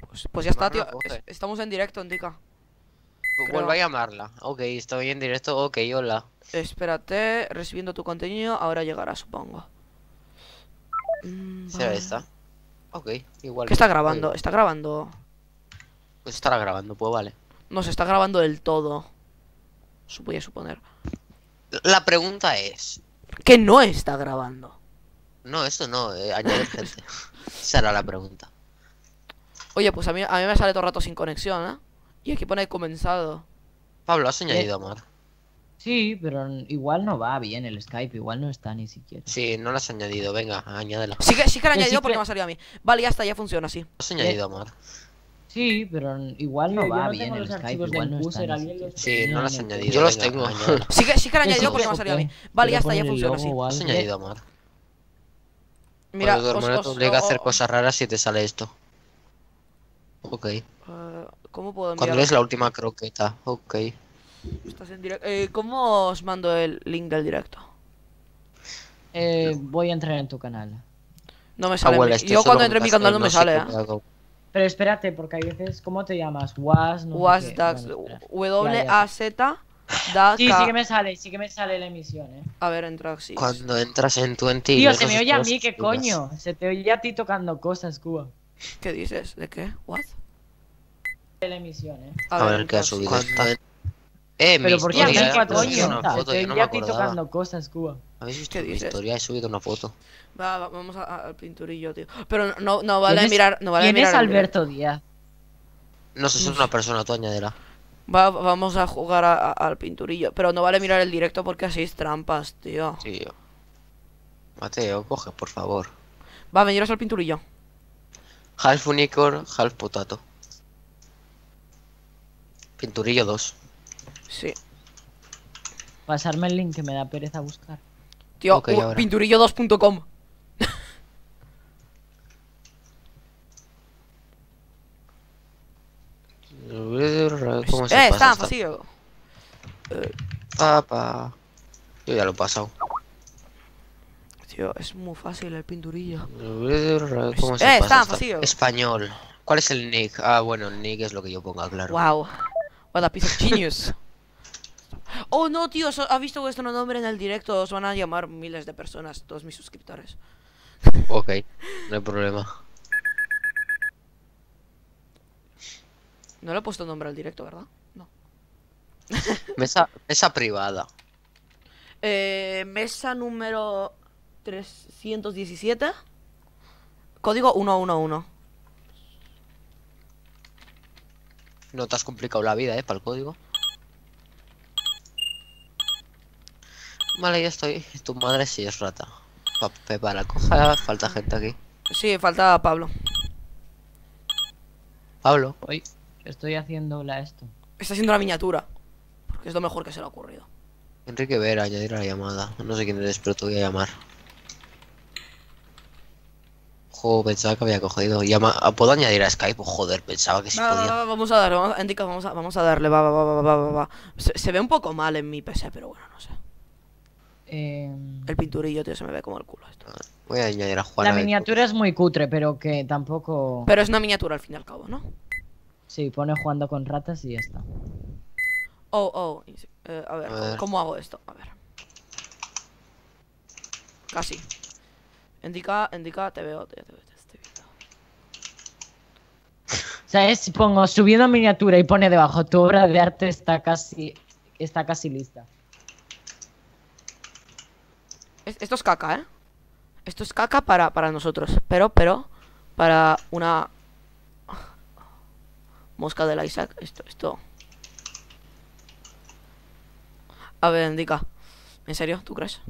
Pues ya está, Llamar no tío. coge. Estamos en directo, Indica. Vuelvo a llamarla. Ok, estoy en directo. Ok, hola. Espérate, recibiendo tu contenido, ahora llegará, supongo. ¿Será Vale. esta? Ok, igual ¿Qué está no. grabando? Está grabando. Pues estará grabando, pues vale. No, se está grabando del todo. Voy a suponer. La pregunta es... Que no está grabando. No, esto no, añadir gente. Esa era la pregunta. Oye, pues a mí me sale todo el rato sin conexión, ¿eh? Y aquí pone comenzado. Pablo, ¿has añadido a Mar? Sí, pero igual no va bien el Skype, igual no está ni siquiera. Sí, no la has añadido. Venga, añádela. Sí que lo he Que añadido sí porque que- me ha salido a mí. Vale, ya está, ya funciona así. ¿Has añadido a Mar? Sí, pero igual Tío, no yo va no bien tengo el los Skype, archivos de igual no está Encuser, ni alguien siquiera. los Sí, no la has tenía en el añadido. teléfono. Yo los Venga, tengo. añádela. Sí que lo he Que añadido sí porque que me ha salido a mí. ok. Vale, ya Quiero está, ya poner el funciona logo así. o ¿Has algo. añadido a Mar? Mira, Cuando tu hermano te obliga a hacer cosas raras y te sale esto. Ok. ¿cómo puedo Cuando enviar? eres la última croqueta. Ok. Estás en directo. ¿Cómo os mando el link del directo? Voy a entrar en tu canal. No me sale. Abuela, estoy Yo solo cuando en entro en mi casa canal y no me no sé sale, cómo hago. Pero espérate, porque hay veces, ¿cómo te llamas? Was, no sé qué. Wasdax. Bueno, espera. W-A-Z. Sí, D-A-K. sí que me sale la emisión, A ver, entra, sí. Cuando entras en Twenty y Tío, lees se los me oye a estados mí, ¿qué suscritas. coño? Se te oye a ti tocando cosas, Cuba. ¿Qué dices? ¿De qué? ¿What? La emisión, A A ver, ver qué entra, ha sí. subido esta. Mi Pero ¿por qué Tía, a mí historia, he 480? subido una se foto, te yo no oye me a ti acordaba. tocando cosas, Cuba. ¿Habéis visto ¿Qué mi dices? historia? He subido una foto. Vamos al pinturillo, tío. Pero no vale ¿Quién es- mirar. No vale ¿Quién mirar es el Alberto Díaz? No sé, No es una sé. persona, tú añádela. Vamos a jugar al pinturillo. Pero no vale mirar el directo porque así es trampas, tío. Sí. Mateo, coge, por favor. Va, veniros al pinturillo. Half unicorn, half potato. Pinturillo 2. Sí. Pasarme el link que me da pereza buscar. Tío, Ok, ahora. pinturillo2.com. ¿Cómo se pasa Está esta? fácil. Papá. Yo ya lo he pasado. Tío, es muy fácil el pinturillo. ¿Cómo se pasa está esta? fácil. Español. ¿Cuál es el nick? Ah, bueno, el nick es lo que yo ponga, claro. Wow. What a piece of genius. Oh, no, tío, ¿has visto vuestro nombre en el directo? Os van a llamar miles de personas, todos mis suscriptores. Ok, no hay problema. No le he puesto nombre al directo, ¿verdad? No. Mesa privada. Mesa número 317. Código 111. No te has complicado la vida, para el código. Vale, ya estoy. Tu madre sí es rata. Pepa la coja, falta gente aquí. Sí, falta Pablo. Pablo. Hoy estoy haciendo esto. Está haciendo la miniatura. Porque es lo mejor que se le ha ocurrido. Enrique Vera, añadir a la llamada. No sé quién eres, pero te voy a llamar. Jo, pensaba que había cogido. ¿Puedo añadir a Skype? Joder, pensaba que sí podía. Vamos a darle, vamos a darle, va. Se ve un poco mal en mi PC, pero bueno, no sé. El pinturillo, tío, se me ve como el culo esto. Voy a añadir a Juana. La miniatura es muy cutre, pero que tampoco... Pero es una miniatura al fin y al cabo, ¿no? Sí, pone jugando con ratas y ya está. A ver, A ver. ¿cómo hago esto? A ver. Casi. Indica, te veo, te estoy viendo. ¿Sabes? Si pongo subiendo miniatura y pone debajo tu obra de arte está casi lista. Esto es caca, ¿eh? Esto es caca para nosotros. Pero, para una mosca del Isaac, esto. A ver, Indica. ¿En serio? ¿Tú crees?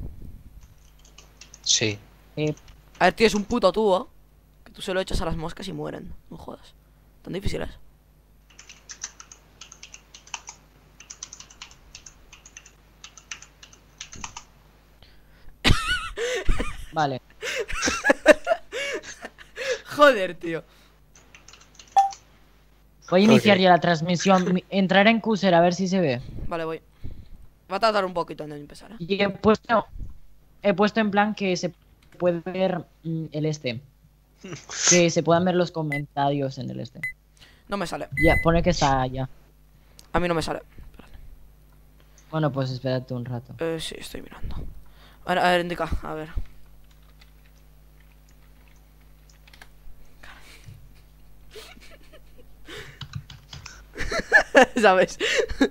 Sí. A ver, tío, es un puto tubo que tú se lo echas a las moscas y mueren. No jodas. Tan difícil es. Vale. Joder, tío. Voy a iniciar ya la transmisión. Entraré en Cursor a ver si se ve. Vale, voy. Va a tardar un poquito en empezar, ¿eh? Y he puesto en plan que se puede ver el este. Que se puedan ver los comentarios en el este. No me sale. Ya, pone que está ya. A mí no me sale. Bueno, pues espérate un rato. Sí, estoy mirando. A ver, indica, a ver. ¿Sabes?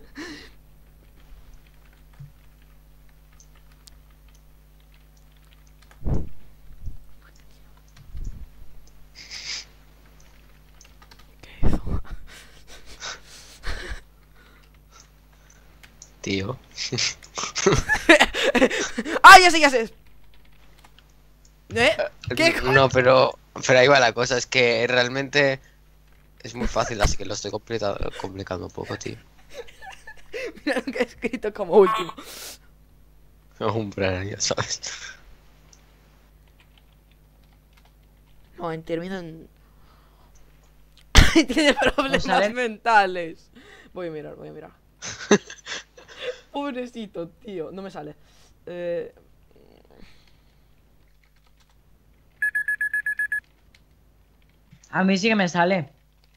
¿Qué hizo? Tío. ¡Ah, ya sé, ya sé! ¿Qué? No, pero ahí va la cosa, es que realmente es muy fácil, así que lo estoy complicando un poco, tío. Mira lo que he escrito como último. Hombre, ya sabes. No, en términos... Tiene problemas sale? mentales. Voy a mirar, voy a mirar. Pobrecito, tío. No me sale. A mí sí que me sale.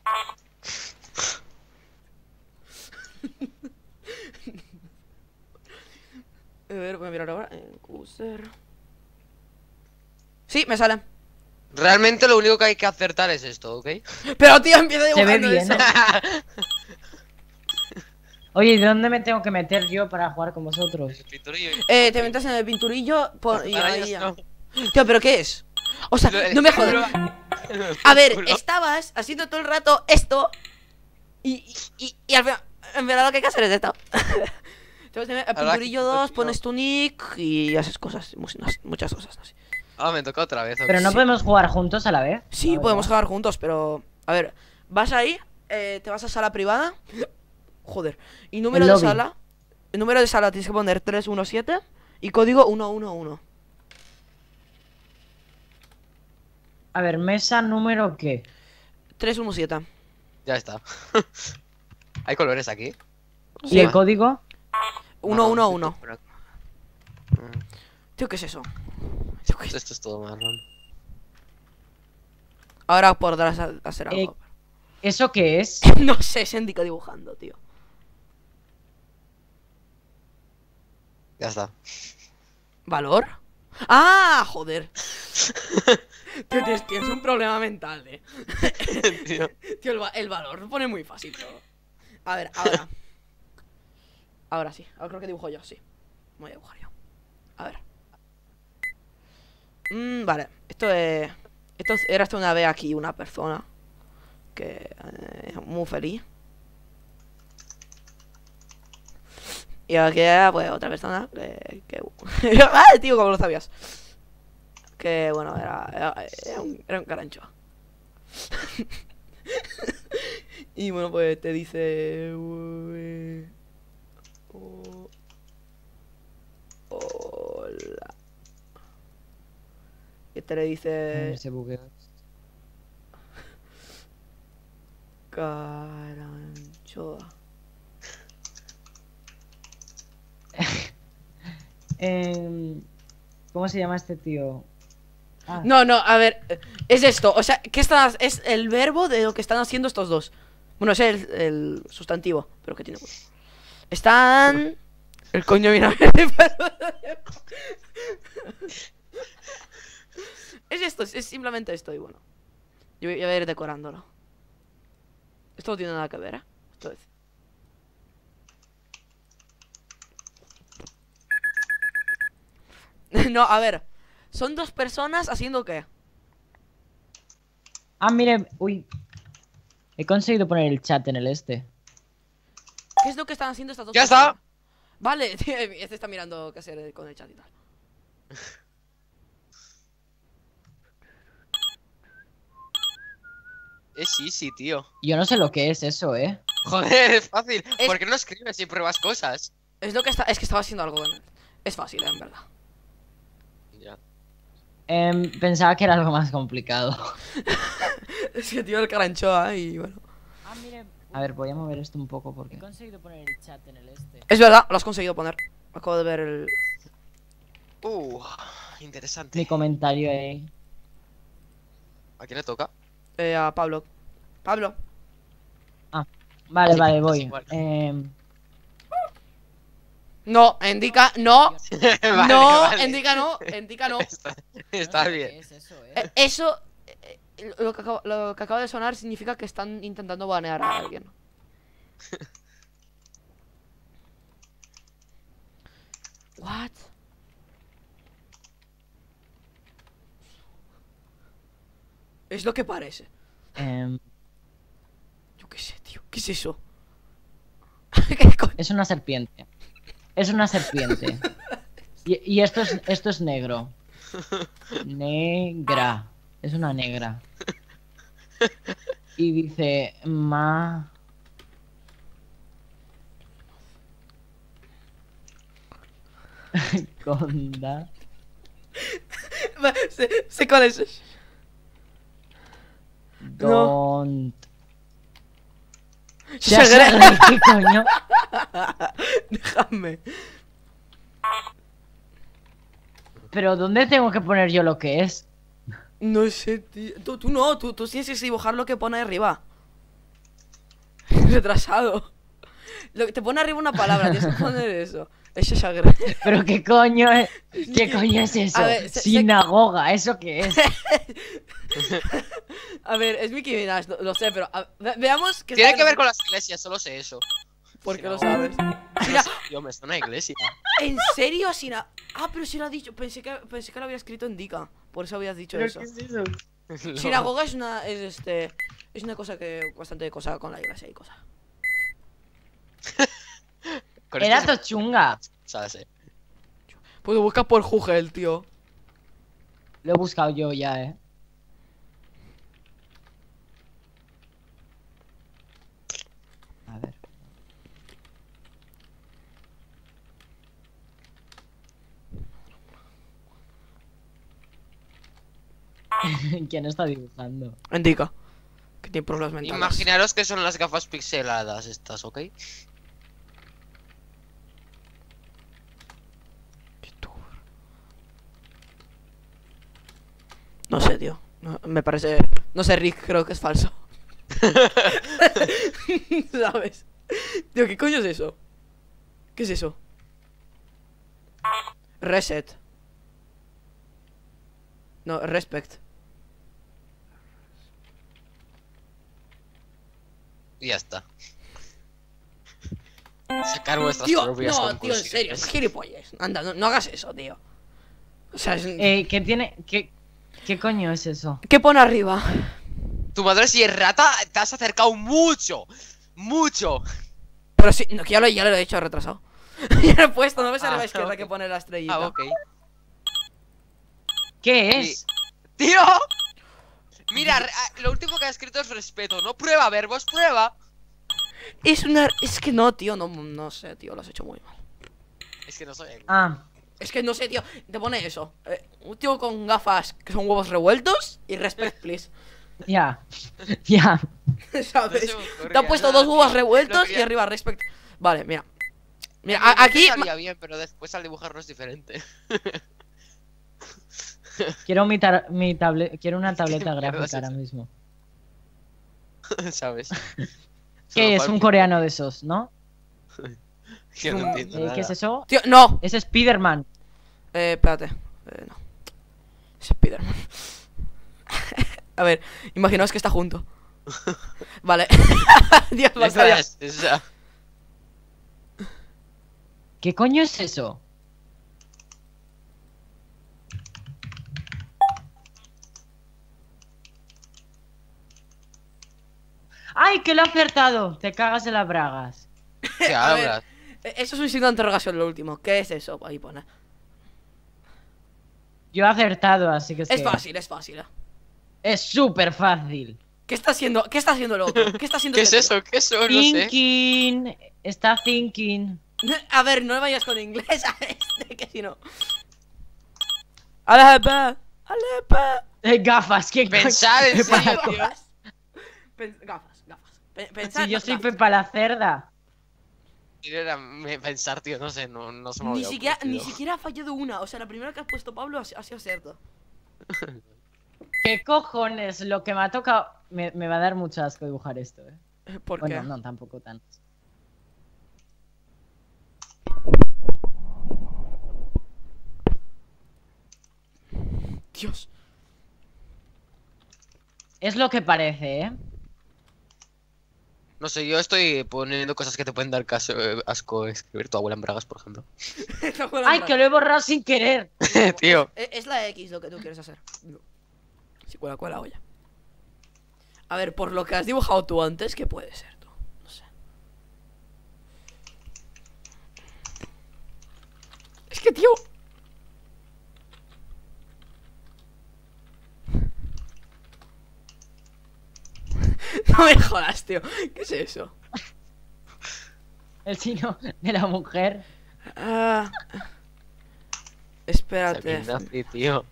A ver, voy a mirar ahora. User. Sí, me sale. Realmente lo único que hay que acertar es esto, ¿ok? Pero tío, empieza Se ve dibujando bien. eso. Oye, ¿y de dónde me tengo que meter yo para jugar con vosotros? Te metes en el pinturillo y Para ahí ellos ya. no. Tío, ¿pero qué es? O sea, no me jodas. A ver, estabas haciendo todo el rato esto y al final, en verdad lo que hay que hacer es esto. Te vas a tener el pinturillo 2, pones tu nick y haces cosas, muchas cosas así. Ah, me toca otra vez. Pero no Sí. podemos jugar juntos a la vez. Sí, podemos jugar juntos, pero... A ver, vas ahí, te vas a sala privada. Joder. Y número de lobby. sala. El número de sala tienes que poner 317 y código 111. A ver, mesa número qué. 317. Ya está. ¿Hay colores aquí? ¿Y el código? 111. Por aquí. Tío, ¿qué es eso? Tío, ¿qué es? Esto es todo marrón. Ahora podrás hacer algo. ¿Eso qué es? No sé, se indica dibujando, tío. Ya está. ¿Valor? ¡Ah! Joder. Tío, tienes un problema mental, Tío. Tío, el valor lo pone muy fácil todo. A ver, ahora. Ahora sí. Ahora creo que dibujo yo, sí. Voy a dibujar yo. A ver. Vale. Esto era hasta una vez aquí una persona que muy feliz. Y aquí era pues otra persona que... ¡Ah, tío! ¿Cómo lo sabías? Que bueno, era un carancho. Y bueno, pues te dice... Hola. Y te le dice... Se buguea. Caranchoa. ¿Cómo se llama este tío? Ah, No, a ver, es esto, o sea, ¿qué están es el verbo de lo que están haciendo estos dos? Bueno, es el sustantivo, pero que tiene... Están... El coño viene a ver... Es esto, es simplemente esto y bueno. Yo voy a ir decorándolo. Esto no tiene nada que ver, ¿eh? Esto es... No, a ver. Son dos personas haciendo qué. mire, uy. He conseguido poner el chat en el este. ¿Qué es lo que están haciendo estas dos ¡Ya personas? está! Vale, tío, este está mirando qué hacer con el chat y tal. Es easy, tío. Yo no sé lo que es eso, Joder, es fácil. Es- ¿Por qué no escribes y pruebas cosas? Es lo que está... Es que estaba haciendo algo con él. Es fácil, en verdad. Ya. Pensaba que era algo más complicado. Es que tío el caranchoa y bueno. Mire. A ver, voy a mover esto un poco porque... He conseguido poner el chat en el este. Es verdad, lo has conseguido poner. Acabo de ver el... Interesante. Mi comentario ahí. ¿A quién le toca? A Pablo. Pablo. Vale, Sí, vale, es voy. igual. No, indica, no. Vale, No, vale. indica no, indica no. Está ¿Qué bien. es eso, Eso, lo que acaba de sonar significa que están intentando banear a alguien. What? Es lo que parece. Yo qué sé, tío. ¿Qué es eso? ¿Qué coño? Es una serpiente. Es una serpiente. Y esto es negro. Negra. Es una negra. Y dice ma. Conda. Sé cuál es. Don't. Shagre. ¿Qué coño? Déjame. Pero ¿dónde tengo que poner yo lo que es? No sé, tío. Tú no, tú tienes que dibujar lo que pone arriba. Retrasado. Te pone arriba una palabra, tienes que poner eso. Es Shagre. Pero qué coño es. ¿Qué coño es eso? A ver, Sinagoga, ¿eso qué es? A ver, es Mickey Minaj, lo sé, pero veamos que Tiene que ver con las iglesias, solo sé eso. ¿Por qué lo sabes? Tío, me suena a iglesia. ¿En serio? Pero si lo ha dicho. Pensé que lo había escrito en Dika. Por eso habías dicho eso. es eso? Sinagoga es una cosa que. Bastante cosa con la iglesia y cosas. Con Era esto tochunga. ¿sabes? Pues lo buscas por Google, tío. Lo he buscado yo ya, A ver. ¿Quién está dibujando? En Dika. Que tiene problemas mentales. Imaginaros que son las gafas pixeladas estas, ¿ok? No sé, tío. Me parece. No sé, Rick, creo que es falso. ¿Sabes? Tío, ¿qué coño es eso? ¿Qué es eso? Reset. No, respect. Y ya está. Sacar vuestras Tío, propias no, tío, en serio, conclusiones. es gilipollas. Anda, no hagas eso, tío. O sea, ¿Qué tiene? ¿Qué coño es eso? ¿qué pone arriba? Tu madre, si es rata, te has acercado mucho. Mucho. Pero sí, no, que ya lo he hecho retrasado. Ya lo he puesto, ¿no ves arriba a la izquierda ok. que pone la estrellita? Ah, ok. ¿Qué es? ¡Tío! Mira, lo último que ha escrito es respeto. No prueba verbos, prueba. Es que no, tío, no sé, tío, lo has hecho muy mal. Es que no soy. Ah, Es que no sé, tío, te pone eso. Un tío con gafas que son huevos revueltos y respect, please. ya. Ya. ¿Sabes? No se me ocurría Te han puesto nada, dos huevos tío. revueltos Lo y quería- arriba respect. Vale, mira. Mira, En mi mente aquí. salía bien, pero después al dibujarlo es diferente. Quiero quiero una tableta mierda es gráfica ahora eso? mismo. ¿Sabes? ¿Qué es? Solo Un coreano de esos, ¿no? Yo no entiendo nada. ¿Qué es eso? Tío, no. Es Spiderman. Espérate. No. Es Spiderman. A ver, imaginaos que está junto. Vale. Dios, lo Esa sabía. es, esa. ¿Qué coño es eso? ¡Ay, que lo he acertado! Te cagas en las bragas. ¿Qué A ver, hablas? eso es un signo de interrogación lo último. ¿Qué es eso? Ahí pone. Yo he acertado, así que Es fácil, es fácil. Es súper fácil. ¿Qué está haciendo el otro? ¿Qué está haciendo ¿Qué es este tío? eso? ¿Qué es eso? No sé. Thinking. Está thinking. A ver, no le vayas con inglés a este, que si no. ¡Alepa! ¡Alepa! Gafas, ¿qué coño? Pensar en serio, tío. Gafas. Pensad, Si yo soy gafas. Pepa la cerda. Era pensar, tío, no sé, no se me Ni había siquiera, ocurrido. ni siquiera ha fallado una. O sea, la primera que has puesto Pablo ha sido cierto. ¿Qué cojones? Lo que me ha tocado. Me va a dar mucho asco dibujar esto, ¿Por Bueno, qué? no, tampoco tan. Dios. Es lo que parece, ¿eh? No sé, yo estoy poniendo cosas que te pueden dar asco escribir tu abuela en bragas, por ejemplo. ¡Ay, que lo he borrado sin querer! Tío. Es la X lo que tú quieres hacer. No. Sí, cuela, olla. A ver, por lo que has dibujado tú antes, ¿qué puede ser tú? No sé. Es que, tío. No me jodas, tío. ¿Qué es eso? El signo de la mujer. Ah. Espérate. Nazi, tío.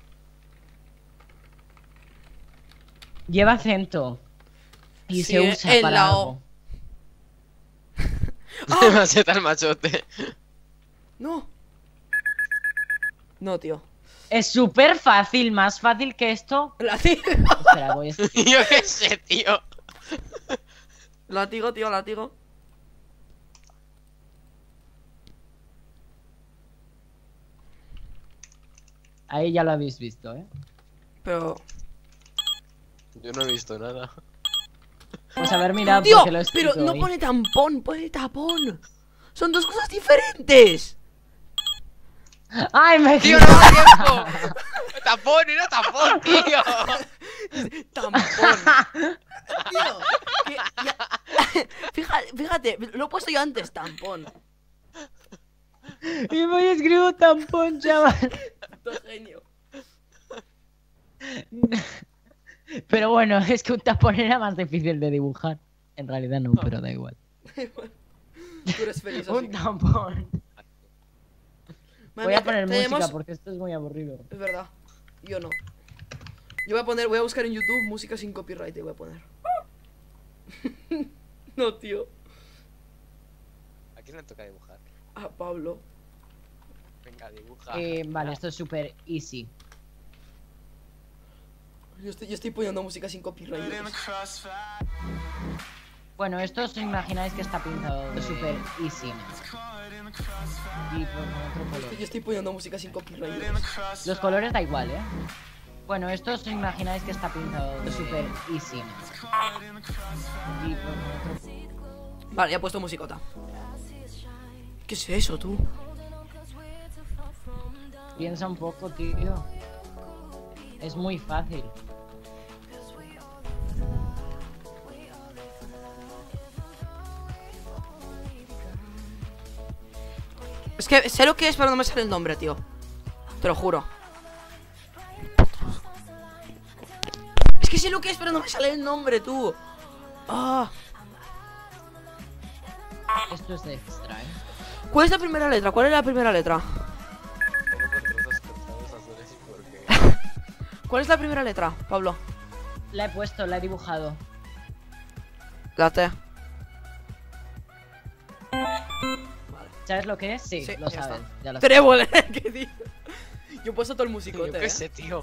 Lleva acento. Y Sí, se usa en para la algo. O. Demasiado tal machote. No. No, tío. Es súper fácil, más fácil que esto. Látigo. Espera, voy a... Yo qué sé, tío. Látigo, tío, látigo. Ahí ya lo habéis visto, ¿eh? Pero. Yo no he visto nada. Pues haber mirado Tío, porque lo he pero escrito no hoy. pone tampón, pone tapón. Son dos cosas diferentes. ¡Ay, me Tío, no da tiempo. Tapón, era tapón, tío. Tampón. Tío, fíjate, lo he puesto yo antes, tampón. Y voy a escribir tampón, chaval. Puto genio. Pero bueno, es que un tampón era más difícil de dibujar. En realidad no, pero da igual. Tú eres feliz así. Un tampón. Madre Voy a mía, poner tenemos- música porque esto es muy aburrido. Es verdad, yo no. Yo voy a buscar en YouTube música sin copyright y voy a poner. No, tío. ¿A quién le toca dibujar? A Pablo. Venga, dibuja. Vale, esto es súper easy. Yo estoy poniendo música sin copyright. Bueno, esto os imagináis que está pintado de súper easy. Y por otro color. Yo estoy poniendo música sin copyright. Los colores da igual, ¿eh? Bueno, esto os imagináis que está pintado de súper easy. Y por otro... Vale, ya he puesto musicota. ¿Qué es eso, tú? Piensa un poco, tío. Es muy fácil. Es que sé lo que es, pero no me sale el nombre, tío. Te lo juro. Es que sé lo que es, pero no me sale el nombre, tú. Ah. Esto es extra, ¿eh? ¿Cuál es la primera letra? ¿Cuál es la primera letra? ¿Cuál es la primera letra, Pablo? La he puesto, la he dibujado. La T. ¿Sabes lo que es? Sí, Sí, lo ya sabes. está. Ya lo Trébol, ¿qué dices? Yo he puesto todo el Yo musicote, qué sé, tío.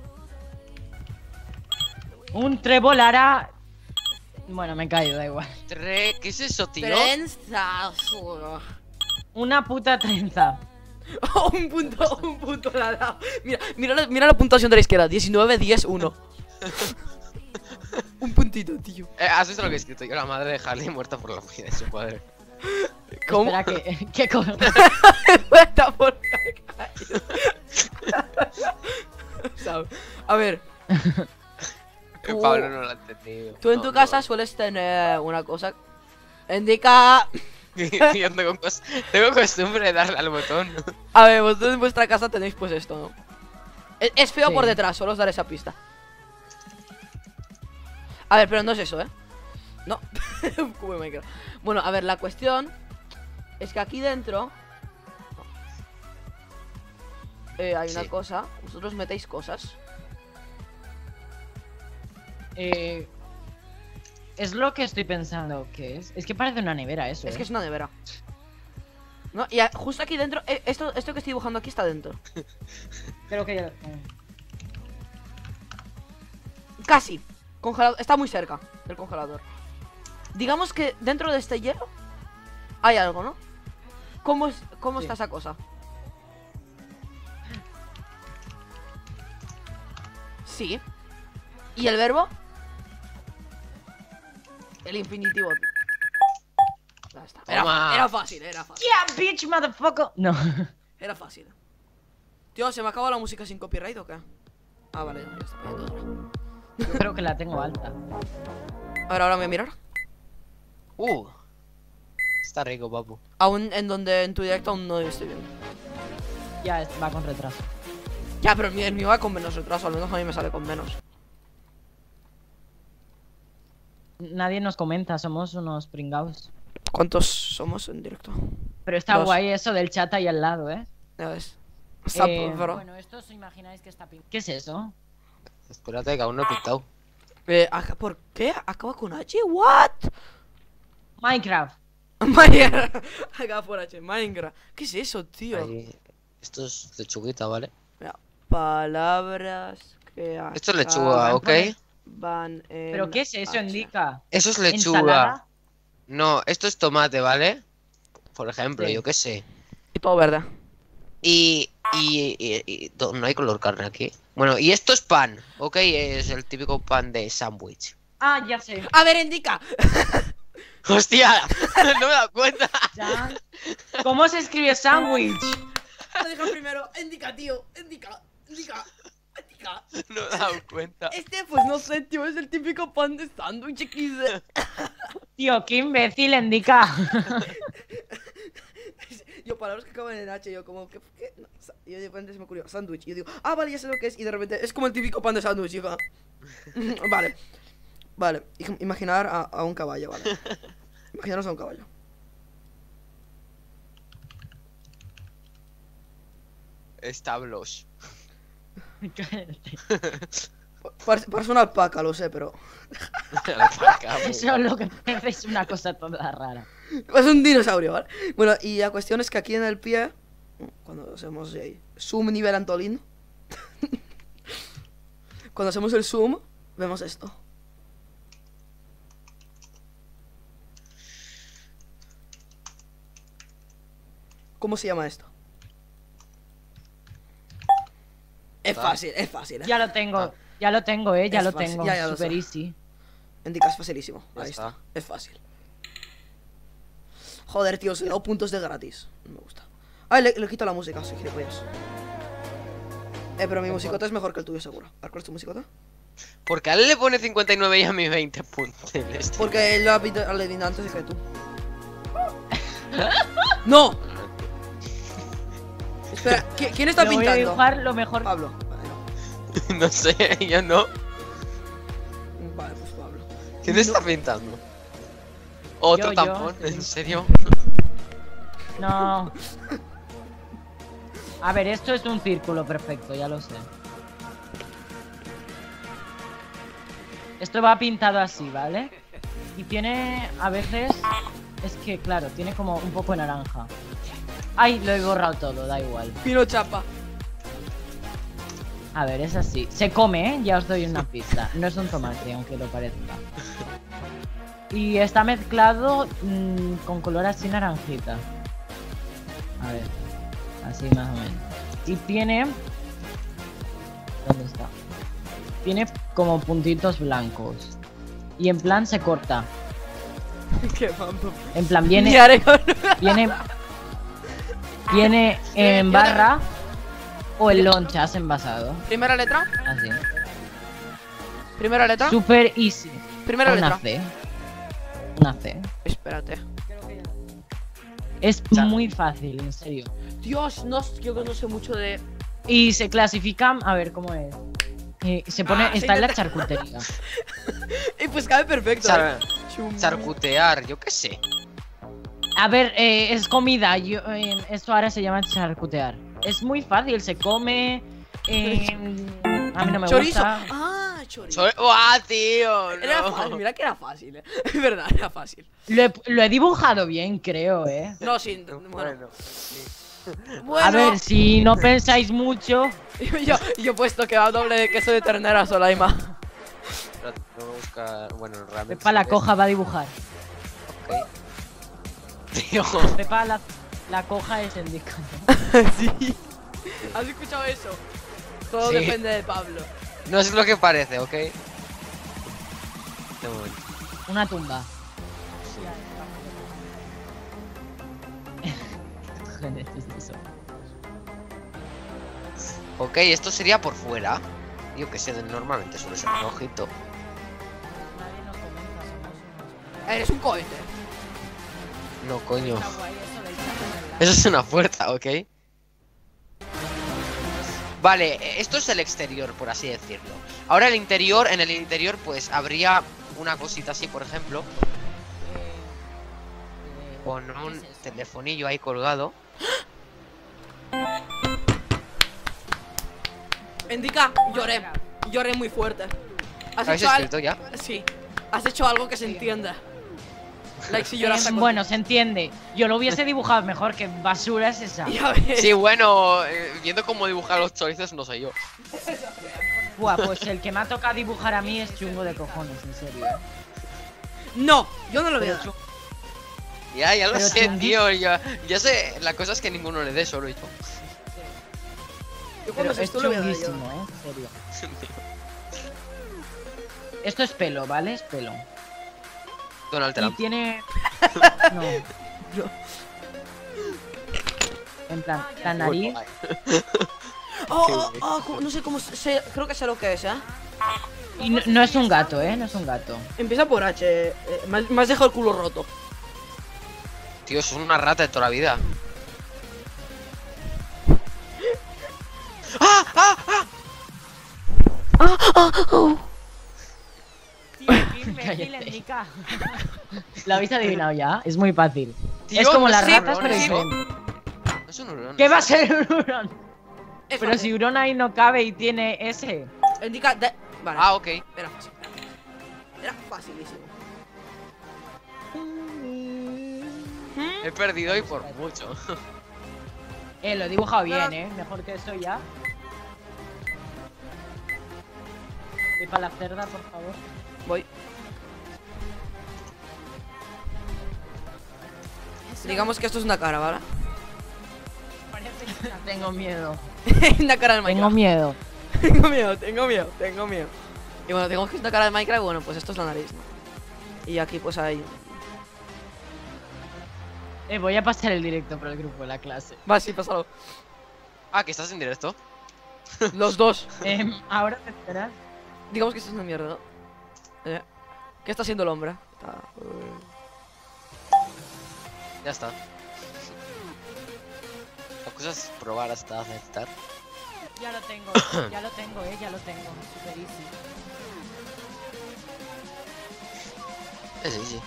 Un trébol hará... Bueno, me he caído, da igual. ¿Qué es eso, tío? Trenzas. Una puta trenza. Oh, un punto le ha dado. Mira la puntuación de la izquierda. 19, 10, 1. Un puntito, tío. ¿Has visto lo que he escrito? Yo, la madre de Harley muerta por la muerte de su padre. ¿Cómo? Espera, ¿qué cosa? Muerta por caído. ¿Sabes? A ver, Tú- Pablo no lo ha entendido. tú en tu casa sueles tener una cosa. Indica. Yo tengo costumbre de darle al botón. A ver, vosotros en vuestra casa tenéis pues esto, ¿no? Es feo Sí. por detrás, solo os daré esa pista. A ver, pero no es eso, ¿eh? No. Un cubo de Minecraft. Bueno, a ver, la cuestión es que aquí dentro hay una Sí. cosa. Vosotros metéis cosas. Es lo que estoy pensando que es. Es que parece una nevera eso. Es que es una nevera. No, y justo aquí dentro, esto que estoy dibujando aquí está dentro. Creo que ya... Casi. Congelado, está muy cerca del congelador. digamos que dentro de este hielo hay algo, ¿no? ¿Cómo Sí. está esa cosa? Sí. ¿Y el verbo? El infinitivo. Ya está. Toma. Era fácil, era fácil. Yeah, bitch, motherfucker. No. Era fácil. Tío, ¿se me acaba la música sin copyright o qué? Ah, vale, ya está poniendo otra. Yo creo que la tengo alta. A ver, ahora voy a mirar. Está rico, papu. Aún en donde en tu directo aún no estoy viendo. Ya va con retraso. Ya, pero el mío va con menos retraso, al menos a mí me sale con menos. Nadie nos comenta, somos unos pringados. ¿Cuántos somos en directo? Pero está 2. guay eso del chat ahí al lado, ¿eh? Ya ves. Está, bro. Bueno, esto os imagináis que está pintado. ¿Qué es eso? Espérate, que aún no he pintado. ¿Por qué? ¿Acaba con H? ¿What? Minecraft. Minecraft. Acaba por H. Minecraft. ¿Qué es eso, tío? Ahí. Esto es lechuguita, ¿vale? Mira, palabras que Esto es lechuga, ¿ok? van en ¿Pero qué es eso, H. indica? Eso es lechuga. ¿Ensalada? No, esto es tomate, ¿vale? Por ejemplo, Sí. yo qué sé. Y todo verde. Y no hay color carne aquí. Bueno, y esto es pan, ¿ok? Es el típico pan de sándwich. Ah, ya sé. A ver, indica. ¡Hostia! No me he dado cuenta. Ya. ¿Cómo se escribe sándwich? Lo deja primero. Indica, tío. Indica. Indica. Indica. No me he dado cuenta. Pues no sé, tío. Es el típico pan de sándwich XD. Tío, qué imbécil, indica. Yo, palabras que acaban en H, yo como, ¿qué? No, y de repente se me ocurrió, sándwich. Y yo digo, ah, vale, ya sé lo que es. Y de repente es como el típico pan de sándwich, hijo. Vale. Vale, imaginar a un caballo, vale. Imaginaros a un caballo. Establos. Parece una alpaca, lo sé, pero... Eso es lo que parece, es una cosa toda rara. Es un dinosaurio, ¿vale? Bueno, y la cuestión es que aquí en el pie, cuando hacemos zoom nivel Antolín, cuando hacemos el zoom, vemos esto. ¿Cómo se llama esto? Es fácil, es fácil, ¿eh? Ya lo tengo, ya lo tengo, ya Es lo fácil, tengo. ya lo Super sé. easy. Indica, es facilísimo. Ya Ahí está. está. Es fácil. Joder, tío, se le he dado puntos de gratis. No me gusta. Ay, le quito la música, soy gilipollas. Pero mi musicota es mejor que el tuyo, seguro. A ver, ¿cuál es tu musicota? Porque a él le pone 59 y a mí 20 puntos. Porque él lo ha adivinado antes de que tú. ¡No! Espera, ¿quién está Lo voy a pintando? dibujar lo mejor. Pablo. Vale, no. No sé, yo no. Vale, pues Pablo. ¿Quién está pintando? ¿Otro Yo, tampón? sí. ¿En serio? No. A ver, esto es un círculo perfecto, ya lo sé. Esto va pintado así, ¿vale? Y tiene, a veces, es que claro, tiene como un poco de naranja. Ay, lo he borrado todo, da igual. Pino chapa. A ver, es así. Se come, ¿eh? Ya os doy una pista. No es un tomate, aunque lo parezca. Y está mezclado con color así naranjita. A ver, así más o menos. Y tiene... ¿Dónde está? Tiene como puntitos blancos. Y en plan se corta. Qué mambo. En plan Ni viene... haré con- Viene en barra o en lonchas envasado. Primera letra. Así. Primera letra. Super easy. Primera Una letra. C. Una C. Espérate. Es Ya. muy fácil, en serio. Dios, no, yo no sé mucho de... Y se clasifican, a ver cómo es. Se pone, Ah, está en la sí, charcutería. Y pues cabe perfecto. Char- Chum. Charcutear, yo qué sé. A ver, es comida. Esto ahora se llama charcutear. Es muy fácil, se come. A mí no me Chorizo. gusta. Ah, chorizo. ¡Buah, tío! Era No. fácil, mira que era fácil, Es verdad, era fácil. Lo he dibujado bien, creo, No, sí, bueno. Bueno, sí. Bueno, A ver, si no pensáis mucho. yo he puesto que va doble de queso de ternera Solaima. Espérate, tengo que buscar. Bueno, realmente. Pepa la sí, coja va a dibujar. ok. Tío. Pepa la coja es el disco. Sí. ¿Has escuchado eso? Todo Sí. depende de Pablo. No es lo que parece, ok. De momento. Una tumba. Joder, ¿qué es eso? Ok, esto sería por fuera. Yo que sé, normalmente suele ser un ojito. Nadie nos comenta, somos unos... Eres un cohete. No, coño. Está guay eso del chat en el Eso es una puerta, ok. Vale, esto es el exterior, por así decirlo. Ahora el interior, en el interior pues habría una cosita así, por ejemplo. Con un telefonillo ahí colgado. Indica, lloré. Lloré muy fuerte. ¿Has ¿Habéis hecho escrito ya? Sí. Has hecho algo que se entienda. Like si lloras a Bueno, se entiende. Yo lo hubiese dibujado mejor, que basura es esa. Ya ves. Sí, bueno, viendo cómo dibujar los chorizos, no sé yo. Buah, pues el que me ha tocado dibujar a mí es chungo de cojones, en serio. No, yo no lo veo. Pero Ya lo Pero sé, chungi- tío. Ya sé, la cosa es que ninguno le dé, solo yo. Yo Pero cuando es esto lo veo yo. chunguísimo, en serio. Esto es pelo, ¿vale? Es pelo. Donald Y Trump. tiene... No. En plan, la nariz... No sé cómo creo que sé lo que es, ¿eh? Y no es un gato, ¿eh? No es un gato. Empieza por H. Me has dejado el culo roto. Tío, eso es una rata de toda la vida. Cállate. Lo habéis adivinado ya, es muy fácil. Tío, es como no las es ratas, un pero hurón, diferente. No es un hurón. ¿Qué va a ser un hurón? Es Pero fácil. si hurón ahí no cabe y tiene ese. Indica. Vale. Ah, ok. Era fácil. Era facilísimo. He perdido y por mucho. Lo he dibujado bien, mejor que eso ya. Voy para la cerda, por favor. Voy. Digamos que esto es una cara, ¿vale? Tengo miedo. Una cara de Tengo Minecraft. miedo. Tengo miedo. Y bueno, tengo que es una cara de Minecraft, bueno, pues esto es la nariz, ¿no? Y aquí pues hay... Voy a pasar el directo por el grupo de la clase. Va, sí, pásalo. Ah, que estás en directo. Los dos. Ahora te enteras. Digamos que esto es una mierda, ¿no? ¿Qué está haciendo el hombre? Ya está. La cosa es probar hasta aceptar. Ya lo tengo, ya lo tengo, ya lo tengo. Super easy. Sí.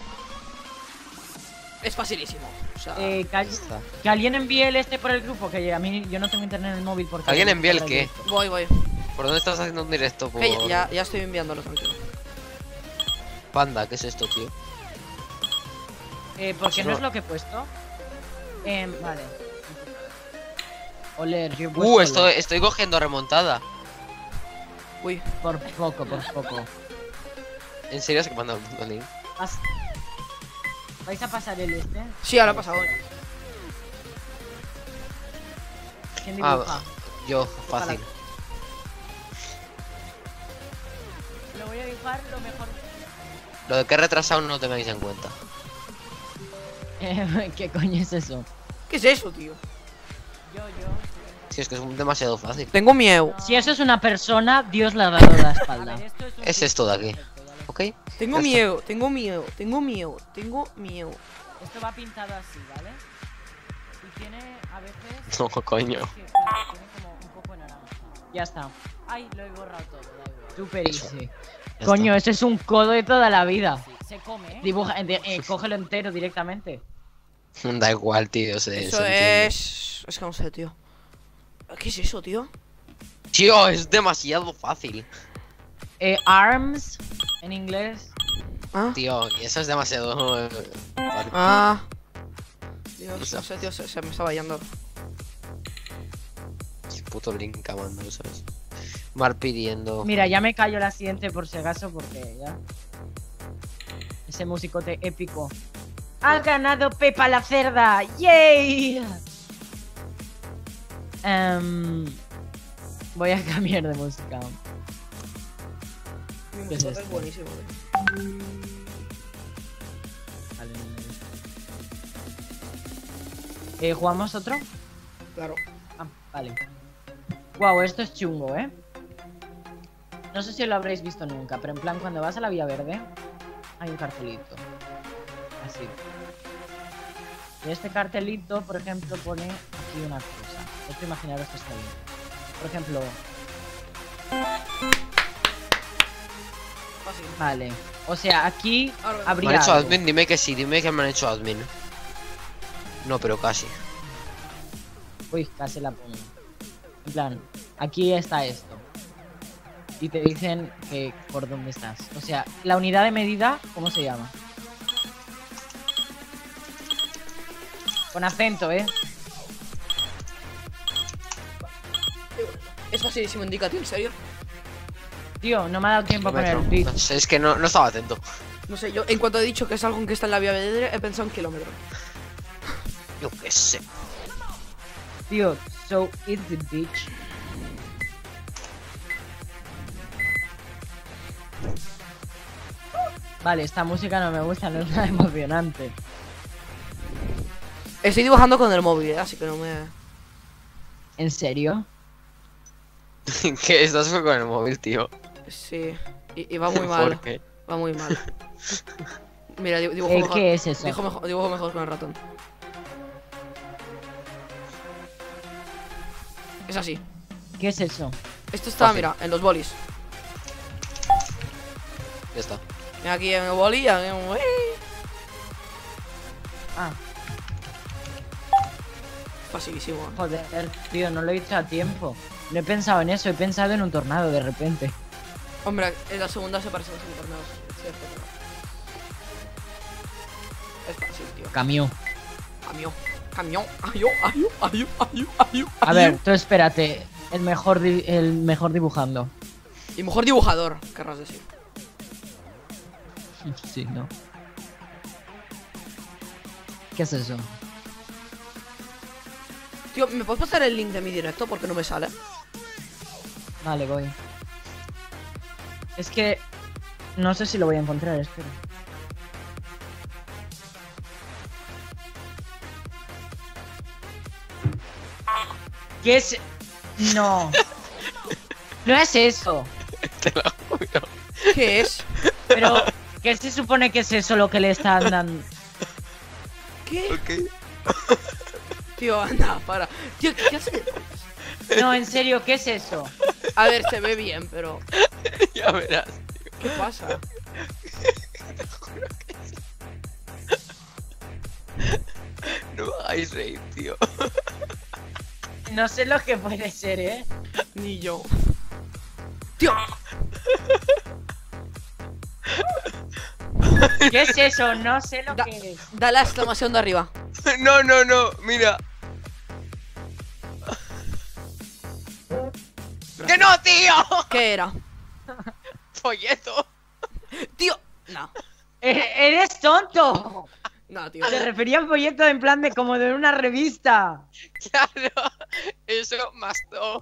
Es facilísimo. O sea, Está. Que alguien envíe el este por el grupo, que a mí yo no tengo internet en el móvil porque... ¿Alguien envía el por qué? grupo. voy. ¿Por dónde estás haciendo un directo? Por Que ya estoy enviándolo, tranquilo. Panda, ¿qué es esto, tío? Porque no es lo que he puesto. Vale. Oler, yo he puesto oler. Estoy cogiendo remontada. Uy. Por poco, por poco. ¿En serio se manda el link? ¿Vais a pasar el este? Sí, ahora ha pasado. ¿Quién dibuja? Ah, yo, fácil. Lo voy a dibujar lo mejor. Lo de que he retrasado no lo tengáis en cuenta. ¿Qué coño es eso? ¿Qué es eso, tío? Yo. Si es que es demasiado fácil. Tengo miedo. Si eso es una persona, Dios le ha dado la espalda. Es esto de aquí. ¿Ok? Tengo Ya miedo. Tengo miedo. Esto va pintado así, ¿vale? Y tiene a veces... No, coño. Tiene como un poco de naranja. Ya está. Ay, lo he borrado todo, da igual. Super easy. Ya Coño, está. ese es un codo de toda la vida. Se come, ¿eh? Dibuja, cógelo entero directamente. Da igual, tío. Eso entiende. es que no sé, tío. ¿Qué es eso, tío? Tío, es demasiado fácil. Arms, en inglés. Ah. Tío, y eso es demasiado fácil. Ah. Dios, no sé, tío, se me estaba yendo. Es puto link acabando, ¿sabes? Mar pidiendo. Mira, ya me callo la siguiente por si acaso, porque ya. Ese musicote épico. ¡Ha ganado Pepa la cerda! ¡Yay! Voy a cambiar de música. Mi ¿Qué es música esto? es buenísimo. Vale. ¿Jugamos otro? Claro. Ah, vale. Wow, esto es chungo, ¿eh? No sé si lo habréis visto nunca, pero en plan cuando vas a la Vía Verde hay un cartelito. Así. Y este cartelito, por ejemplo, pone aquí una cosa. Esto imaginaros que está bien. Por ejemplo... Fácil. Vale. O sea, aquí Ahora, Me han habría hecho algo. admin, dime que sí, dime que me han hecho admin. No, pero casi. Uy, casi la pongo. En plan, aquí está esto. Y te dicen que por dónde estás. O sea, la unidad de medida, ¿cómo se llama? Con acento, ¿eh? Es facilísimo, indicativo, en serio. Tío, no me ha dado tiempo a poner el Kilómetro. tweet. No sé, es que no estaba atento. No sé, yo en cuanto he dicho que es algo que está en la vía verde, he pensado en kilómetro. Yo qué sé. Tío, so easy, bitch. Vale, esta música no me gusta, no es nada emocionante. Estoy dibujando con el móvil, así que no me... ¿En serio? ¿Qué estás con el móvil, tío? Sí. Y va muy mal. ¿Por qué? Va muy mal. Mira, dibujo mejor. ¿Qué es eso? Dibujo mejor con el ratón. Es así. ¿Qué es eso? Esto está, Fácil. mira, en los bolis. Ya está. Mira aquí en el boli, aquí en... Ah, Facilísimo. joder, tío, no lo he hecho a tiempo. No he pensado en eso, he pensado en un tornado de repente. Hombre, en la segunda se parecen los tornados, es cierto, pero... Es fácil, tío. Camión. Camión. Ayú. A ver, tú espérate. El mejor dibujando. Y mejor dibujador, querrás decir. Sí, no. ¿Qué es eso? Tío, ¿me puedes pasar el link de mi directo? Porque no me sale. Vale, voy. Es que... No sé si lo voy a encontrar, espera. ¿Qué es...? No. No es eso. Te lo juro. ¿Qué es? Pero... ¿Qué se supone que es eso lo que le están dando? ¿Qué? Ok. Tío, anda, para. Tío, ¿qué haces? No, en serio, ¿qué es eso? A ver, se ve bien, pero... Ya verás. ¿Qué pasa? No me hagáis reír, tío. No sé lo que puede ser, ¿eh? Ni yo. Tío, ¿Qué es eso? No sé lo Da- que es. da la exclamación de arriba. No, mira. ¡Que no, tío! ¿Qué era? Folleto. Tío, no. ¡Eres tonto! No, tío. Se refería al folleto en plan de como de una revista. Claro. Eso más todo.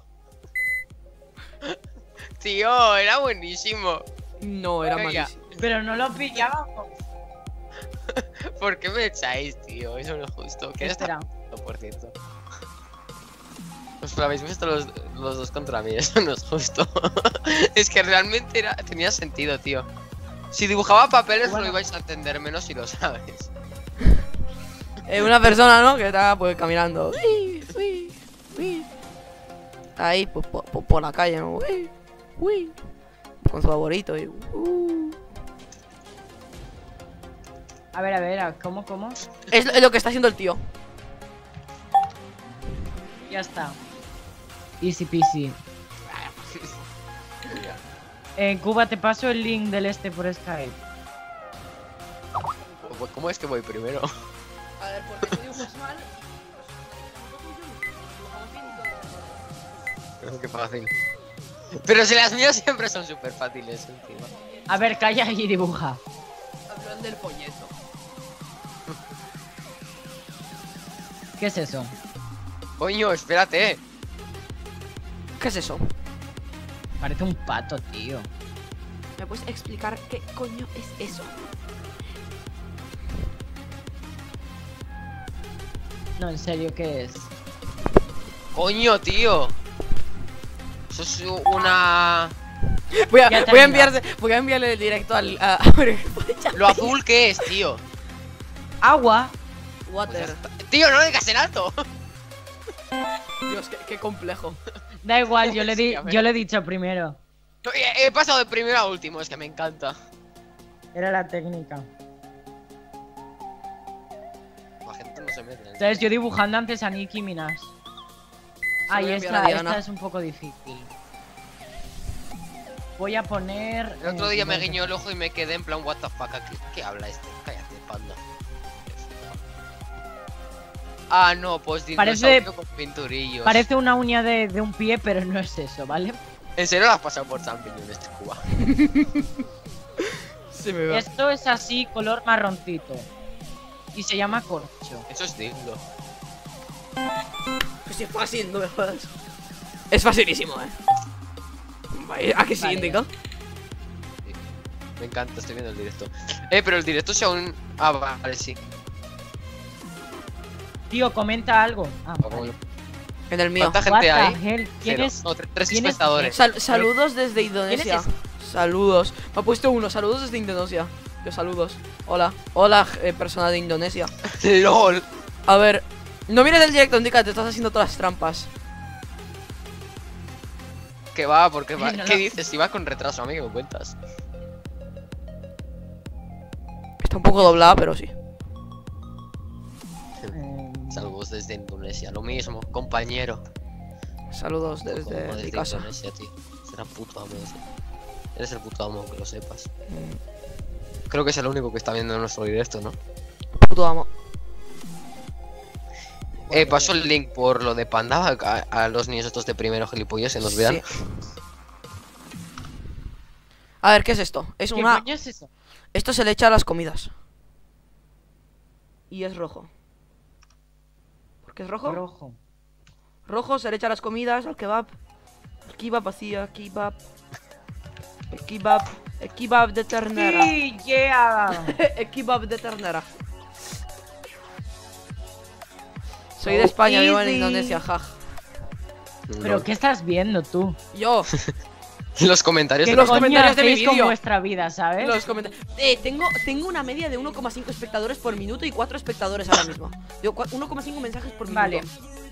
Tío, era buenísimo. No, era Venga. malísimo. Pero no lo pillábamos. ¿Por qué me echáis, tío? Eso no es justo. ¿Qué Espera. está, por cierto? Os lo habéis visto los dos contra mí, eso no es justo. Es que realmente tenía sentido, tío. Si dibujaba papeles Bueno. lo ibais a entender menos si lo sabes. Una persona, ¿no? Que está pues caminando. Uy. Ahí, pues por la calle, ¿no? Uy. Con su favorito y... A ver, ¿cómo? Es lo que está haciendo el tío. Ya está. Easy peasy. Cuba, te paso el link del este por Skype. ¿Cómo es que voy primero? A ver, porque tú dibujas mal. Qué fácil. Pero si las mías siempre son súper fáciles encima. A ver, calla y dibuja. Hablan del folleto. ¿Qué es eso? Coño, espérate. ¿Qué es eso? Parece un pato, tío. ¿Me puedes explicar qué coño es eso? No, en serio, ¿qué es? Coño, tío. Eso es una... Voy a Ya termina. enviarle el directo al... ¿Lo azul qué es, tío? Agua. Pues ya Water. está. Tío, no lo digas en alto. Dios, qué complejo. Da igual, yo le Sí, a ver. yo le he dicho primero. He pasado de primero a último, es que me encanta. Era la técnica. La gente no se mete. Entonces yo dibujando antes a Nicki Minaj. voy Ay, a enviar a Diana. esta es un poco difícil. Voy a poner... El otro día me guiñó el ojo y me quedé en plan, what the fuck, ¿qué habla este? Cállate, panda. Ah, no, pues Parece- dinosaurio con pinturillos. Parece una uña de un pie, pero no es eso, ¿vale? ¿En serio lo has pasado por champiñón este Cuba? Se me va. Esto es así, color marroncito. Y se llama corcho. Eso es digno. Pues es fácil, no me jodas. Es facilísimo, Vaya, ¿a que sí, Vale. indica? Me encanta, estoy viendo el directo. Pero el directo si aún... Ah, vale, sí. Tío, comenta algo. Ah, vale. En el mío. ¿Cuánta What gente the hay? hell? ¿Quién Cero. es? No, tres quién es- espectadores. Saludos desde Indonesia. ¿Quién Saludos. Me ha puesto uno. Saludos desde Indonesia. Yo saludos. Hola. Hola, persona de Indonesia. LOL. A ver. No mires el directo, indica, te estás haciendo todas las trampas. ¿Qué va? ¿Por qué va? No, no. ¿Qué dices? Si va con retraso, amigo, cuentas. Está un poco doblada, pero sí. Saludos desde Indonesia. Lo mismo, compañero. Saludos Como desde mi desde casa. Indonesia, tío. Será puto amo ese. Eres el puto amo, que lo sepas. Creo que es el único que está viendo nuestro directo, ¿no? Puto amo. Paso el link por lo de Panda a los niños estos de primero gilipollas que nos vean. Sí. A ver, ¿qué es esto? Es ¿Qué una... coño es eso? Esto se le echa a las comidas. Y es rojo. ¿Por qué es rojo? Rojo. Rojo se le echa a las comidas, al kebab. El kebab hacía kebab. El kebab de ternera. Sí, yeah. El kebab de ternera. Soy de España, vivo en Easy. Indonesia, jaj. Pero ¿qué estás viendo tú? Yo, Los comentarios ¿Qué de los los... Coño comentarios de mi hacéis con vídeo? vuestra vida, ¿sabes? los comentarios. Tengo una media de 1,5 espectadores por minuto y 4 espectadores ahora mismo. Digo, 1,5 mensajes por minuto. Vale.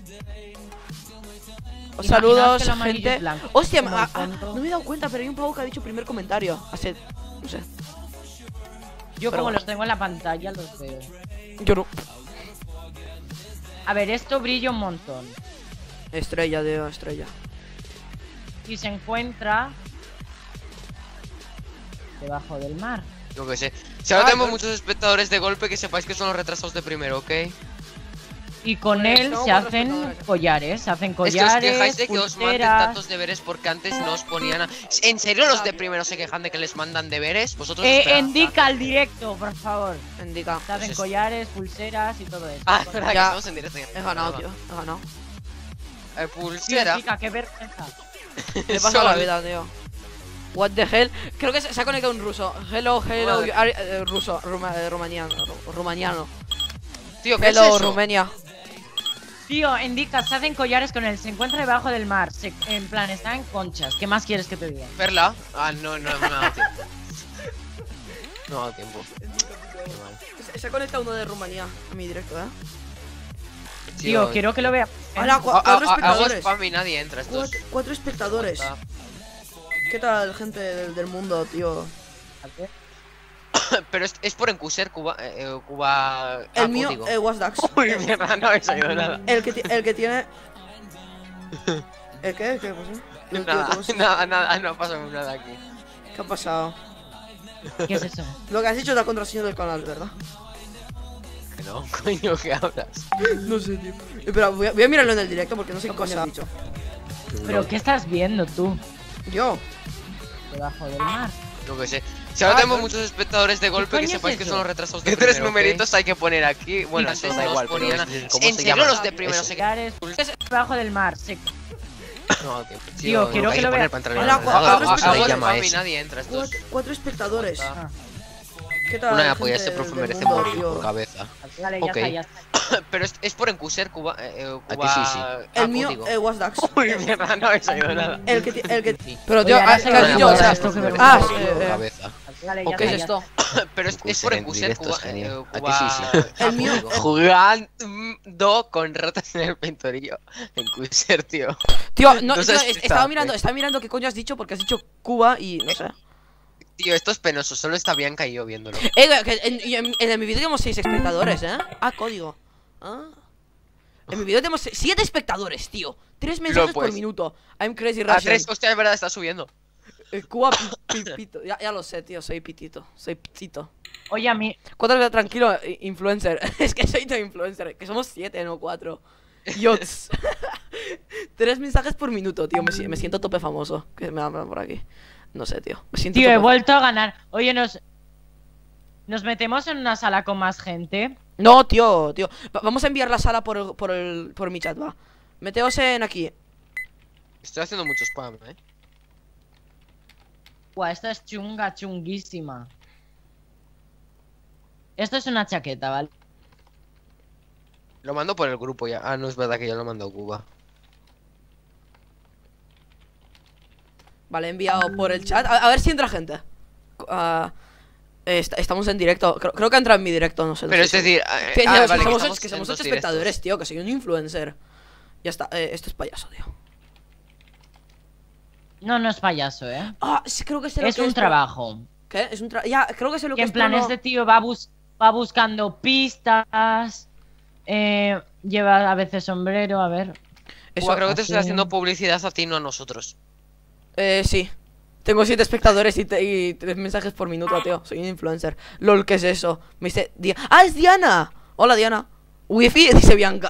Os Imaginaos saludos, que lo amarillo gente. es blanco, Hostia, como el fondo. no me he dado cuenta, pero hay un pavo que ha dicho primer comentario. Hace. No sé. Yo pero como bueno. los tengo en la pantalla los veo. Yo no. A ver, esto brilla un montón. Estrella, Dios, estrella. Y se encuentra debajo del mar. Yo que sé. Si ahora Ah, tenemos yo- muchos espectadores de golpe, que sepáis que son los retrasados de primero, ¿ok? Y con Pues él tengo se 4 hacen espectadores. collares, se hacen Es que os collares, quejáis de que os manden pulseras. tantos deberes porque antes no os ponían a... ¿En serio los de primero se quejan de que les mandan deberes? Vosotros esperad. Indica el directo, por favor. Indica. Se hacen es- collares, pulseras y todo eso. Ah, espera, que Ya. estamos en directo. He ganado, tío. He ganado. Tío, Pulsera. Indica, qué vergüenza. Me pasa la Sol. vida, tío. What the hell? Creo que se ha conectado un ruso. Hello, hello, Joder. you are- ruso, rumaniano. Rumaniano. Tío, ¿qué Hello, es eso? Rumania. Tío, indica, se hacen collares con él, se encuentra debajo del mar, en plan, está en conchas. ¿Qué más quieres que te diga? Perla. Ah, no me ha dado tiempo. No me ha dado tiempo. Qué mal. Se ha conectado uno de Rumanía a mi directo, Tío, quiero que lo vea. Hola, Hago 4 espectadores. spam y nadie entra. Esto es... 4 espectadores. ¿Qué tal, gente del mundo, tío? Pero es por Encuser, Cuba... Cuba... El mío, código. Wasdax. Uy, mierda, no he sabido nada. El que tiene. ¿El qué? ¿Qué pasó? No, tío, Nada, ¿cómo se- nada, no ha pasado nada aquí. ¿Qué ha pasado? ¿Qué es eso? Lo que has dicho es la contraseña del canal, ¿verdad? Que no, coño, ¿qué hablas? No sé, tío. Espera, voy a mirarlo en el directo porque no sé qué coño has dicho. ¿Pero qué estás viendo tú? Yo. Debajo del mar. Yo qué sé. Si ahora tenemos muchos espectadores de golpe, que coño es sepáis que eso? son los retrasados de ¿Qué tres primero, ¿ok? numeritos hay que poner aquí? Bueno, Antes eso da nos igual, ponían pero a- ¿cómo en se serio, llama? los de primero Eso. se Es debajo del mar. No, tío. Tío, quiero hay que lo poner vea. para entrar en Hola, el- cuatro Hago- espectadores. hago llama spam y eso. nadie entra. Estos... 4 espectadores. Ah, ¿Qué tal? Una gente polla, este profe del merece mundo, morir tío? por cabeza. vale, ya Ok. está, ya está. Pero es por encuser Cuba. Aquí sí, sí. El mío, Wasdax. Uy, mierda, no he sabido nada. El que. Sí. Pero, tío, Oye, ahora ¿qué se has me dicho? O olvidó sea, esto que me ah, parece. Por cabeza. Vale, ya ¿qué es está, ya esto? Pero es Encuser por en encuser directo Cuba. es genial. Aquí Cuba... sí, sí. El mío- Jugando con ratas en el pintorillo. Encuser, tío. Tío, no, No tío, sabes estaba expresarte. mirando qué coño has dicho porque has dicho Cuba y no sé. Tío, esto es penoso, solo está Bianca y yo viéndolo. Que en mi vídeo tenemos 6 espectadores, ¿eh? Ah, código. Ah. En mi vídeo tenemos 7 espectadores, tío. 3 mensajes por pues. minuto. I'm crazy A Russian. 3, hostia, es verdad, está subiendo. Cuba pito. Ya lo sé, tío, soy pitito. Soy pitito. Oye, a mí. 4 tranquilo, influencer. Es que soy todo influencer. Que somos 7, no 4. Yots. 3 mensajes por minuto, tío. Me siento tope famoso. Que me hablan por aquí. No sé, tío. Me siento Tío, he tope vuelto a ganar. Oye, nos metemos en una sala con más gente. No, tío. Vamos a enviar la sala por mi chat, va. Meteos en aquí. Estoy haciendo mucho spam, Buah, esta es chunguísima. Esto es una chaqueta, ¿vale? Lo mando por el grupo ya. Ah, no, es verdad que ya lo mando a Cuba. Vale, he enviado por el chat. A ver si entra gente. Estamos en directo. Creo que entra en mi directo, no sé. Pero es estoy decir, seguro. Que vale, somos que 8 estamos en espectadores, dos tío. Que soy un influencer. Ya está. Esto es payaso, tío. No, no es payaso, ¿eh? Ah, sí, creo que sé lo Es que un pero- trabajo. ¿Qué? Es un trabajo. Ya, creo que sé lo Que que en es. plan, pero no- este tío va buscando pistas. Lleva a veces sombrero, a ver. Eso, Cuba, creo que te estoy así. haciendo publicidad a ti, no a nosotros. Sí. Tengo 7 espectadores y 3 mensajes por minuto, tío. Soy un influencer. LOL, ¿qué es eso? Me dice. ¡Ah, es Diana! Hola, Diana. Wifi, dice Bianca.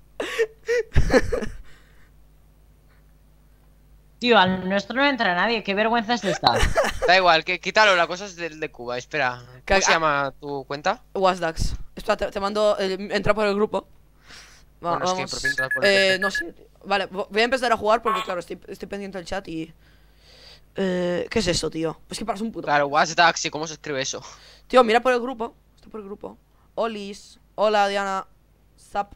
Tío, al nuestro no entra nadie. Qué vergüenza es esta. Da igual, que quítalo, la cosa es del de Cuba. Espera, Que- ¿cómo se llama tu cuenta? Wasdax. Espera, te mando. Entra por el grupo. Bueno, es que Vamos. por fin te vas por el PC. No sé. Vale, voy a empezar a jugar porque, claro, estoy pendiente del chat y. ¿Qué es eso, tío? Pues que paras un puto. Claro, Wasdax, ¿y cómo se escribe eso? Tío, mira por el grupo. Está por el grupo. Olis. Hola, Diana. Zap.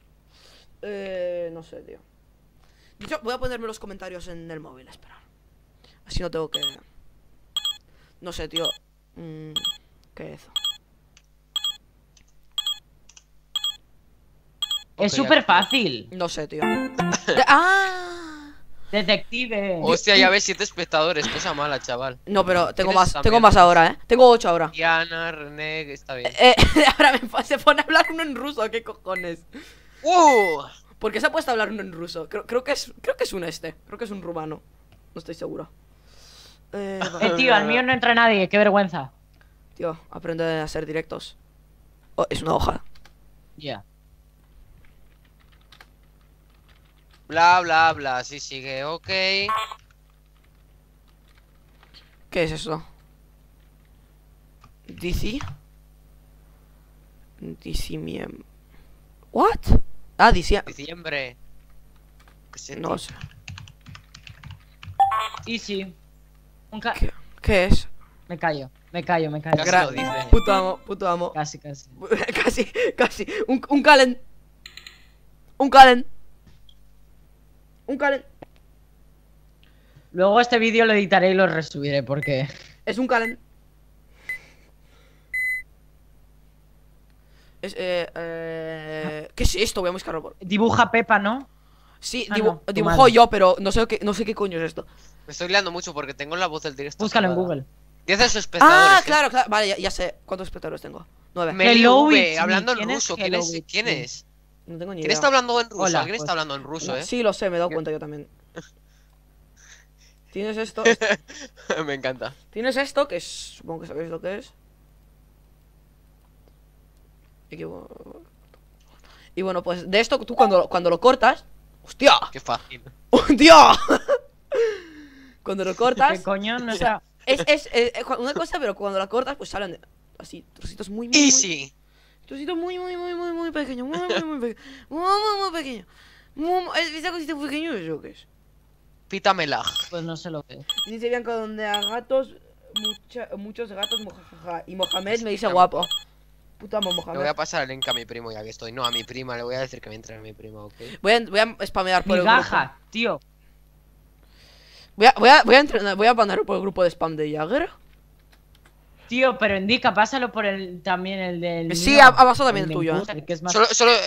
No sé, tío. De hecho, voy a ponerme los comentarios en el móvil, espera. Así no tengo que. No sé, tío. ¿Qué es eso? Es Ok, súper ya. fácil. No sé, tío. ¡Ah! Detective. Hostia, ya ves, 7 espectadores, cosa mala, chaval. No, pero tengo ¿Tienes más. también? Tengo más ahora, Tengo 8 ahora. Diana, René, está bien. Ahora se pone a hablar uno en ruso, ¿qué cojones? ¿Por qué se ha puesto a hablar uno en ruso? Creo que es un creo que es un rumano. No estoy seguro. Vale. Tío, al mío no entra nadie. Qué vergüenza. Tío, aprende a hacer directos. Oh, es una hoja. Ya. Bla, bla, bla, sí sigue, ok. ¿Qué es eso? DC. What? Ah, Diciembre. ¿Qué sé, no tío? sé. Easy. ¿Qué es? Me callo. Casi Gra- lo dice. Puto amo. Casi. Casi. Un calen. Un calen. Luego este vídeo lo editaré y lo resubiré porque... Es un calen. ¿Qué es esto? Voy a buscarlo por. Dibuja Pepa, ¿no? Sí, Ah, no, tu dibujo madre. yo, pero no sé qué coño es esto. Me estoy liando mucho porque tengo la voz del directo. Búscalo en activada. Google. 10 espectadores. Ah, ¿eh? claro. Vale, ya sé. ¿Cuántos espectadores tengo? 9. Meli Hello, V, it's me. hablando en ¿Quién es ruso. Hello, ¿Quién it's es? me? No tengo ni ¿Quién idea. está hablando en ruso? Hola, ¿Alguien pues. está hablando en ruso, Sí, lo sé, me he dado cuenta yo también. Tienes esto. Me encanta. Tienes esto, que es. Supongo que sabéis lo que es. Y bueno, pues de esto tú cuando lo cortas. ¡Hostia! Qué fácil. ¡Hostia! Cuando lo cortas. ¿Qué coño? No o sé. sea, una cosa, pero cuando la cortas, pues salen así, trocitos muy Easy. trocito muy pequeño, muy pequeño, muy pequeño. ¿Esa cosita muy pequeño eso qué es? Pítamela. Pues no sé lo que es. Dice Bianca, donde a gatos, muchos gatos, mojajaja. Y Mohamed me dice guapo. Puta Le voy Mohamed. a pasar el link a mi primo ya que estoy. No, a mi prima, le voy a decir que me entre a mi prima, ok. Voy a spamear por el Migaja, tío. grupo. Voy a mandar por el grupo de spam de Jagger. Tío, pero indica, pásalo por el también el del. Sí, mío. abajo también el de tuyo, Impuser, que es más...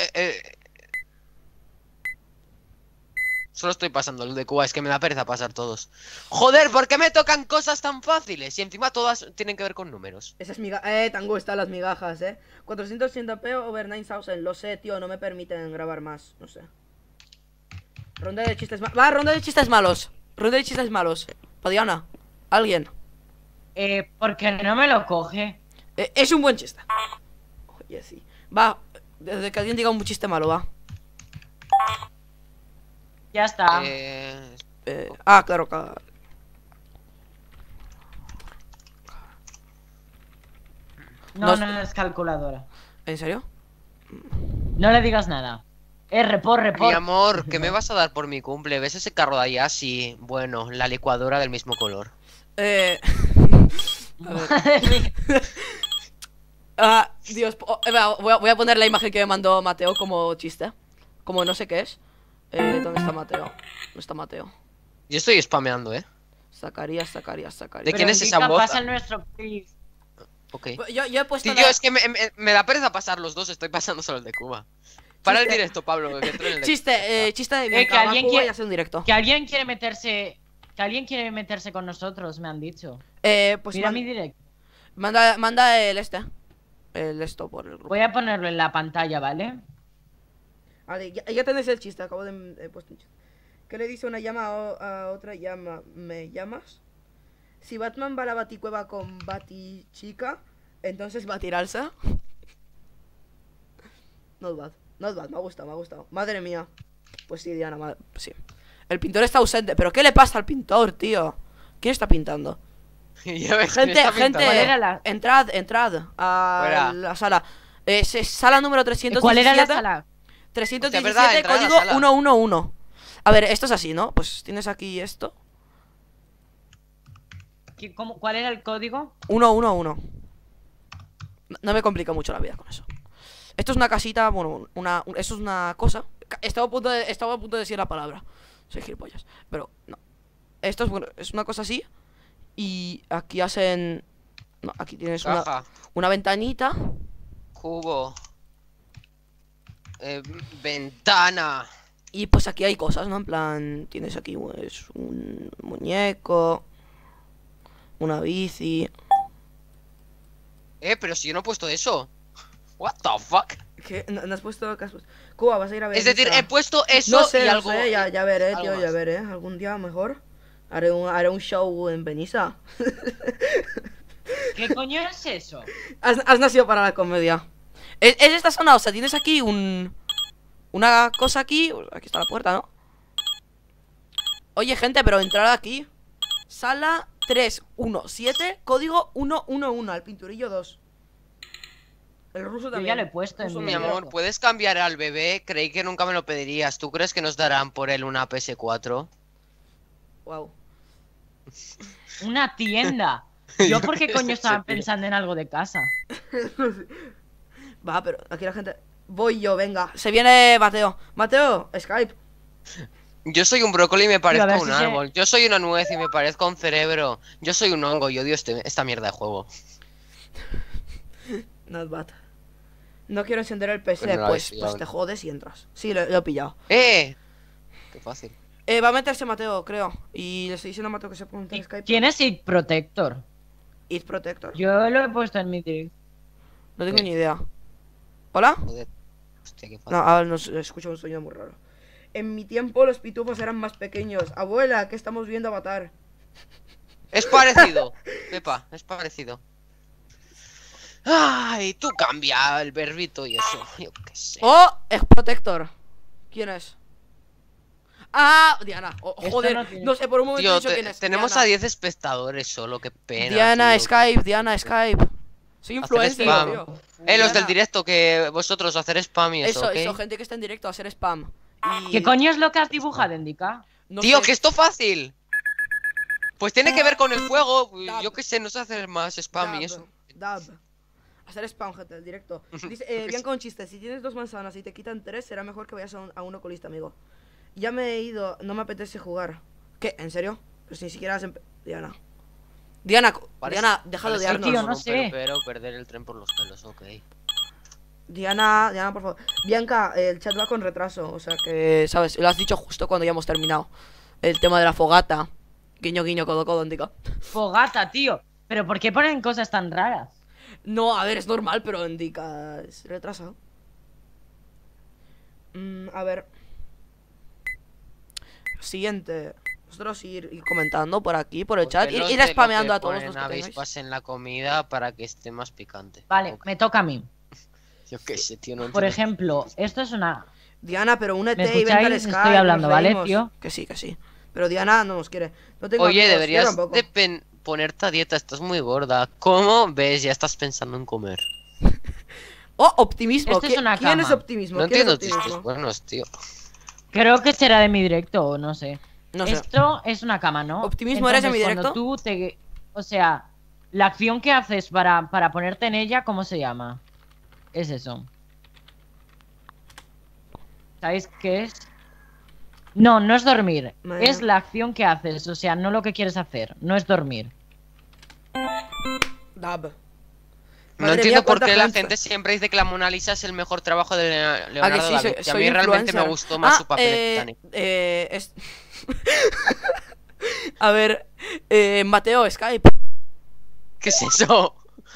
Solo estoy pasando el de Cuba, es que me da pereza pasar todos. Joder, ¿por qué me tocan cosas tan fáciles? Y encima todas tienen que ver con números. Esa es Tango, están las migajas, 480p over 9000. Lo sé, tío, no me permiten grabar más. No sé. Ronda de chistes malos. Va, ronda de chistes malos. Ronda de chistes malos. Padiana. Alguien. Porque no me lo coge. Es un buen chiste. Oye, sí. Va, desde que alguien diga un chiste malo, va. Ya está. Claro. No es calculadora. ¿En serio? No le digas nada. Repor. Mi amor, ¿qué me vas a dar por mi cumple? ¿Ves ese carro de allá? Sí, bueno, la licuadora del mismo color. Dios, voy a poner la imagen que me mandó Mateo como chiste. Como no sé qué es. ¿Dónde está Mateo? ¿Dónde está Mateo? Yo estoy spameando, Zacarías. ¿De quién es esa voz? Pasa el nuestro, please. Ok. Yo he puesto Tío, es que me da pereza pasar los dos, estoy pasando solo el de Cuba. Para el directo, Pablo, que entre en el chiste de Bianca, que alguien va a Cuba quiere- y hace un directo. Que alguien quiere meterse. Que alguien quiere meterse con nosotros, me han dicho. Pues Mira mi directo. manda el esto por el grupo. Voy a ponerlo en la pantalla, ¿vale? Vale, ya tenés el chiste, acabo de puesto un chiste. ¿Qué le dice una llama a otra llama? ¿Me llamas? Si Batman va a la baticueva con Batichica, entonces va a tirarse. Not bad, me ha gustado. Madre mía. Pues sí, Diana, sí. El pintor está ausente, pero ¿qué le pasa al pintor, tío? ¿Quién está pintando? Ya ves, Gente, está pintando. ¿Cuál era la- entrad a Fuera. la sala. Sala número 317. ¿Cuál era la sala? 317, Hostia, verdad, entra en la código sala. 111. A ver, esto es así, ¿no? Pues tienes aquí esto. ¿Cuál era el código? 111. No me complica mucho la vida con eso. Esto es una casita, bueno, eso es una cosa. Estaba a punto de decir la palabra. Soy gilipollas, pero no. Esto es, bueno, es una cosa así. Y aquí hacen... No, aquí tienes Caja, una ventanita. cubo, ventana. Y pues aquí hay cosas, ¿no? En plan, tienes aquí pues, un muñeco, una bici. Pero si yo no he puesto eso. What the fuck? ¿Qué? ¿No has puesto lo que has puesto? Cuba, vas a ir a ver. Es decir, esa? he puesto eso No sé, y no algo. sé, ya veré, algo tío, más. ya veré. Algún día mejor haré un show en Benissa. ¿Qué coño es eso? Has nacido para la comedia. Es esta zona, o sea, tienes aquí una cosa aquí. Aquí está la puerta, ¿no? Oye, gente, pero entrad aquí. Sala 317, código 111, al pinturillo 2. El ruso Yo también. ya lo he puesto en Ruso mi Mi negro. amor, ¿puedes cambiar al bebé? Creí que nunca me lo pedirías. ¿Tú crees que nos darán por él una PS4? Wow. Una tienda. ¿Yo por qué coño estaba pensando en algo de casa? Va, pero aquí la gente. Voy yo, venga. Se viene Mateo. Mateo, Skype. Yo soy un brócoli y me parezco ver a un si se- árbol. Yo soy una nuez y me parezco a un cerebro. Yo soy un hongo y odio esta mierda de juego. Not bad. No quiero encender el PC, Pues no lo habéis pues pillado. te jodes y entras. Sí, lo he pillado. Qué fácil. Va a meterse Mateo, creo. Y le estoy diciendo a Mateo que se ponga en Skype. ¿Quién es It Protector? It Protector. Yo lo he puesto en mi direct. No tengo ni idea. ¿Hola? Joder. Hostia, qué fácil. No, ahora nos escucho un sonido muy raro. En mi tiempo los pitufos eran más pequeños. Abuela, que estamos viendo Avatar. Es parecido. Pepa, es parecido. Ay, tú cambia el verbito y eso. Yo qué sé. ¡Oh! Es Protector. ¿Quién es? Ah, Diana. Esto Joder, no tiene- no sé, por un momento he Tío, dicho quién es. tenemos Diana. a 10 espectadores solo, qué pena. Diana, tío. Skype, Diana, Skype. Soy influencer, spam. tío. Los Diana. del directo, que vosotros hacer spam y eso, Eso, ¿ok? gente que está en directo a hacer spam. Y... ¿Qué coño es lo que has dibujado, Indica? No Tío, sé. que esto fácil. Pues tiene que ver con el juego. Dab. Yo qué sé, no sé hacer más spam y eso. Dab. Hacer spam, gente, el directo. Dice, bien con chiste, si tienes 2 manzanas y te quitan 3, será mejor que vayas a un oculista, amigo. Ya me he ido, no me apetece jugar. ¿Qué? ¿En serio? Pues ni siquiera has Diana. Diana, Diana, deja de Parece odiarnos. Tío, no sé. Pero perder el tren por los pelos, ok. Diana, por favor. Bianca, el chat va con retraso, o sea que, ¿sabes? Lo has dicho justo cuando ya hemos terminado. El tema de la fogata. Guiño, guiño, codo, codo, indica. Fogata, tío. ¿Pero por qué ponen cosas tan raras? No, a ver, es normal, pero indica es retrasado. A ver. Siguiente. Nosotros ir comentando por aquí, por el chat. Ir spameando a todos los que tengáis. avispas en la comida para que esté más picante. Vale, Ok. me toca a mí. Yo qué sé, tío, no Por entiendo. ejemplo, esto es una... Diana, pero únete ¿Me y vente al escucháis? Skype. Estoy hablando, nos ¿vale, reímos. tío? Que sí. Pero Diana no nos quiere. No tengo Oye, amigos, yo deberías tampoco. de ponerte a dieta, estás muy gorda. ¿Cómo ves? Ya estás pensando en comer. Oh, optimismo. Esto es una ¿Quién es cama. optimismo? No ¿Quién es entiendo optimismo? chistes buenos, tío. Creo que será de mi directo, o no sé. No sé. Esto es una cama, ¿no? ¿Optimismo eres de mi Entonces, directo? cuando tú te... O sea, la acción que haces para ponerte en ella, ¿cómo se llama? Es eso. ¿Sabéis qué es? No, no es dormir. Vale. Es la acción que haces, o sea, no lo que quieres hacer. No es dormir. Dab. No Madre entiendo mía, por cuánta qué la gente. gente siempre dice que la Mona Lisa es el mejor trabajo de Leonardo sí? da Soy- Vinci. A soy mí realmente me influencer. gustó más su papel en Titanic. A ver, Mateo, Skype. ¿Qué es eso?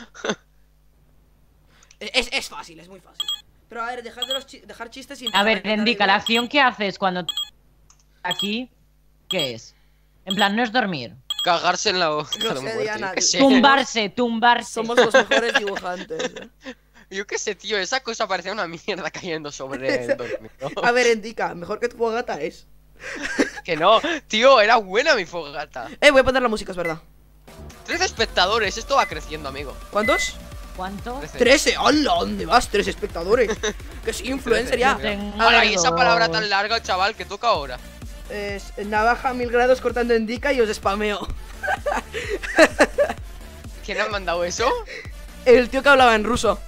Es fácil, es muy fácil. Pero a ver, dejar chistes y A ver, empezar indica, la igual. acción que haces cuando... Aquí, ¿qué es? En plan, no es dormir. Cagarse en la boca. No de sé, muerte, Diana, yo qué sé. Tumbarse. Somos los mejores dibujantes. Yo qué sé, tío, esa cosa parecía una mierda cayendo sobre el dormido. A ver, indica, mejor que tu fogata es. Que no, tío, era buena mi fogata. Voy a poner la música, es verdad. 13 espectadores, esto va creciendo, amigo. ¿Cuántos? ¿Cuánto? 13. ¡Hola! ¿Dónde vas? 3 espectadores. Que soy influencer ya. Tengo Hola, y esa palabra dos. tan larga, chaval, que toca ahora. Es navaja 1000 grados cortando indica y os spameo. ¿Quién ha mandado eso? El tío que hablaba en ruso.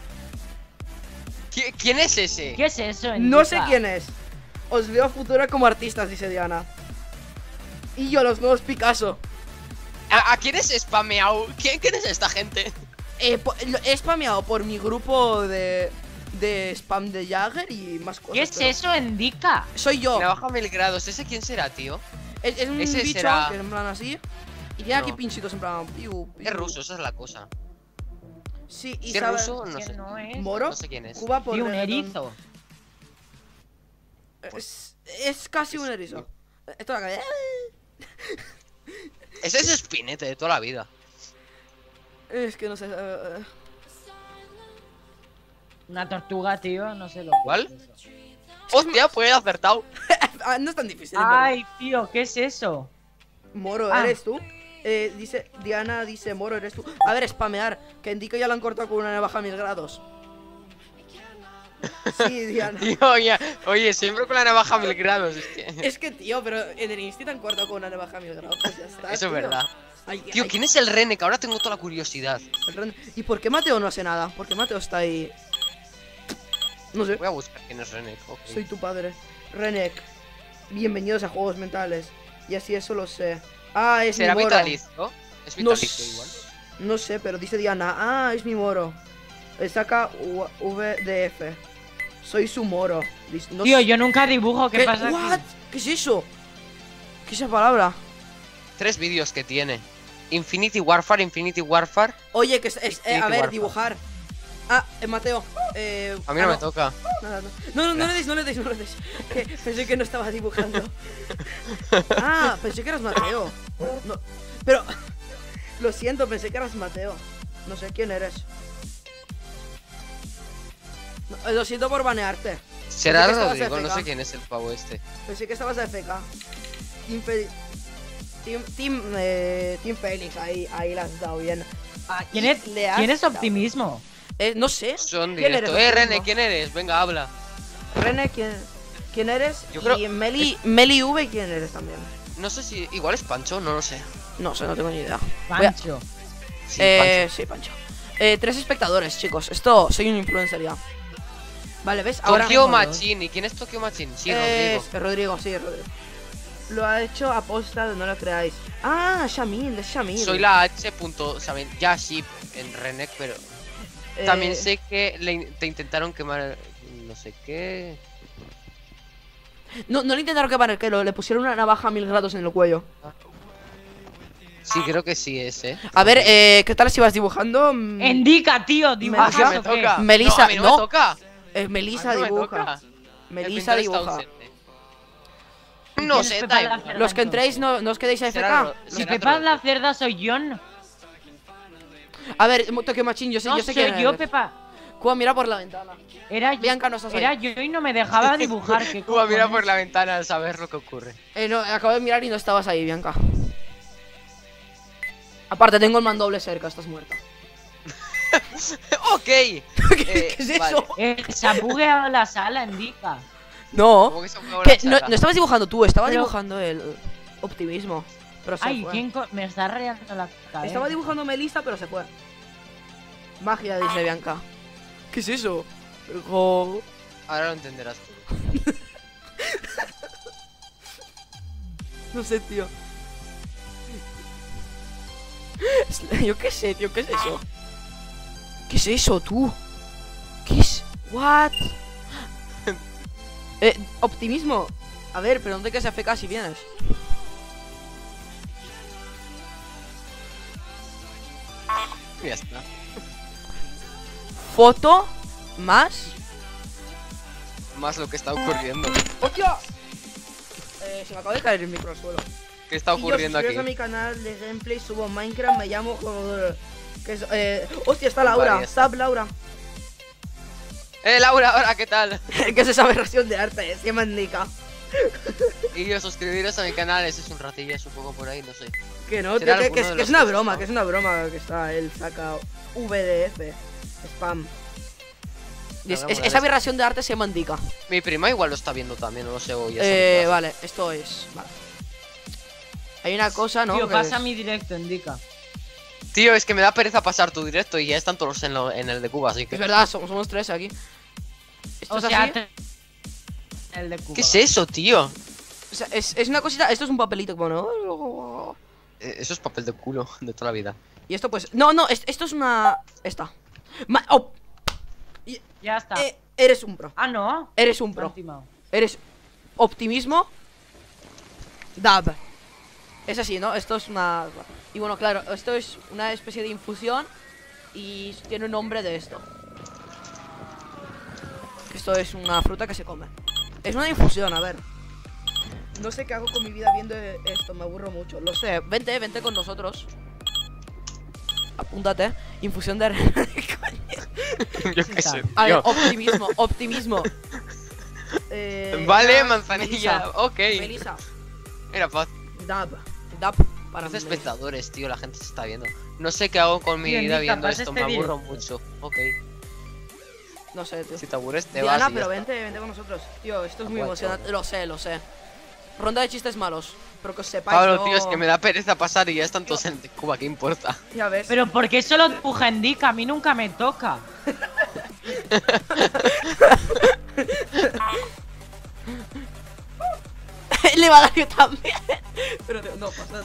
¿Quién es ese? ¿Qué es eso? No sé indica? quién es. Os veo a futuro como artistas, dice Diana. Y yo, los nuevos Picasso. ¿A quién es spameado? ¿Quién es esta gente? He spameado por mi grupo de spam de Jagger y más cosas. ¿Qué es pero eso? Indica. Soy yo. Me baja 1000 grados, ¿ese quién será, tío? Es un Ese bicho será- que es en plan así. Y tiene aquí No. pinchitos en plan. Piu, piu. Es ruso, esa es la cosa. Sí, y Si es sabe. ruso, no ¿Quién sé. no es? Moro. No sé quién es. Cuba por Y un reggaetón. erizo. Es casi un erizo. Esto la Ese es Spinete de toda la vida. Es que no sé. Una tortuga, tío, no sé lo ¿Cuál? que es eso. Hostia, pues he acertado. No es tan difícil. es verdad. Ay, tío, ¿qué es eso? Moro, Ah. ¿eres tú? Dice, Diana dice, Moro, ¿eres tú? A ver, spamear, que en Dico ya lo han cortado con una navaja a 1000 grados. Sí, Diana. Tío, oye, siempre con la navaja a 1000 grados. Es que, tío, pero en el Insti te han cortado con una navaja a 1000 grados, pues ya está. Eso es tío. verdad. Ay, Tío, ay, ¿quién es el Renek? Ahora tengo toda la curiosidad. ¿Y por qué Mateo no hace nada? ¿Por qué Mateo está ahí? No sé, Voy a buscar quién es Renek. ok. soy tu padre. Renek, bienvenidos a Juegos Mentales. Y así eso lo sé. Ah, es ¿Será mi Moro. vitalicio? Es No vitalicio igual. No sé, pero dice Diana. Ah, es mi Moro. Saca VDF. Soy su Moro. No Tío, sé- yo nunca dibujo, ¿qué pasa ¿What? aquí? ¿Qué es eso? ¿Qué es esa palabra? 3 vídeos que tiene. Infinity Warfare. Oye, que a Infinity ver, Warfare. dibujar. Ah, Mateo. A mí no me toca. Nada, no le deis, no le deis. Que pensé que no estaba dibujando. Ah, pensé que eras Mateo. No, pero lo siento, pensé que eras Mateo. No sé quién eres. No, lo siento por banearte. Será Pensé que estabas Rodrigo, no AFK. sé quién es el pavo este. Pensé que estabas AFK. Team Félix, ahí la has dado bien. Ahí ¿Quién es, le has ¿quién es dado. Optimismo? No sé. Son ¿Quién directo. eres, Rene, Optimismo? ¿quién eres? Venga, habla. Rene, ¿quién eres? Yo creo- Y Meli V, ¿quién eres también? No sé si. Igual es Pancho, no lo sé. No sé, no tengo ni idea. Voy a- Pancho. Sí, Pancho. Sí, Pancho. 3 espectadores, chicos. Esto, soy un influencer ya. Vale, ¿ves? Ahora Tokyo mismo Machine. ¿Y quién es Tokyo Machine? Sí, Rodrigo. Rodrigo, sí, Rodrigo. Lo ha hecho a posta, no lo creáis. Ah, Shamil, es Shamil. Soy la H. ¿Saben? Ya sí, en Renek, pero. También sé que te intentaron quemar. No sé qué. No le intentaron quemar el Kelo, le pusieron una navaja a 1000 grados en el cuello. Sí, creo que sí es, A ver, ¿qué tal si vas dibujando? Indica, tío, dibujas Melissa, me o qué? toca. Melissa, no, a mí no, no. me toca. Melissa A mí no me dibuja. toca. Melissa El pintor está dibuja. ausente. No ¿Quién sé, es da Pepa igual. la Cerda, Los que entréis entonces? no os quedéis Será AFK. Ro- Si será Pepa Rodrigo. la cerda soy yo, no A ver, Tokyo Machine, yo sé soy quién yo, eres. Pepa. Cuba, mira por la ventana. Era Bianca, no estás ahí. Era yo y no me dejaba dibujar. ¿Qué Cuba mira cojones? por la ventana al saber lo que ocurre. No, acabo de mirar y no estabas ahí, Bianca. Aparte, tengo el mandoble cerca, estás muerta. Ok. ¿Qué es vale. eso? Se ha bugueado la sala, indica. No. ¿Cómo que se fue Que la no, sala? no estabas dibujando tú, estaba Pero- dibujando el optimismo. Pero se Ay, fue. ¿quién me está rayando la cabeza? Estaba dibujando Melissa, pero se fue. Magia, dice Bianca. ¿Qué es eso? Pero- Ahora lo entenderás tú. No sé, tío. Yo qué sé, tío, ¿qué es eso? ¿Qué es eso, tú? ¿Qué es? What? Optimismo. A ver, pero ¿dónde quedas AFK si vienes? Ya está. Foto más. Más lo que está ocurriendo. ¡Hostia! Se me acaba de caer el micro al suelo. ¿Qué está ocurriendo Si aquí? a mi canal de gameplay, subo Minecraft, me llamo... que es, hostia, está Laura. Varias. Sab Laura. Laura, hola, ¿qué tal? ¿Qué es esa aberración de arte? ¿Qué me indica? Y suscribiros a mi canal, ese es un ratillo, supongo por ahí, no sé. Que no, Será tío, que alguno de es los una dos, broma, ¿no? que es una broma que está, él saca VDF, spam. Y Hablamos de esa esto. aberración de arte se llama indica. Mi prima igual lo está viendo también, no lo sé, o ya sabe. Vale, esto es... Vale. Hay una cosa, ¿no? Tío, que pasa es- mi directo, indica. Tío, es que me da pereza pasar tu directo y ya están todos en el de Cuba, así que... Es verdad, somos 3 aquí. ¿Esto O es sea, así? el de Cuba. ¿Qué es eso, tío? O sea, es una cosita... Esto es un papelito, como, ¿no? Eso es papel de culo de toda la vida. Y esto pues... No, esto es una... Esta. Ya está. Eres un pro. Ah, no. Eres un Me han pro. timado. Eres optimismo. Dab. Es así, ¿no? Esto es una... Y bueno, claro, esto es una especie de infusión. Y tiene un nombre de esto. Esto es una fruta que se come. Es una infusión, a ver. No sé qué hago con mi vida viendo esto, me aburro mucho. Lo sé, vente con nosotros. Apúntate. Infusión de arena de coño. Yo qué sé, A ver, tío. optimismo. Vale, ya, manzanilla, Melissa, ok. Melissa. Era paz. Dab para Hace Melissa. espectadores, tío, la gente se está viendo. No sé qué hago con mi Tío, vida Nica, viendo pasa esto, este me aburro directo. mucho. Ok. No sé, tío. Si te aburres, te Diana, vas y ya pero está. vente con nosotros. Tío, esto es muy Aguanto. emocionante. Lo sé. Ronda de chistes malos. Pero que os sepáis, Pablo, no- tío, es que me da pereza pasar y ya están todos en Cuba, ¿qué importa? Ya ves. Pero ¿por qué solo dibuja indica? A mí nunca me toca. Le va a dar yo también. Pero no, pasa.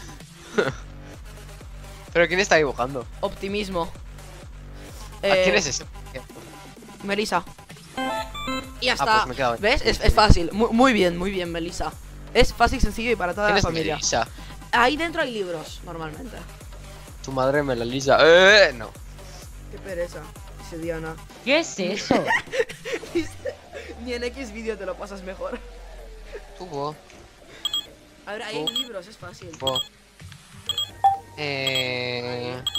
¿Pero quién está dibujando? Optimismo. ¿A quién es ese? Melissa. Y ya Ah, está. pues me he quedado- ¿Ves? Es fácil. Muy bien, Melissa. Es fácil, sencillo y para toda ¿Quién la es familia. Melissa? Ahí dentro hay libros, normalmente. Tu madre me la lisa. No. Qué pereza. Dice Diana. ¿Qué es eso? Ni en X vídeo te lo pasas mejor. Tuvo. A ver, ahí hay libros, es fácil.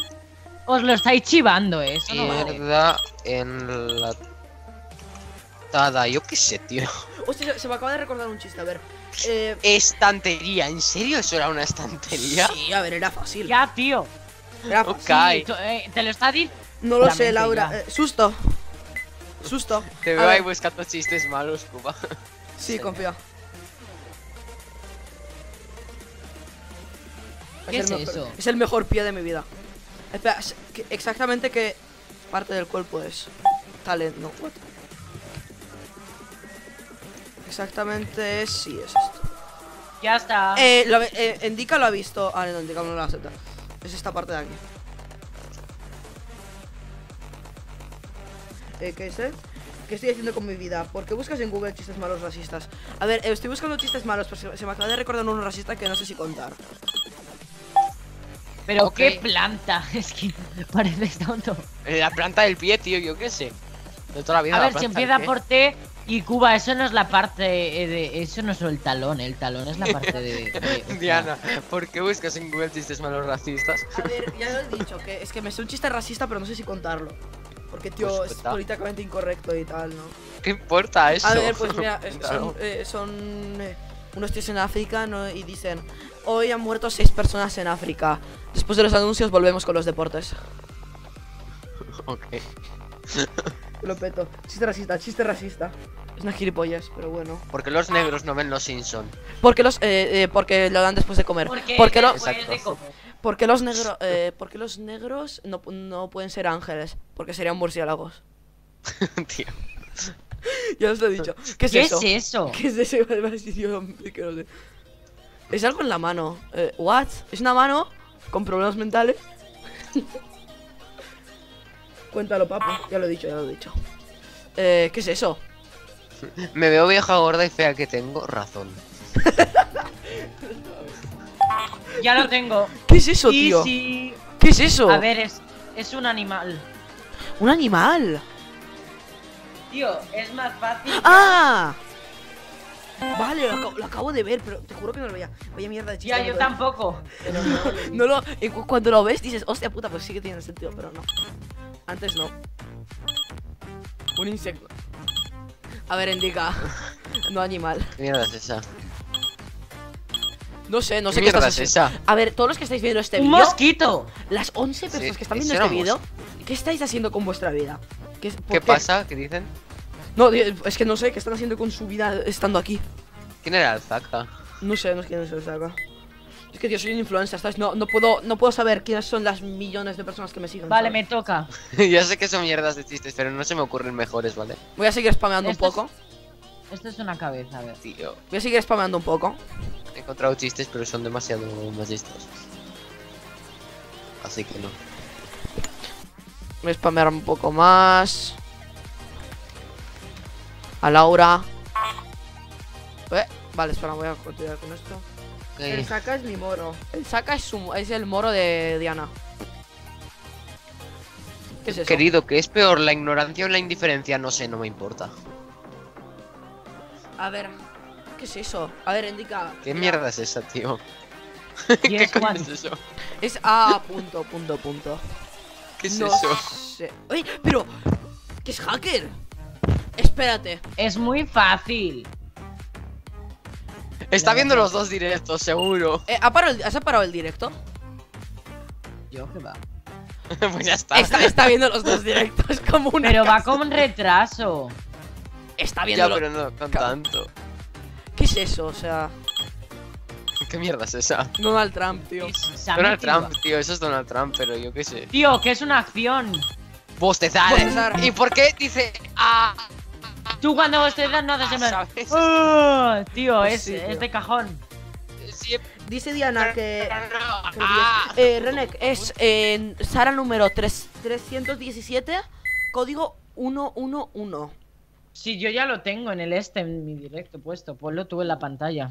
Os lo estáis chivando, eso no vale. Mierda en la portada, yo qué sé, tío. Hostia, se me acaba de recordar un chiste, a ver. Estantería, ¿en serio eso era una estantería? Sí, a ver, era fácil. Ya, tío. Era fácil. Ok. Te lo está diciendo. No lo sé, Lamento Laura. ya. Susto. Susto. Te A veo ahí ver, buscando chistes malos, Cuba. Sí, confía. ¿Qué es el mejor- eso? Es el mejor pie de mi vida. Espera, exactamente qué parte del cuerpo es. Talent, no, what? Exactamente es... Sí, es esto. Ya está. Indica lo ha visto. Ah, no, Indica no lo acepta. Es esta parte de aquí. ¿Qué es? ¿Qué estoy haciendo con mi vida? ¿Por qué buscas en Google chistes malos racistas? A ver, estoy buscando chistes malos, pero se me acaba de recordar uno racista que no sé si contar. Pero ok. qué planta. Es que pareces tonto. La planta del pie, tío, yo qué sé. De toda la vida. A la ver, si planta del empieza pie. por T y Cuba, eso no es la parte de. Eso no es el talón es la parte de. Diana, ¿por qué buscas en Google chistes malos racistas? A ver, ya lo he dicho, que es que me sé un chiste racista, pero no sé si contarlo. Porque, tío, Pues es cuenta. políticamente incorrecto y tal, ¿no? ¿Qué importa eso? A ver, pues mira, Claro. son unos tíos en África, ¿no? Y dicen, hoy han muerto 6 personas en África. Después de los anuncios volvemos con los deportes. Ok. Lo peto. Chiste racista, chiste racista. Es una gilipollas, pero bueno. ¿Por qué los negros no ven los Simpson? Porque porque lo dan después de comer. Porque Porque lo- después de Exacto. comer. porque los negros no pueden ser ángeles, porque serían murciélagos. Tío. Ya os lo he dicho. ¿Qué es ¿Qué eso? es eso? ¿Qué es eso? Iba a decir yo, que no sé. Es algo en la mano. ¿What? ¿Es una mano con problemas mentales? Cuéntalo, papá. Ya lo he dicho, ya lo he dicho. ¿Qué es eso? Me veo vieja, gorda y fea que tengo razón. Ya lo tengo. ¿Qué es eso, Y tío? sí. ¿Qué es eso? A ver, es un animal. Un animal. Tío, es más fácil. ¡Ah! Vale, lo acabo de ver, pero te juro que no lo veía. Vaya mierda de chiste. Ya, no yo lo- tampoco. Pero no lo leí. No lo, cuando lo ves dices, hostia puta, pues sí que tiene sentido, pero no. Antes no. Un insecto. A ver, indica. No animal. ¿Qué mierda es esa? No sé ¿Qué qué mierda estás es haciendo. esa? A ver, todos los que estáis viendo este ¡Un vídeo, mosquito! las 11 personas Sí, que están viendo eso este era vídeo, ¿qué estáis haciendo con vuestra vida? ¿Por ¿Qué pasa? ¿Qué dicen? No, es que no sé qué están haciendo con su vida estando aquí. ¿Quién era el Zaka? No sé quién es el saca. Es que tío, soy un influencer, ¿sabes? No puedo saber quiénes son las millones de personas que me siguen. Vale, ¿sabes? me toca. Ya sé que son mierdas de chistes, pero no se me ocurren mejores, ¿vale? Voy a seguir spameando un Esto es- poco. Esto es una cabeza, a ver. Tío, Voy a seguir spameando un poco. he encontrado chistes, pero son demasiado machistas. Así que no. Voy a spamear un poco más. A Laura. Vale, espera, voy a continuar con esto. El Ok. Saka es mi moro. El Saka es el moro de Diana. ¿Qué es eso? Querido, ¿qué es peor, la ignorancia o la indiferencia? No sé, no me importa. A ver, ¿qué es eso? A ver, indica. ¿Qué mierda es esa, tío? Y ¿Qué es coño Juan. es eso? Es punto. ¿Qué es No eso? sé. Oye, pero ¿qué es hacker? Espérate. Es muy fácil. Está viendo los dos directos, seguro. ¿Has parado el directo? Yo que va. Pues ya está. Está viendo los dos directos como una. Pero va casa. con retraso. Está viendo. Ya, pero no con tanto. ¿Qué es eso? O sea, ¿Qué mierda es esa? Donald Trump, tío. Se ha Donald metido. Trump, tío, eso es Donald Trump, pero yo qué sé. Tío, que es una acción. Bostezar. Bostezar. ¿Y por qué dice Tú cuando estés dando haces en plan, ¿sabes? "Ah", tío, Pues es, sí, tío. es de cajón. Siempre. Dice Diana que. Ah. Renek, es Sara número 317, código 111. Sí, yo ya lo tengo en en mi directo puesto. Ponlo tú en la pantalla.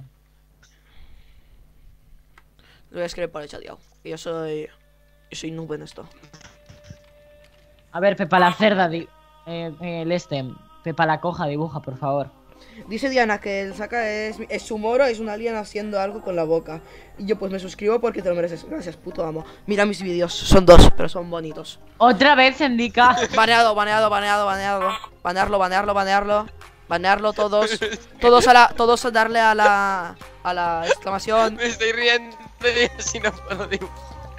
Lo voy a escribir por el chat, tío. Yo soy noob en esto. A ver, Pepa la cerda, Pepa la coja, dibuja, por favor. Dice Diana que el Saka es su moro, es un alien haciendo algo con la boca. Y yo pues me suscribo porque te lo mereces. Gracias, puto amo. Mira mis vídeos, son 2, pero son bonitos. Otra vez indica. Baneado. Banearlo. Banearlo todos. Todos a darle a la exclamación. Me estoy riendo y así no puedo dibujar.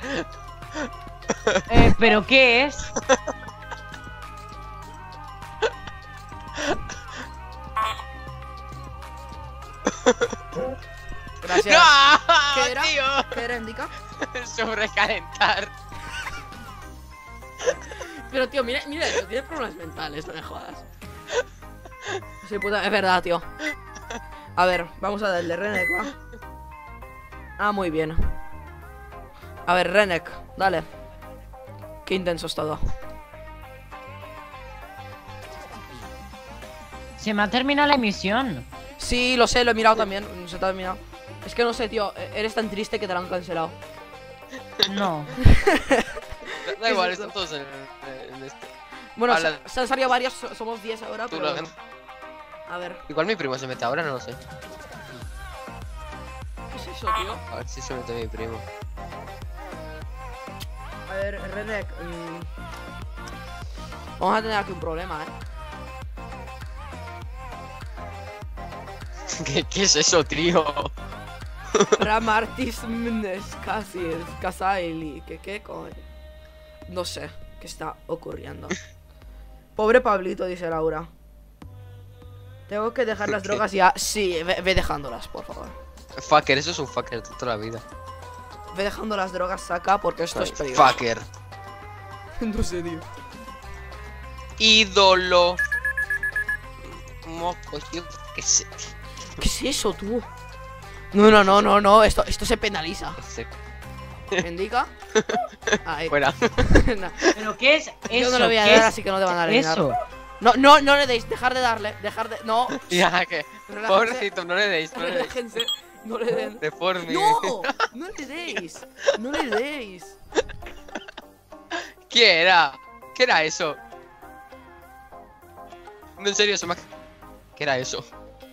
¿Pero qué es? Gracias. ¡No! ¿Qué era? Tío. ¿Qué era, Indica? Sobrecalentar. Pero tío, mira eso, tiene problemas mentales, no me jodas. Sí, puta, es verdad, tío. A ver, vamos a darle Renek, va. Ah, muy bien. A ver, Renek, dale. Qué intenso es todo. Se me ha terminado la emisión. Sí, lo sé, lo he mirado también. Se te ha terminado. Es que no sé, tío, eres tan triste que te lo han cancelado. No. Da igual, es eso? están todos en este. Bueno, Habla- se han salido varios, somos 10 ahora, Tú pero... lo- A ver, Igual mi primo se mete ahora, no lo sé. ¿qué es eso, tío? A ver si se mete mi primo. A ver, Renek, vamos a tener aquí un problema, ¿Qué es eso, tío? Ramartis Kasaili, ¿qué coño? No sé qué está ocurriendo. Pobre Pablito, dice Laura. Tengo que dejar las ¿Qué? drogas ya. Sí, ve dejándolas, por favor. Fucker, eso es un fucker de toda la vida. Ve dejando las drogas, saca, porque esto es peligroso. Fucker. No sé, tío. Ídolo. Moco, tío. ¿Qué sé? ¿Qué es eso, tú? No, esto se penaliza. ¿Indica? Ahí. Fuera. No, ¿Pero qué es eso? yo no lo voy a ¿Qué dar, es así que no te van a eliminar. eso? No le deis, dejar de darle, no. Ya que. Relájense. Pobrecito, no le deis, no le deis. Relájense, no le den. Deforme. ¡No! ¡No le deis! ¡No le deis! ¿Qué era? ¿Qué era eso? No, en serio, se me ha... ¿Qué era eso?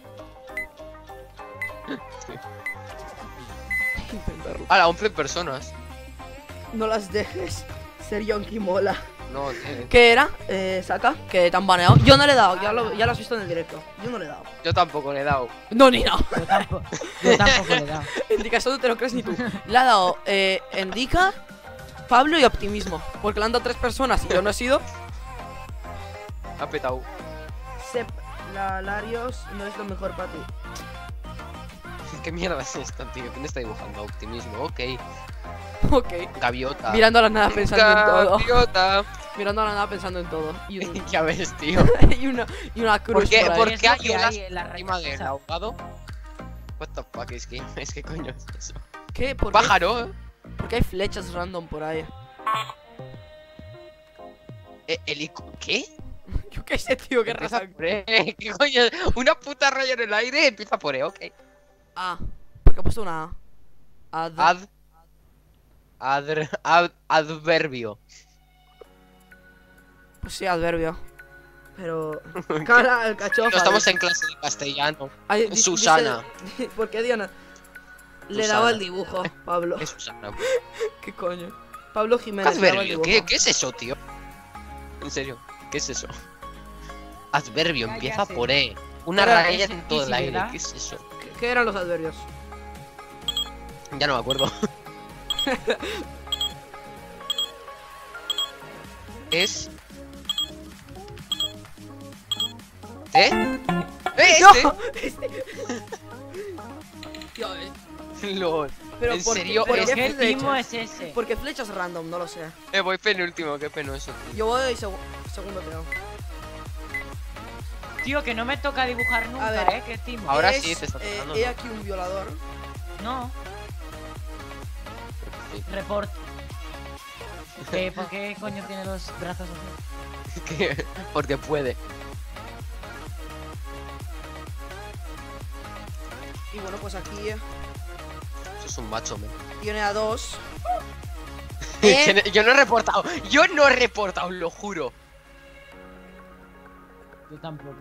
Intentarlo. ¡Hala, 11 personas! No las dejes. Ser yonki mola. No, ¿Qué era? Saca, que te han baneado. Yo no le he dado, ya lo has visto en el directo. Yo no le he dado. yo tampoco le he dado. No, ni no. Yo tampoco le he dado. Indica, eso no te lo crees ni tú. Le ha dado Indica, Pablo y Optimismo. Porque le han dado 3 personas y yo no he sido. Ha petado. Sep, Larios no es lo mejor para ti. ¿Qué mierda es esto, tío? ¿Quién está dibujando? Optimismo, ok. Ok. Gaviota. Mirando a la nada pensando en todo. Gaviota. Mirando a la nada pensando en todo. Y, Ya ves, tío. y una cruz ¿Por qué, por ahí. ¿por Es qué lo hay que una hay en la encima recta del esa. ahogado? What the fuck, es que coño es eso. ¿Qué? ¿Por qué? Pájaro, ¿Por qué hay flechas random por ahí? ¿Qué? Yo qué sé, tío, qué Empieza raza. por E. ¿Qué coño? Una puta raya en el aire empieza por E, ok. Ah, porque he puesto una A. Adverbio. Pues sí, adverbio. Pero. Cara, el cachofa. No estamos en clase de castellano. Ay, Susana. ¿Por qué Diana? Le Susana. daba el dibujo, Pablo. Es Susana. ¿Qué coño? Pablo Jiménez le daba el Adverbio. dibujo. ¿Qué es eso, tío? En serio, ¿qué es eso? Adverbio, Ya empieza sé. por E. Una Era- raya es en todo el easy, aire. ¿verdad? ¿Qué es eso? ¿Qué eran los adverbios? Ya no me acuerdo. Es. ¿Eh? ¡Este! ¡No! Tío, LOL. pero ¿En ¿por serio? ¿por ¿Pero qué qué timo flechas? es ese? Porque flechas random, no lo sé. Voy penúltimo, qué penoso. Yo voy segundo, creo. Tío, que no me toca dibujar nunca, ver. qué timo. Ahora Es, sí te está tocando, He ¿no? aquí un violador. No, Sí. report. ¿Por qué coño tiene los brazos así? Que- Porque puede. Y bueno, pues aquí Eso es un macho, men. tiene a 2. Yo no he reportado. Yo no he reportado, lo juro. Yo tampoco.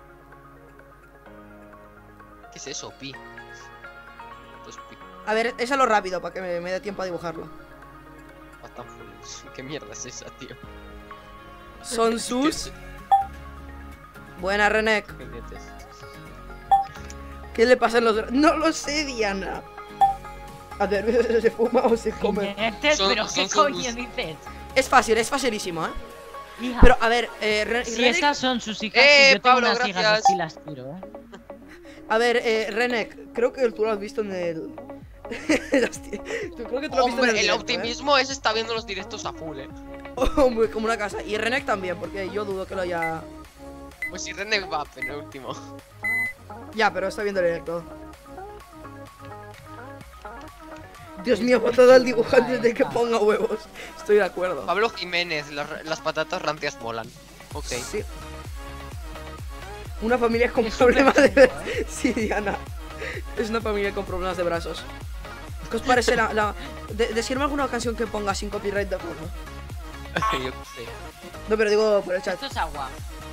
¿Qué es eso? Pi. Esto es pi. A ver, es a lo rápido para que me dé tiempo a dibujarlo. What the fuck? ¿Qué mierda es esa, tío? Son ¿Qué sus. es- Buena, Renek. Jinetes. ¿Qué le pasa a los... No lo sé, Diana. A ver, ¿se fuma o se come? Jinetes, Son- pero ¿qué son coño sus- dices? Es fácil, es facilísimo, ¿eh? Hija, Pero, a ver, si Renek... estas son sus hijas, y yo tengo Pablo, unas hijas gracias. así las tiro, A ver, Renek, creo que tú lo has visto en el... Hostia, tú creo que tú lo has visto en Hombre, el directo, optimismo ese está viendo los directos a full, Hombre, como una casa. Y Renek también, porque yo dudo que lo haya... Pues si René va penúltimo. Ya, pero está viendo el directo. Dios mío, por todo el dibujante de que ponga huevos. Estoy de acuerdo. Pablo Jiménez, las patatas rancias molan. Ok. Sí. Una familia con Es problemas de... súper chulo, Sí, Diana. Es una familia con problemas de brazos. ¿Qué os parece decirme alguna canción que ponga sin copyright de fondo? Yo qué sé. No, pero digo por el chat. Esto es agua.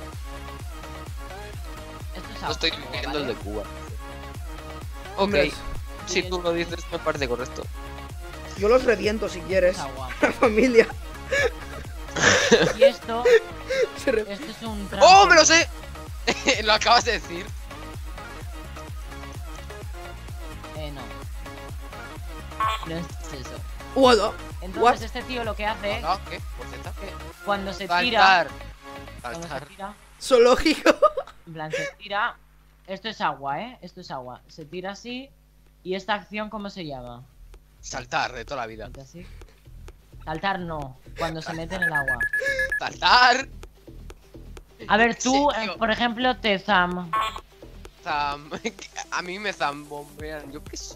Esto es agua. No estoy viendo el de Cuba. Ok. Hombres, Si tú lo dices, me parece correcto. yo los reviento si Esto quieres. es agua. La familia. Y esto Se re- es un ¡Oh, me lo sé! Lo acabas de decir. No. No es eso. What? Entonces What? este tío lo que hace, Ah, ¿qué? ¿Porcentaje? cuando se tira, Saltar. cuando se Saltar. tira, Zoológico. en plan se tira, esto es agua, esto es agua, se tira así, y esta acción ¿cómo se llama? Saltar de toda la vida. Salta así. Saltar no, cuando se mete en el agua. Saltar. A ver, tú, Sí, tío. por ejemplo, te zam. A mí me zambombean, yo qué sé.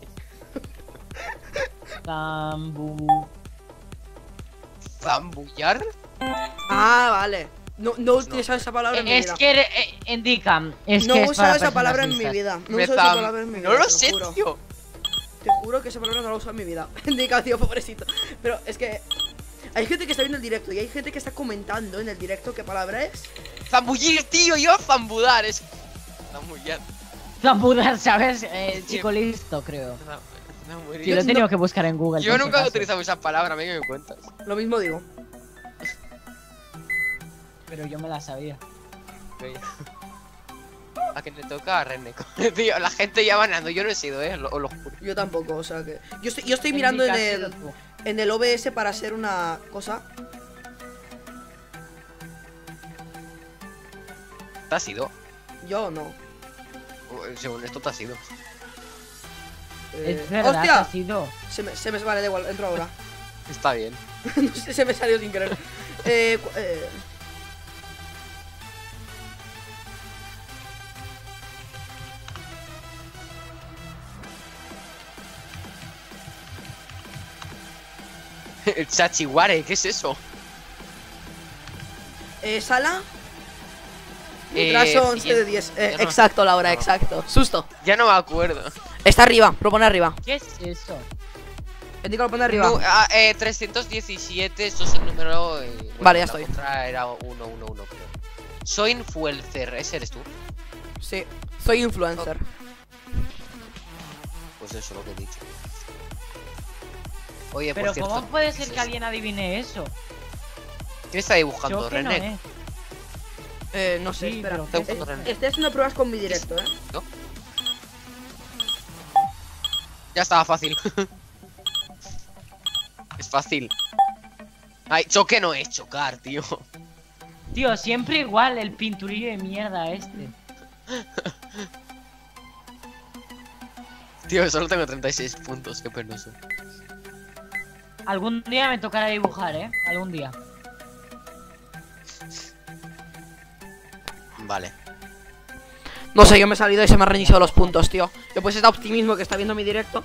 Zambu. ¿Zambullar? Ah, vale. No he utilizado esa palabra en mi Es vida. que indica. Es No que he es usado para esa personas palabra en mi listas. vida. No he Me usado esa zam- palabra en mi vida. No lo te sé, juro. tío. Te juro que esa palabra no la he usado en mi vida. Indica, tío, pobrecito. Pero es que hay gente que está viendo el directo y hay gente que está comentando en el directo qué palabra es. Zambullir, tío, yo zambudar es. Zambullar. Zambudar, ¿sabes? Chico listo, creo. Zambullir. Sí, lo he tenido que buscar en Google. Yo por si nunca he acaso. utilizado esa palabra, amigo, que me cuentas. Lo mismo digo. Pero yo me la sabía. Ok. A que le toca a René. Tío, la gente ya va ganando. Yo no he sido, os lo juro. Yo tampoco, o sea que. Yo estoy mirando en el OBS para hacer una cosa. ¿Te has ido? Yo no. Según esto te has ido. Es verdad, ¡Hostia! ha sido. Se me vale, da igual, entro ahora. Está bien. No sé, se me salió sin querer. El Chachiware, ¿qué es eso? Sala. Trazo 11 de 10. ya no- Exacto, Laura, no. exacto. Susto. Ya no me acuerdo. Está arriba, propone arriba. ¿Qué es eso? Indica, lo pone arriba. 317, eso es el número. Vale, ya la estoy. otra era 111, creo. Soy influencer, ¿ese eres tú? Sí, soy influencer. Pues eso lo que he dicho. Oye, Pero por cierto, ¿cómo puede ¿qué ser es que eso? alguien adivine eso? ¿Qué está dibujando, Choque no René? es. No sé, Sí, espera. pero ¿qué es eso? Estoy haciendo pruebas con mi directo, ¿No? Ya estaba fácil. Es fácil. Ay, choque no es chocar, tío. Tío, siempre igual el pinturillo de mierda este. Tío, solo tengo 36 puntos, qué penoso. Algún día me tocará dibujar, algún día. Vale. No sé, yo me he salido y se me han reiniciado los puntos, tío. Después está optimismo que está viendo mi directo.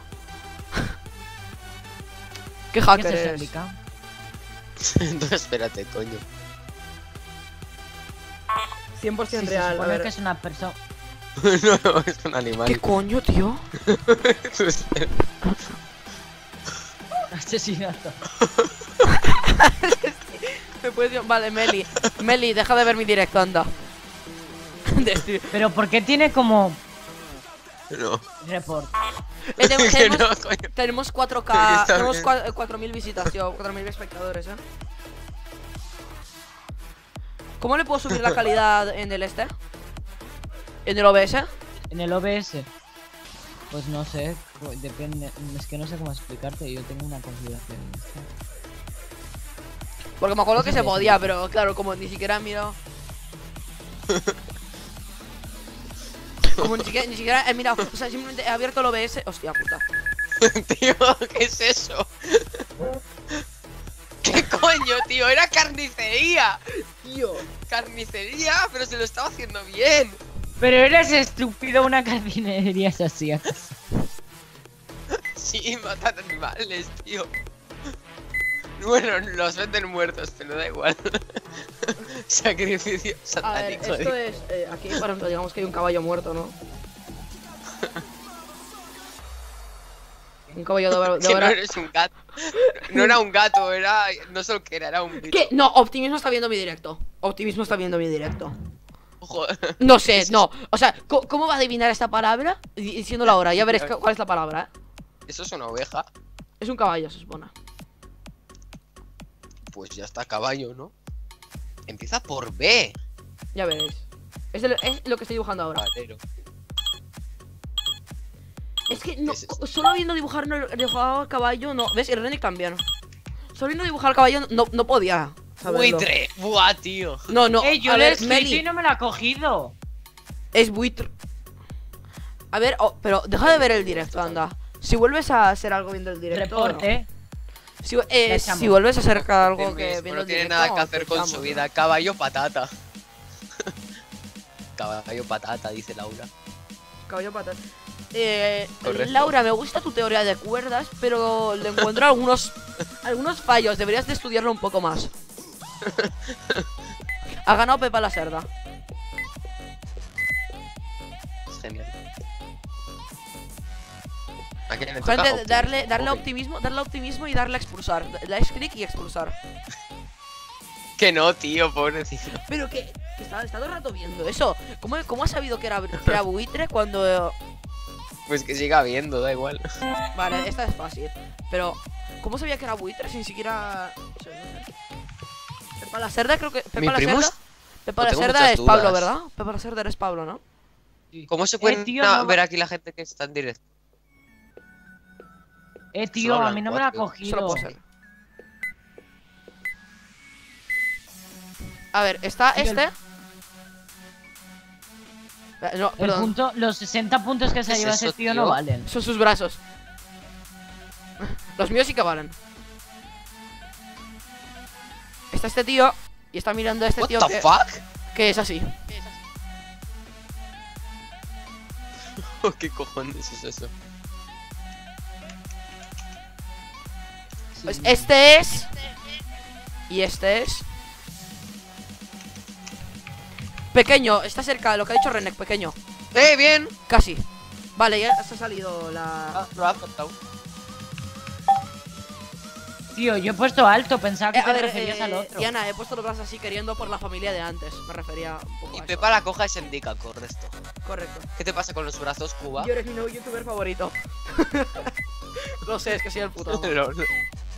¿Qué ¿Qué hacker se es? explica? Entonces espérate, coño. 100% Sí, se real, a supone ver. que es una persona. No, es un animal. ¿Qué coño, tío? Asesinato. Me puedes... Vale, Meli. Meli, deja de ver mi directo, anda. Pero ¿por qué tiene como No. report? tenemos, No, coño. tenemos 4K, Está tenemos bien. 4.000 visitas, tío, 4.000 espectadores, ¿Cómo le puedo subir la calidad en el este? ¿En el OBS? En el OBS. Pues no sé, depende. Es que no sé cómo explicarte. Yo tengo una configuración. Porque me acuerdo que Eso se sí, podía, sí. pero claro, como ni siquiera he mirado. Como ni siquiera he mirado. O sea, simplemente he abierto el OBS. Hostia puta. Tío, ¿qué es eso? ¿Qué coño, tío? Era carnicería. Tío. Carnicería, pero se lo estaba haciendo bien. Pero eres estúpido, una carnicería es así. ¿Acaso? Sí, matan animales, tío. Bueno, los venden muertos, pero da igual. Sacrificio A ver, satánico. esto es. Aquí, por ejemplo, digamos que hay un caballo muerto, ¿no? Un caballo de Que no hora. eres un gato. No era un gato, era. No sé lo que era un bicho. ¿Qué? No, Optimismo está viendo mi directo. Optimismo está viendo mi directo. Joder. No sé, no. O sea, ¿cómo va a adivinar esta palabra? Diciéndola ahora, ya veréis cuál es la palabra, ¿eh? Eso es una oveja. Es un caballo, se supone. Pues ya está, caballo, ¿no? Empieza por B. Ya veréis. Es lo que estoy dibujando ahora. Valero. Es que no, ¿Qué es esto? solo viendo dibujar al caballo, no. ¿Ves? Y Renick también. Solo viendo dibujar al caballo no podía saberlo. Buitre. Buah, tío. No, no. Yo A le he ver, escrito Meli, y no me la ha cogido. es buitre. A ver, pero deja de ver el directo, anda. Si vuelves a hacer algo viendo el directo. Reporte. Si, La echamos. si vuelves a hacer algo Mismo, que viendo no el tiene directo, nada que te hacer con echamos, su ¿no? vida. Caballo patata. Caballo patata, dice Laura. Caballo patata. Correcto. Laura, me gusta tu teoría de cuerdas, pero le encuentro algunos fallos. Deberías de estudiarlo un poco más. Ha ganado Pepa la Cerda. Es genial. ¿A quién le toca? Gente, darle Ok. optimismo y darle a expulsar. Like click y expulsar. Que no, tío, pobrecito. Pero que está todo el rato viendo eso. ¿Cómo ha sabido que era buitre cuando... Pues que siga viendo, da igual. Vale, esta es fácil. Pero, ¿cómo sabía que era buitre sin siquiera... O sea, no sé. Pepa la Cerda creo que... Mi primo es- Pepa no la tengo Cerda muchas es Pablo, dudas. ¿verdad? Pepa la Cerda eres Pablo, ¿no? ¿Cómo se puede tío, no- ver aquí la gente que está en directo? Tío, Solo a mí no me la ha cuatro. Solo cogido. puede ser. A ver, está Tío, este... No, El perdón. punto, los 60 puntos que se ¿Qué es lleva ese eso, tío tío? no valen. Son sus brazos. Los míos sí que valen. Está este tío y está mirando a este What tío the fuck? que es así. ¿Qué cojones es eso? Pues este es. Y este es. Pequeño, está cerca de lo que ha dicho Renek, pequeño. Bien. Casi. Vale, ya se ha salido la. Lo ha aceptado. Tío, yo he puesto alto, pensaba que A te ver, referías al otro. Diana, he puesto los brazos así queriendo por la familia de antes. Me refería un poco Y a eso. Pepa la coja y se indica, correcto. Correcto. ¿Qué te pasa con los brazos, Cuba? Yo eres mi nuevo youtuber favorito. Lo sé, es que soy el puto amo. No, no.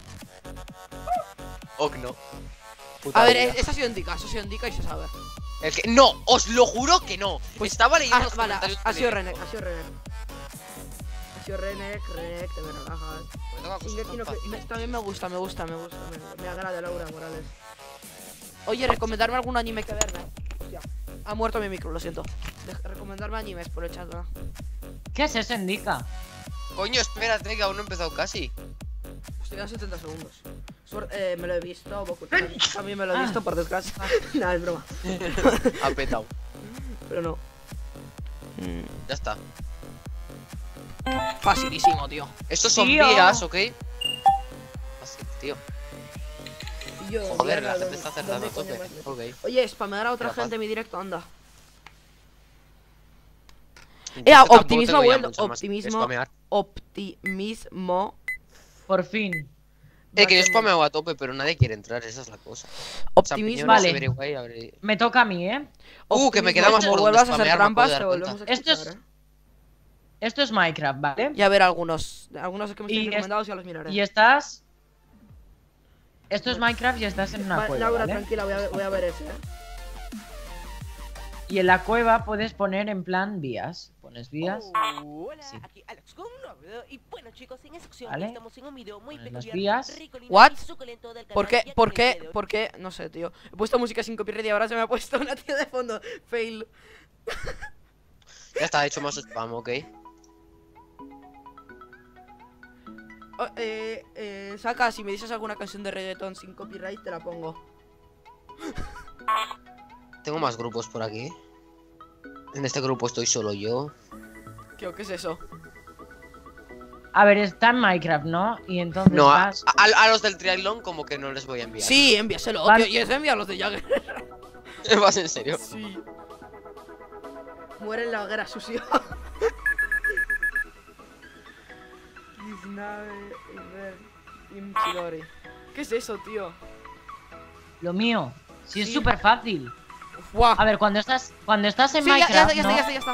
Ok, no. Puta A ver, vida. esa ha sido indica, y se sabe. Es que no, os lo juro que no. Pues- Estaba leyendo los Vale, comentarios ha sido del Renek, directo. ha sido Renek. Ha sido Renek, te me relajas. Me toca cosas Shingeki tan no fáciles. también me gusta, me agrada Laura Morales. Oye, recomendarme algún anime que verme. Hostia, ha muerto mi micro, lo siento. Recomendarme animes por el chat, ¿no? ¿Qué es eso, indica? Coño, espérate, que aún no he empezado casi. Estoy a 70 segundos. Me lo he visto, también me lo he visto por desgracia. Nada, es broma. Ha petado. Pero no. Ya está. Facilísimo, tío. Estos son Tío. vías, ¿ok? Así, tío. Yo, Joder, mierda, la gente está ¿dónde acertando a coño tope. me has metido? Ok. Oye, spamear a otra Capaz. gente en mi directo, anda. Yo que tampoco optimismo tengo ya vuelto, mucho más que optimismo. spamear. Optimismo. Por fin. Que yo spameo a tope, pero nadie quiere entrar, esa es la cosa. Optimismo. Vale. Vale. Me toca a mí, ¿eh? Que me queda más Como por vuelvas donde a hacer spamear, me trampas, puedo te dar volvemos a Esto es- expulsar, Esto es Minecraft, ¿vale? Ya ver algunos que me estáis Y recomendados ya los miraré. Y estás... Esto es Minecraft y estás en una Vale, cueva, Laura, ¿vale? tranquila, voy a ver ese, Y en la cueva puedes poner en plan vías. Pones vías. Hola, Sí. aquí Alex con un nuevo video. Y bueno, chicos, en esa sección Vale. estamos en un video muy Pones las peculiar, vías. rico, lindo What? y suculento del ¿Por canal, qué? ya ¿Por que en el qué? video de ¿Por qué? No sé, tío. He puesto música sin copyright y ahora se me ha puesto una tía de fondo. Fail. Ya está, he hecho más spam, ok. Oh, Saka, si me dices alguna canción de reggaetón sin copyright, te la pongo. Tengo más grupos por aquí. En este grupo estoy solo yo. ¿Qué es eso? A ver, está en Minecraft, ¿no? Y entonces No, a vas... los del triatlón como que no les voy a enviar. Sí, envíaselo, Vale. tío. Y es enviar los de Jagger. ¿Vas en serio? Sí. Muere en la hoguera, sucio. ¿Qué es eso, tío? Lo mío. Sí, es Sí. súper fácil. Buah. A ver, cuando estás en Sí, Minecraft, ya ¿no? está.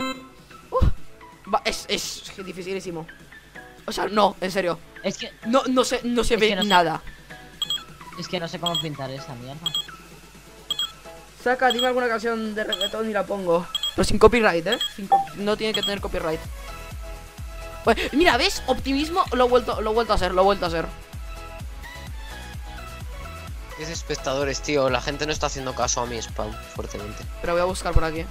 Es dificilísimo. O sea, no, en serio. Es que No se Es ve que no sé. nada. no sé cómo pintar esa mierda. Saca, dime alguna canción de reggaetón y la pongo. Pero sin copyright, ¿eh? No tiene que tener copyright. Pues, mira, ¿ves? Optimismo lo he vuelto a hacer. Es espectadores, tío. La gente no está haciendo caso a mi spam fuertemente. Pero voy a buscar por aquí.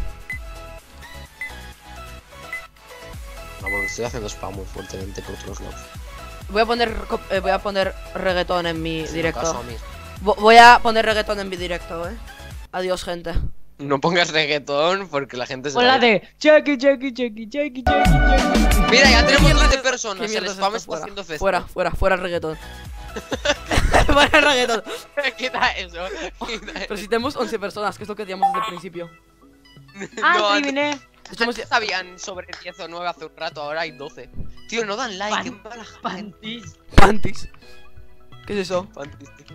No, porque estoy haciendo spam muy fuertemente por todos lados. Voy a poner reggaetón en mi Haciendo caso a directo. mí. Voy a poner reggaetón en mi directo, ¿eh? Adiós, gente. No pongas reggaetón porque la gente se O va la a ir. de Chucky. Mira, ya tenemos mierda 12 es- personas. ¿Qué El mierda es spam esto? está haciendo festa. Fuera el reggaetón. Fuera el reggaetón. Quita eso. Quita Pero si tenemos 11 personas, que es lo que decíamos desde el principio. Ah, No, adiviné. De hecho, hemos- Antes habían sobre 10 o 9 hace un rato, ahora hay 12. Tío, no dan like, qué mala gente. Pantis. Panties. ¿Qué es eso? Pantis, tío.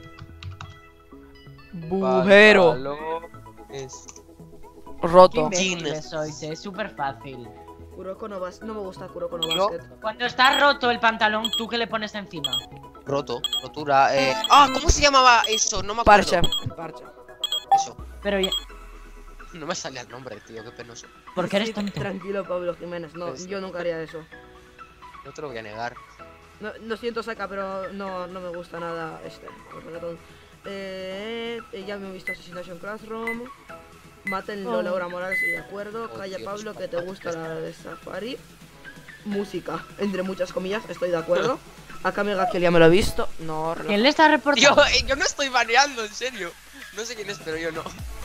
Bujero. Es... Qué Roto. imbéciles sois, es súper fácil. Kuroko no Basket. No me gusta Kuroko no Yo- Basket. Cuando está roto el pantalón, ¿tú qué le pones encima? Roto, rotura, ¿cómo se llamaba eso? No me acuerdo. Parche. Eso. Pero ya... No me salía el nombre, tío, qué penoso. ¿Por qué eres Sí, tonto? Tranquilo, Pablo Jiménez. No, Sí. yo nunca haría eso. No te lo voy a negar. No, lo siento, Saka, pero no me gusta nada el reggaetón. Ya me he visto Assassination Classroom. Mátenlo, Laura Morales, estoy de acuerdo. Oh, Calla, Dios, Pablo, que te gusta la de Safari. Música, entre muchas comillas, estoy de acuerdo. Acá Mega Kill ya me lo he visto. No, ¿Quién le está reportando? Yo no estoy baneando, en serio. No sé quién es, pero yo no.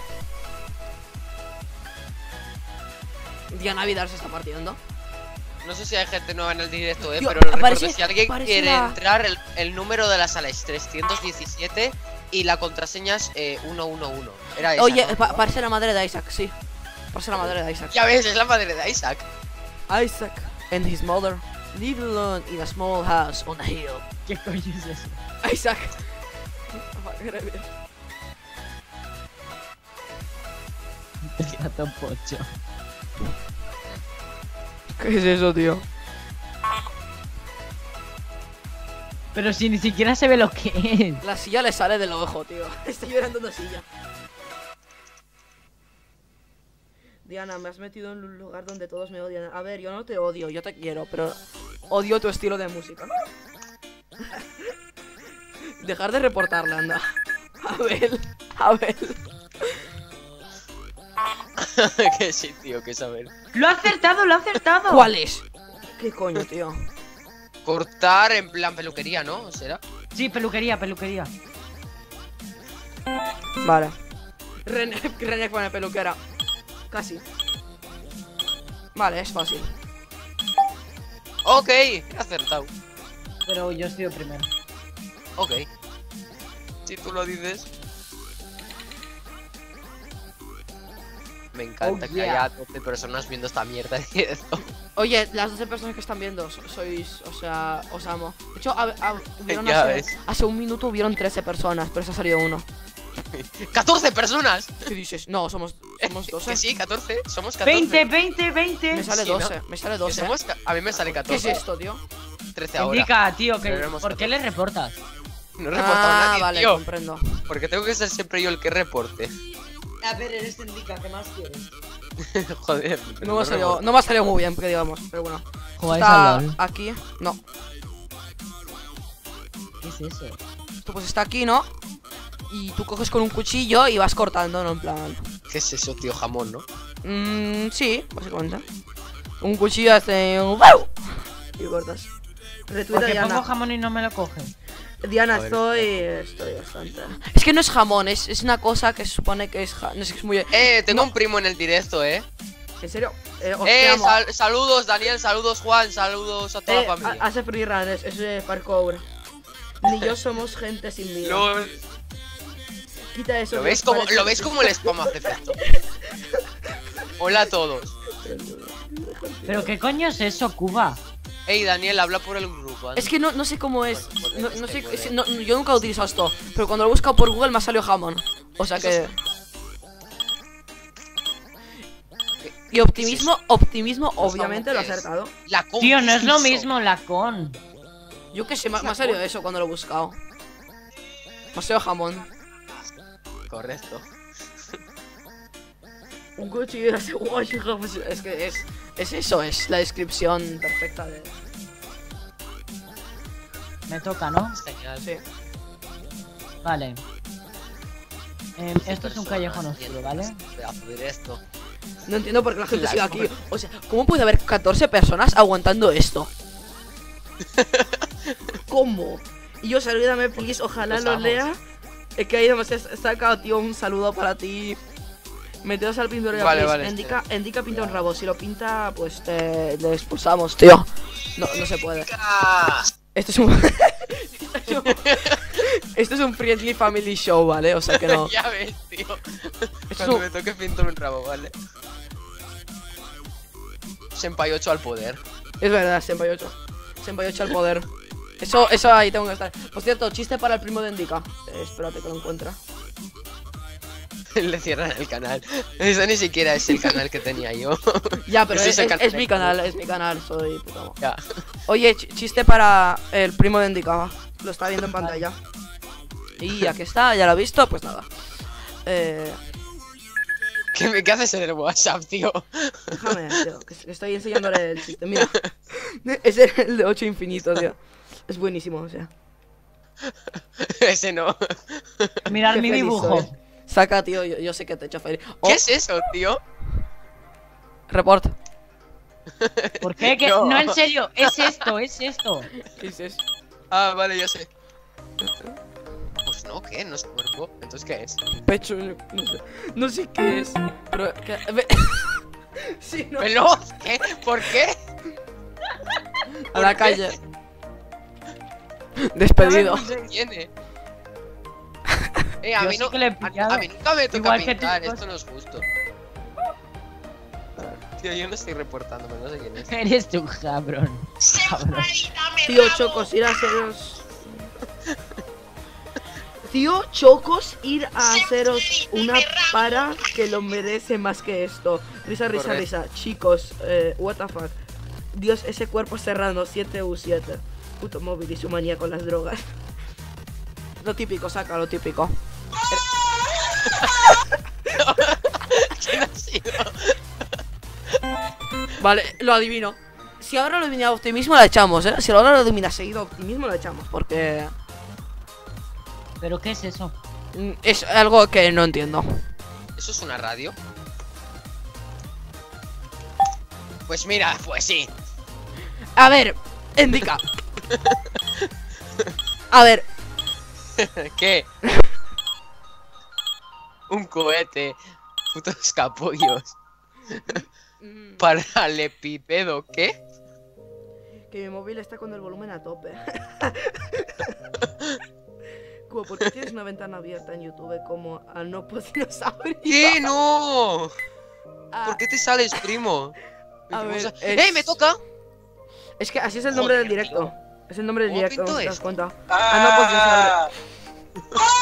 Diana Vidal se está partiendo. No sé si hay gente nueva en el directo, Tío, pero les aparece- recuerdo, si alguien aparece quiere la- entrar, el número de la sala es 317 y la contraseña es 111. Era esa, Oye, ¿no? parece la madre de Isaac, sí. Parece la madre de Isaac. Ya ves, es la madre de Isaac. Isaac and his mother live alone in a small house on a hill. ¿Qué coño es eso? Isaac. Está todo pocho. ¿Qué es eso, tío? Pero si ni siquiera se ve lo que es. La silla le sale del ojo, tío. Estoy llorando una silla. Diana, me has metido en un lugar donde todos me odian. A ver, yo no te odio, yo te quiero, pero odio tu estilo de música. Dejar de reportarla, anda. Abel. Que sí, tío, que saber. ¡Lo ha acertado, lo ha acertado! ¿Cuál es? ¿Qué coño, tío? Cortar en plan peluquería, ¿no? ¿Será? Sí, peluquería. Vale. René pone peluquera. Casi. Vale, es fácil. Ok, he acertado. Pero yo estoy primero. Ok. Si tú lo dices. Me encanta Oh, que yeah. haya 12 personas viendo esta mierda de directo. Oye, las 12 personas que están viendo, sois, o sea, os amo. De hecho, hubieron Ya hace, ves. hace un minuto hubieron 13 personas, pero se ha salido uno. ¡14 personas! ¿Qué dices? No, somos 12. Que sí, 14. Somos 14. 20. Me sale Sí, ¿no? 12, me sale Que 12. somos a mí me sale ¿Qué 14. es esto, tío? 13 ahora. Indica, tío, Pero que éramos ¿por qué le reportas? No he reportado a nadie, vale, tío. comprendo. Porque tengo que ser siempre yo el que reporte. A ver, eres Indica, ¿qué más quieres? Joder. No me ha salido muy bien, que digamos, pero bueno. ¿Jugáis Está al LOL? aquí, no. ¿Qué es eso? Esto pues está aquí, ¿no? Y tú coges con un cuchillo y vas cortando, ¿no? En plan... ¿Qué es eso, tío? Jamón, ¿no? Sí, básicamente. Un cuchillo hace un ¡wow! Y cortas. Retuita Porque Diana. pongo jamón y no me lo cogen. Diana, estoy bastante. Es que no es jamón, es una cosa que se supone que es no sé, es muy. Tengo un primo en el directo, ¿En serio? Os te amo. Saludos, Daniel, saludos, Juan, saludos a toda la familia. Hace freerun, es parkour. Ni yo somos gente sin vida. Quita eso. ¿Lo ves como el spam hace efecto? Hola a todos. ¿Pero qué coño es eso, Cuba? Ey, Daniel, habla por el grupo. Es que no sé cómo es. No sé, puede. yo nunca he utilizado esto. Pero cuando lo he buscado por Google me ha salido jamón. O sea que. Y optimismo, obviamente lo ha acertado. La con Tío, no es lo queso. mismo la con. Yo que sé, me ha salido eso cuando lo he buscado. Me ha salido jamón. Correcto. Un cuchillo de cebolla, pues, es que es eso, es la descripción perfecta de. Me toca, ¿no? Genial. Sí. Vale. Esto es un callejón oscuro, ¿vale? Pedazo de esto. No entiendo por qué la gente La sigue aquí. comer. O sea, ¿cómo puede haber 14 personas aguantando esto? ¿Cómo? Y yo, salúdame, please, ojalá Los lo amos. lea. Es que ahí no me has sacado, tío, un saludo para ti. Meteos al pintor Vale, please. vale, Indica pinta un rabo. Si lo pinta, pues le expulsamos, tío. No se puede. Esto es un. Esto es un friendly family show, ¿vale? O sea que no. Ya ves, tío. es Cuando un- me toque pinto un rabo, ¿vale? Senpai 8 al poder. Es verdad, Senpai 8. Senpai 8 al poder. Eso ahí tengo que estar. Por cierto, chiste para el primo de Indica. Espérate que lo encuentra. Le cierran el canal. Eso ni siquiera es el canal que tenía yo. Ya, pero Ese es, es el es mi canal, soy puta madre. Ya. Oye, chiste para el primo de Indica. Lo está viendo en pantalla. Y ya que está, ya lo ha visto, pues nada. ¿Qué haces en el WhatsApp, tío? Déjame, tío, que estoy enseñándole el chiste. Mira, es el de 8 infinito, tío. Es buenísimo, o sea. Ese no. Mirad Qué mi feliz dibujo. soy. Saca, tío, yo sé que te he hecho feliz. Oh, ¿Qué es eso, tío? report. ¿Por qué? ¿Qué? No. No, en serio, es esto, es esto. ¿Qué dices? Ah, vale, ya sé. Pues no, ¿qué? No es cuerpo. Entonces, ¿qué es? Pecho, no sé qué es. Pero. Sí, no. ¿Veloz? ¿Qué? ¿Por qué? A la ¿Por qué? calle. Despedido. No se entiende. A Yo mí sí no. que le he pillado. A mí nunca me toca Igual que pintar, tú. esto no es justo. Tío, yo no estoy reportando, pero no sé quién es. Eres tú, cabrón. Cabrón. Tío, Chocos, ir a haceros. Tío, Chocos, ir a haceros una para que lo merece más que esto. Risa, risa, Correcto. risa. Chicos, what the fuck. Dios, ese cuerpo serrano, 7U7. Puto móvil y su manía con las drogas. Lo típico, saca lo típico. ¿Quién ha sido? Vale, lo adivino. Si ahora lo adivina optimismo, la echamos, Si ahora lo adivina seguido optimismo, la echamos. Porque ¿Pero qué es eso? es algo que no entiendo. ¿Eso es una radio? Pues mira, pues sí. A ver, indica. A ver, ¿Qué? Un cohete. Putos capullos. Paralepipedo, ¿qué? que mi móvil está con el volumen a tope. Como, ¿por qué tienes una ventana abierta en YouTube como a no dinosaurio? ¿Qué? ¡No! Ah, ¿Por qué te sales, primo? A ver, Vamos es- ¡Eh, me toca! Es que así es el nombre Joder, del directo. Es el nombre del ¿Cómo directo, pinto no te das esto? cuenta. Ah, no,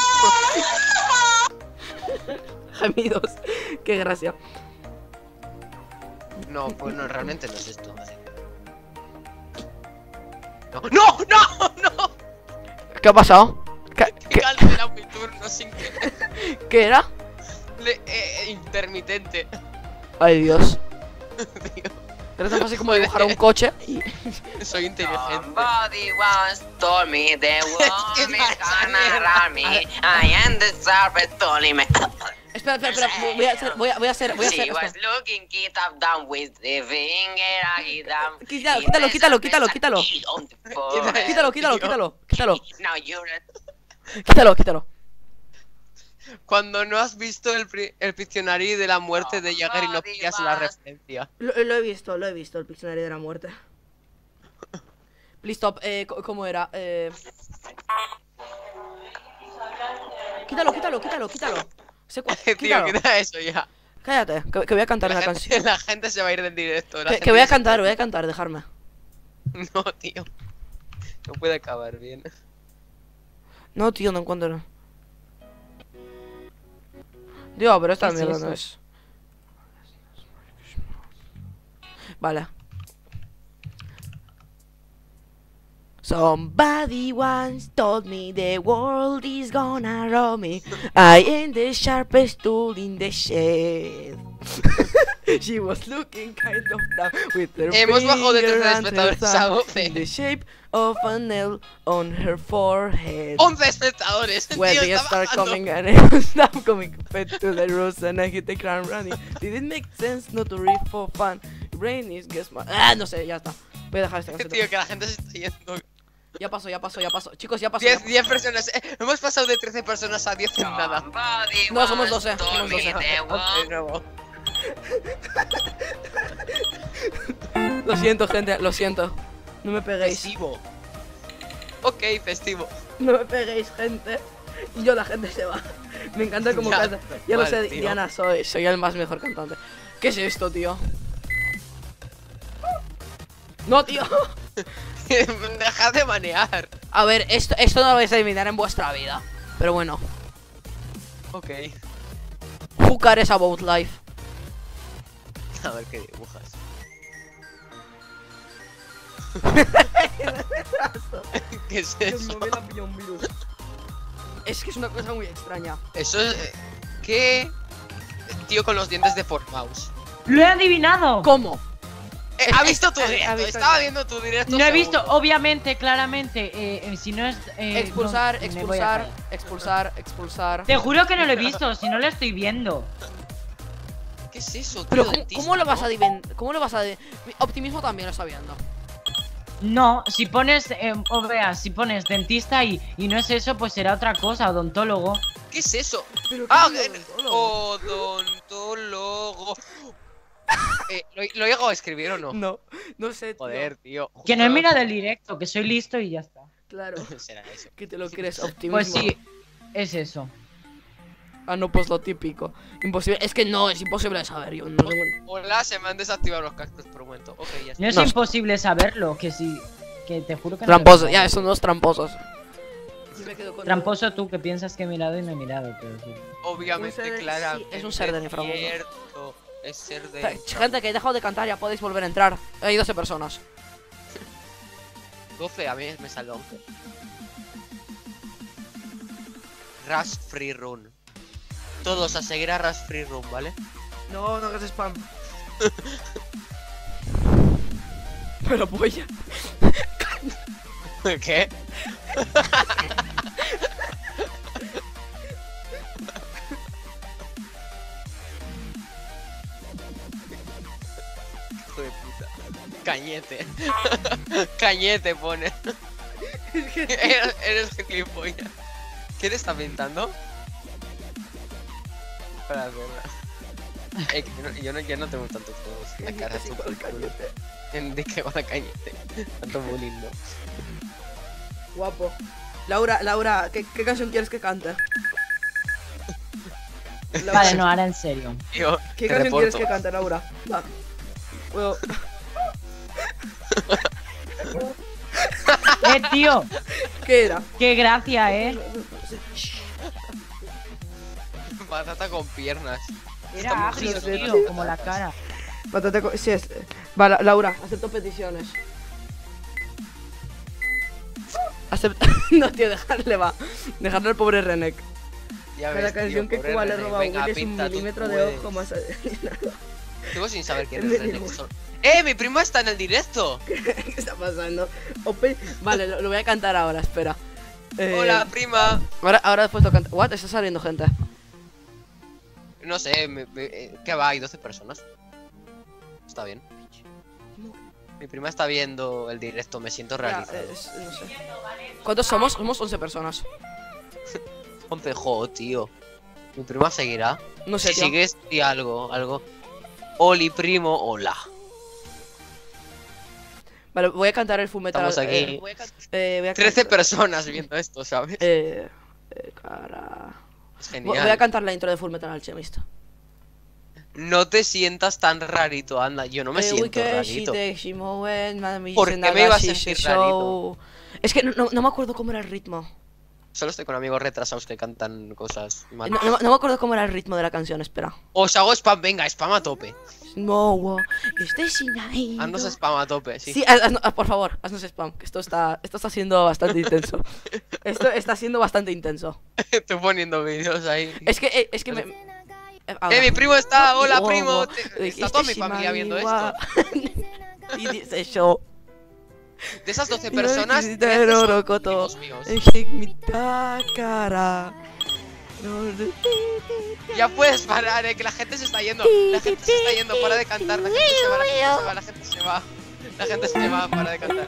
pues dinosaurio. Gemidos. Qué gracia. No, pues no, realmente no es esto. No, ¡no! ¡No! ¡No! ¿Qué ha pasado? He cancelado mi turno sin querer. ¿Qué era? Intermitente. Ay, Dios. Tío, Era tan fácil como dibujar un coche y... soy inteligente. Somebody once told me the world ¿Qué is pasa, gonna mierda? run me. I am the serpent only me. Espera, voy a hacer, She espera. was looking it up down with the finger I down. Quítalo. Quítalo. Now you're Quítalo. Cuando no has visto el Pictionary de la muerte de Jagger y no pillas la referencia. Lo he visto, el Piccionary de la muerte. Please stop, ¿cómo era? Quítalo. Tío, Quítalo. quita eso ya. Cállate, que voy a cantar una canción. La gente se va a ir del directo. Que voy a cantar, dejarme. No, tío. No puede acabar bien. No, tío, no encuentro. Dios, pero esta ¿Qué es mierda eso? no es. Vale. Somebody once told me the world is gonna roll me. I am the sharpest tool in the shed. She was looking kind of down with her Hemos bajado de finger 13 and her espectadores a thumb 12. in the shape of a nail on her forehead. 11 espectadores. When Tío, they está start bajando. coming and it was now coming fed to the roots and I hit the ground running. Did it make sense not to read for fun? Brain is guess my... Ah, no sé, ya está. Voy a dejar esta canción. Tío, que la gente se está yendo. Ya pasó. Chicos, ya pasó. 10 personas. Hemos pasado de 13 personas a 10 en nada. No, somos 12. De nuevo. Lo siento, gente, lo siento. No me peguéis. Festivo. Ok, festivo. No me peguéis, gente. Y la gente se va. Me encanta como Ya, canta. Ya lo vale, sé, tío. Diana, soy el más mejor cantante. ¿Qué es esto, tío? No, tío. Dejad de manear. A ver, esto no lo vais a adivinar en vuestra vida. Pero bueno. Ok. Who cares about life? A ver qué dibujas. ¿Qué es eso? Es que es una cosa muy extraña. Eso es. ¿Qué? Tío con los dientes deformados. ¡Lo he adivinado! ¿Cómo? ¿Ha visto tu ha directo? visto- Estaba viendo tu directo. No he visto, seguro. obviamente, claramente. Si no es. Expulsar, no, me voy a callar. expulsar. Te juro que no lo he visto, si no lo estoy viendo. ¿Qué es eso, tío? Pero Dentista, ¿cómo lo vas ¿no? a adivinar? ¿Cómo lo vas a Optimismo también lo está viendo. No, si pones. O veas, si pones dentista y no es eso, pues será otra cosa, odontólogo. ¿Qué es eso? Pero Ah, ¿qué odontólogo. ¿Lo llego a escribir o no? No sé, tío. Joder, tío. Que no he mirado el directo, que soy listo y ya está. Claro. Será eso. Que te lo crees, optimismo. Pues sí, es eso. Ah, no, pues lo típico. Imposible. Es que no, es imposible de saber. Yo no tengo... Hola, se me han desactivado los cactus por un momento. Ok, ya está. No es No. imposible saberlo, que sí. Que te juro que no. Tramposos, ya, son dos tramposos. Tramposo tú que piensas que he mirado y no he mirado, pero sí. Obviamente, Un ser- Clara. sí, es un ser del inframundo. Cierto, es ser de. Gente, que he dejado de cantar, ya podéis volver a entrar. Hay 12 personas. 12, a mí me sale 11. Rush Free Run. Todos a seguir a Rush Free Run, ¿vale? No hagas spam. Pero polla. ¿Qué? Hijo de puta. Cañete. Cañete pone. Eres gilipollas. ¿Qué te está pintando? Para verla. Yo no tengo tantos juegos. La cara es súper cool. ¿De qué va la cañete? Tanto bullying, ¿no? Guapo. Laura, ¿qué canción quieres que cante? Vale, no, ahora en serio. Tío, ¿Qué te canción reporto. quieres que cante, Laura? Va. Puedo- Tío, ¿Qué era? qué gracia, Patata con piernas. Era agrio, Sí, tío, como la cara. Sí, es. Va, Laura, acepto peticiones. No, tío, dejarle, va. Dejarle al pobre Renek. Ya La ves, canción tío, que pobre Cuba le René. roba a Venga, Willy es un pinta, tú milímetro de puedes. ojo más. Sigo sin saber quién Me es niego. Renexor. Mi primo está en el directo. ¿Qué está pasando? Vale, lo voy a cantar ahora, espera. Hola, prima. Ahora después lo canto. What? Está saliendo gente. No sé, ¿qué va? Hay 12 personas. Está bien. Mi prima está viendo el directo, me siento Ya, realizado. no sé. ¿Cuántos somos? Somos 11 personas. 11, jo, tío. Mi prima seguirá. No sé, Si tío. sigues, di algo. Oli, primo, hola. Vale, voy a cantar el Full Metal. Estamos aquí. voy a 13 cantar- personas viendo esto, ¿sabes? Cara. Es Voy a genial. cantar la intro de Full Metal Alchemist. No te sientas tan rarito, anda. Yo no me siento rarito. ¿Por qué me ibas a sentir rarito? Es que no me acuerdo cómo era el ritmo. Solo estoy con amigos retrasados que cantan cosas mal. No me acuerdo cómo era el ritmo de la canción, espera. Os hago spam, venga, spam a tope. No, Haznos spam a tope, sí. Sí, por favor, haznos spam, que esto está siendo bastante intenso. Esto está siendo bastante intenso. Estoy poniendo vídeos ahí. Es que me... Mi primo está, hola Wow, primo. wow. Está toda mi familia viendo esto. Y dice yo. De esas 12 personas, Yo 13 son Orocoto. amigos míos. Cara. Ya puedes parar, que la gente se está yendo. La gente se está yendo, para de cantar. La gente se va, la gente se va, la gente se va. La gente se va, para de cantar.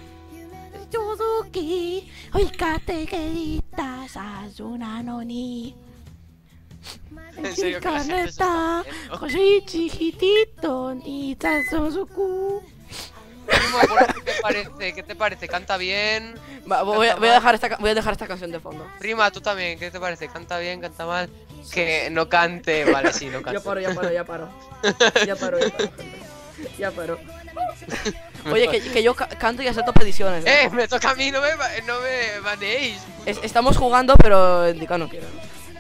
En serio que la gente se está yendo. Primo, ¿qué te parece? ¿Qué te parece? ¿Canta bien? Voy a dejar esta canción de fondo. Prima, tú también, ¿qué te parece? ¿Canta bien? ¿Canta mal? Que no cante, vale, sí, no cante. Ya paro. Ya paro. Oye, que yo canto y acepto peticiones. Me toca a mí, no me baneéis. Estamos jugando, pero Indica no quiere.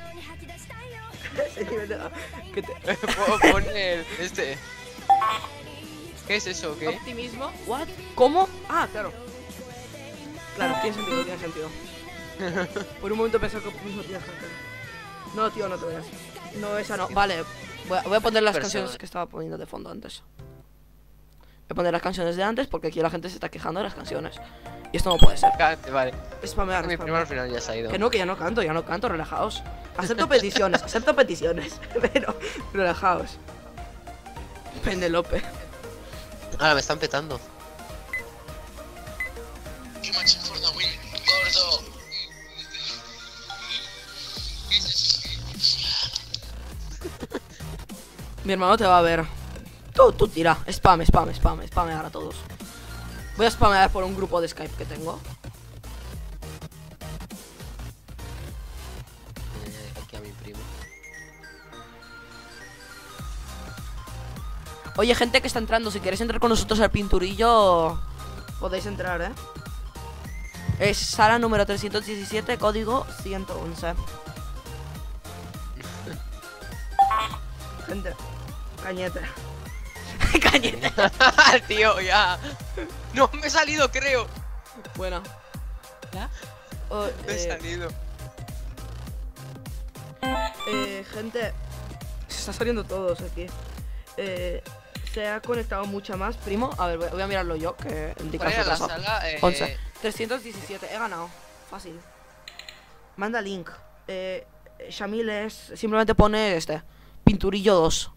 Pon este. ¿Qué es eso? ¿Qué? Optimismo. What? ¿Cómo? Ah, claro. Claro, tiene sentido. Por un momento pensé que optimismo tiene sentido. No, tío, no te veas. No, esa no. Vale, voy a poner las canciones que estaba poniendo de fondo antes. Voy a poner las canciones de antes porque aquí la gente se está quejando de las canciones. Y esto no puede ser. Cante, vale. Spamear. Mi primo al final ya se ha ido. Que no, que ya no canto, relajaos. Acepto peticiones, pero relajaos. Penelope. Ahora me están petando. Gordo. Mi hermano te va a ver. Tú tira, spamear a todos. Voy a spamear por un grupo de Skype que tengo. Aquí a mi primo. Oye, gente que está entrando, si queréis entrar con nosotros al pinturillo, podéis entrar, Es sala número 317, código 111. Gente, cañete. Cañete. Tío, ya. No, me he salido, creo. Bueno. ¿Ya? Me he salido. Gente, se está saliendo todos aquí. Se ha conectado mucha más, primo. A ver, voy a mirarlo yo, que indica ¿Cuál era la retraso. sala? 11. 317, he ganado. Fácil. Manda link. Shamil es. Simplemente pone Pinturillo 2.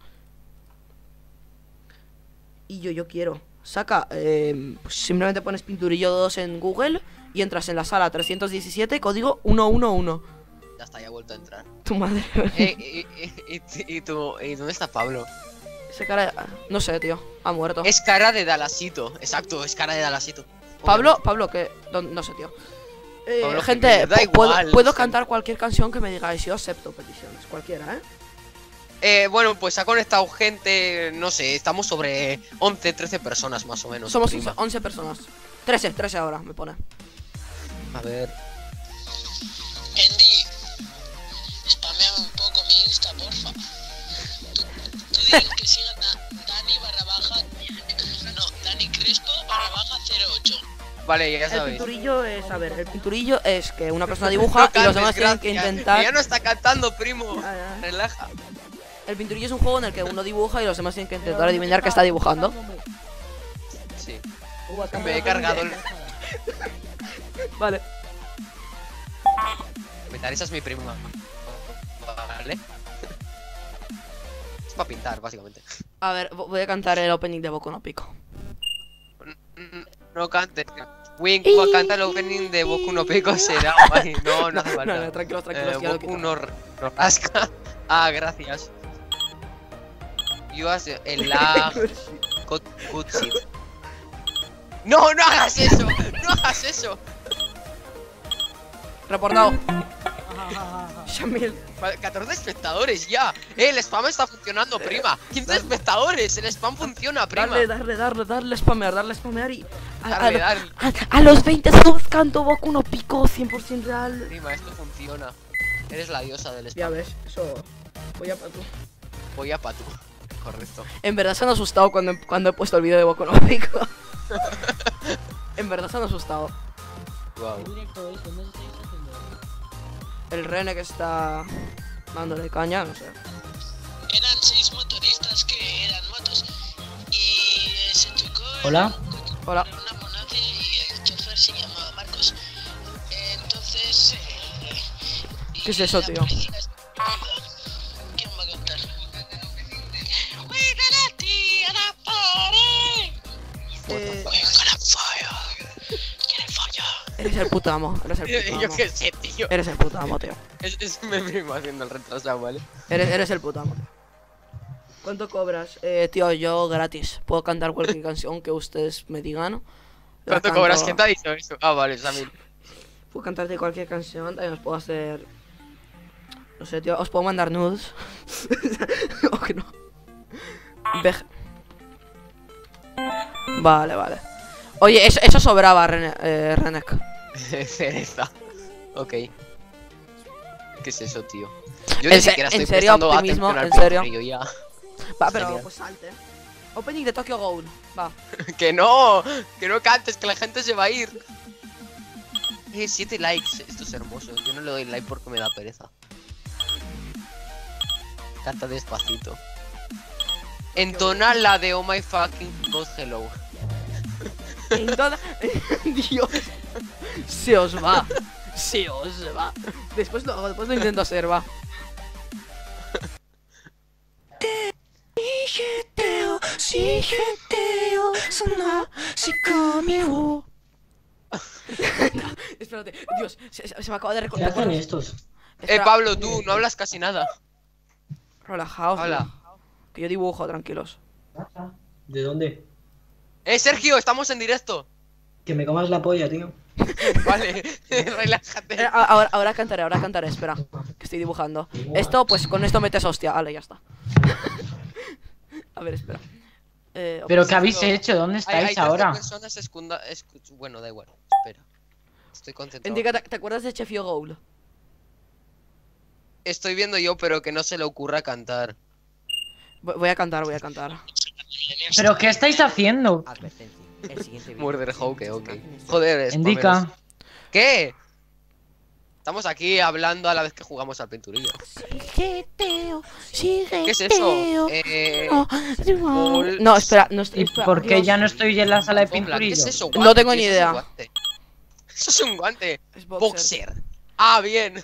Y yo quiero. Saca. Pues simplemente pones Pinturillo 2 en Google y entras en la sala 317, código 111. Ya está, ya he vuelto a entrar. Tu madre. ¿Y dónde está Pablo? Ese cara. No sé, tío. Ha muerto. Es cara de Dalasito. Exacto, es cara de Dalasito. Pablo, que. No sé, tío. Pablo, Gente, da igual, puedo o sea. cantar cualquier canción que me digáis. Yo acepto peticiones. Cualquiera, Bueno, pues ha conectado gente, no sé, estamos sobre 11, 13 personas más o menos. Somos prima. 11 personas. 13 ahora, me pone. A ver. Andy, spameame un poco mi Insta, porfa. Tú dile que sigan a Dani _, no, Dani Crespo _08. Vale, ya El sabéis. pinturillo es, a ver, el pinturillo es que una persona dibuja y los demás tienen que intentar. Ya no está cantando, primo. Ya. Relaja. El pinturillo es un juego en el que uno dibuja y los demás tienen que intentar adivinar qué está dibujando. Sí. Me he cargado el... Vale. Pintar, esa es mi prima. Vale. Es para pintar, básicamente. A ver, voy a cantar el opening de Boku no Pico. No cantes. Wink, canta el opening de Boku no Pico, será guay. No, no hace falta. No, tranquilos, tranquilos, ya lo Boku quito. no rasca. Ah, gracias. You has el lag. Good shit. No, no hagas eso. No hagas eso. Reportado. Shamil. Vale, 14 espectadores ya. El spam está funcionando, prima. 15 espectadores. El spam funciona, prima. Darle spamear y... Darle. A los 20 subs canto Boku no Pico 100% real. Prima, esto funciona. Eres la diosa del Ya spam. ves, eso... Voy a pa' tú. Voy a patu. Correcto. En verdad se han asustado cuando he puesto el vídeo de Boku no Pico. En verdad se han asustado. Wow. El Rene que está dándole caña, no sé. Eran 6 motoristas que eran motos. Y se chocó Hola. Hola. una monazi y el chofer se llamaba Marcos. Entonces... ¿Qué es eso, la tío? policía está- ¿Quién va a contar? We're gonna tear the party. We're gonna fire. ¿Quiere fire? Eres el puto amo, eres el puto Yo amo. qué sé, tío. Eres el puto amo, tío. Es mi primo haciendo el retrasado, ¿vale? Eres el puto amo. ¿Cuánto cobras? Tío, yo gratis. Puedo cantar cualquier canción que ustedes me digan. La ¿Cuánto canto- cobras? ¿Quién te ha dicho eso? Ah, vale, Samir. Puedo cantarte cualquier canción, también os puedo hacer... No sé, tío, os puedo mandar nudes. O que no. Vale, vale. Oye, eso sobraba, Renek. Cereza. Ok. ¿Qué es eso, tío? Yo ¿En ni siquiera en estoy serio, prestando optimismo? atención al ¿En serio? pinturillo ya. Va, pero Genial. pues salte. Opening de Tokyo Ghoul. Va. Que no cantes, que la gente se va a ir. 7 likes, esto es hermoso. Yo no le doy like porque me da pereza. Canta despacito. Entona la de Oh My Fucking God Hello. Entonces, Dios, se os va, se os va. Después lo intento hacer, va. No, espérate, Dios, se me acaba de ¿Qué recordar. hacen estos? Pablo, tú no hablas casi nada. Relajaos, Habla. tío, que yo dibujo, tranquilos. ¿De dónde? Sergio, estamos en directo. Que me comas la polla, tío. Vale, relájate. Ahora cantaré, espera, que estoy dibujando. Esto, pues con esto metes hostia, vale, ya está. A ver, espera. ¿Pero qué habéis hecho? ¿Dónde estáis ahora? Bueno, da igual, espera. Estoy concentrado. Indica, ¿te acuerdas de Chefio Ghoul? Estoy viendo yo, pero que no se le ocurra cantar. Voy a cantar. ¿Pero qué estáis haciendo? Murder Hawk, ok. Joder, Indica. spammers. ¿Qué? Estamos aquí hablando a la vez que jugamos al pinturillo. ¿Qué es eso? No, espera, no ¿Y estoy. espera, por qué Dios. ya no estoy en la sala de Hola, ¿qué pinturillo? es eso? No tengo ni Eso es un idea. guante. Eso es un guante. Es boxer. Boxer. Ah, bien.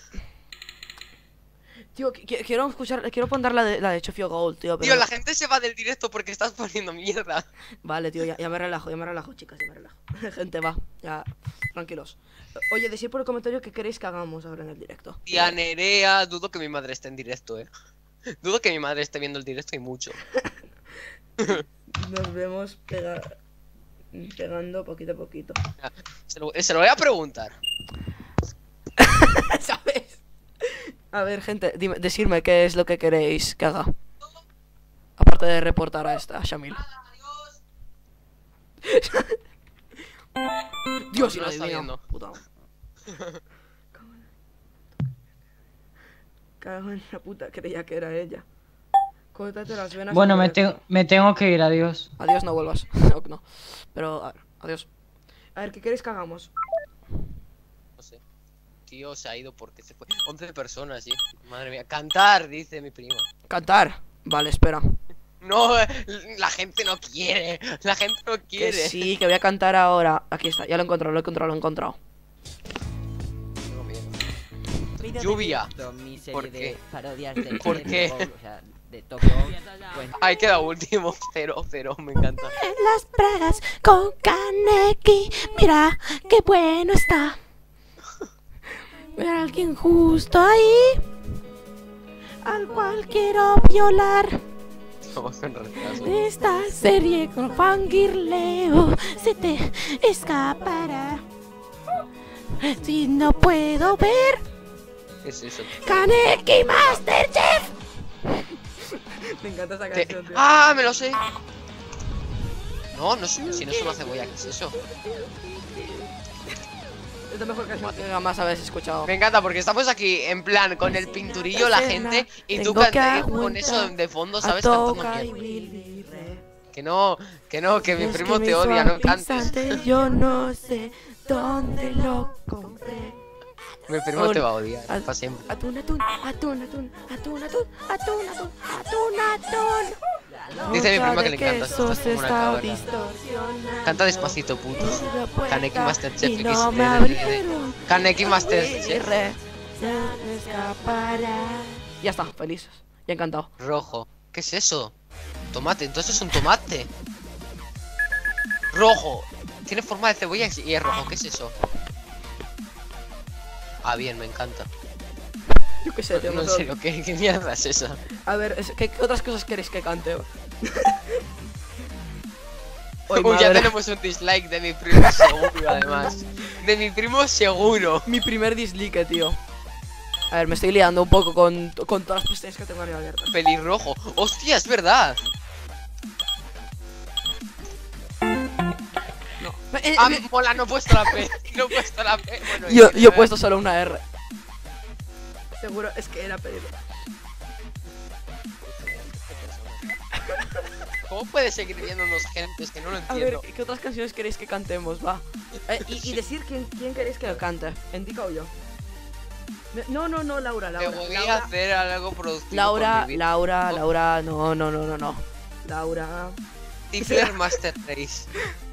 Tío, quiero poner la de Chefio Ghoul, tío. Pero... Tío, la gente se va del directo porque estás poniendo mierda. Vale, tío, ya me relajo, chicas, ya me relajo. Gente, va, ya, tranquilos. Oye, decid por el comentario qué queréis que hagamos ahora en el directo. Tía Nerea, dudo que mi madre esté en directo, Dudo que mi madre esté viendo el directo y mucho. Nos vemos pegando poquito a poquito. Se lo voy a preguntar. ¿Sabes? A ver, gente, decidme qué es lo que queréis que haga. Aparte de reportar a Shamil. Dios, y No lo lo está adivino. viendo. Puta. Cago en la puta, creía que era ella. Córtate las venas. Bueno, y me tengo que ir, adiós. Adiós, no vuelvas. No. Pero, a ver, adiós. A ver, ¿qué queréis que hagamos? No sé. Tío se ha ido porque se fue. 11 personas, sí. Madre mía. Cantar, dice mi prima. Cantar. Vale, espera. No, la gente no quiere. La gente no Que quiere. sí, que voy a cantar ahora. Aquí está, ya lo he encontrado, lo he encontrado, lo he encontrado. Tengo miedo. Video Lluvia. de mi serie ¿Por de qué? parodias de ¿Por qué? o sea, de Tokyo. Bueno, Ay, queda último. 0-0, me encanta. Las bragas con Kaneki. Mira, qué bueno está. Ver a alguien justo ahí, al cual quiero violar. Vamos con retraso. Esta serie con fangirleo se te escapará. Si no puedo ver ¿Qué es eso? Kaneki Masterchef. Me encanta esa canción, tío. ¡Ah, me lo sé! No, no sé, si no es una cebolla, ¿qué es eso? Es la mejor canción que jamás habéis escuchado. Me encanta porque estamos aquí en plan con el pinturillo, la gente, y tú Tengo que con eso de fondo, ¿sabes? Cantando mierda. Que mi primo te odia, no cantes. Yo no sé dónde lo compré. Mi primo te va a odiar, para siempre. Atún, atún, atún, atún, atún, atún, atún, atún, atún, atún. Dice mi prima que le Nota de encanta, queso estás se como una está cabra. distorsionando. Canta despacito, puto. Kaneki Masterchef Y no me abrieron. Kaneki Masterchef Se me escapará. Ya está, felices. Ya encantado. rojo. ¿Qué es eso? Tomate, entonces es un tomate. Rojo. Tiene forma de cebolla y es rojo, ¿qué es eso? Ah, bien, me encanta. Yo qué sé, tío. No, en serio, ¿qué mierda es esa? A ver, ¿qué otras cosas queréis que cante? Uy, ya tenemos un dislike de mi primo seguro, además. De mi primo seguro. Mi primer dislike, tío. A ver, me estoy liando un poco con todas las pestañas que tengo arriba abiertas. Pelirrojo. ¡Hostia, es verdad! No. Ah, mola, no he puesto la P. No he puesto la P. Bueno, Yo he puesto solo una R. Seguro, es que era pedir. ¿Cómo puedes seguir viéndonos gentes que no lo A ver, entiendo? ¿qué otras canciones queréis que cantemos, va? Y decir quién queréis que lo cante. ¿Indica o yo? No, Laura. Te voy a hacer algo productivo. Laura, con mi vida. Laura, no. Laura. Tifler Master Race.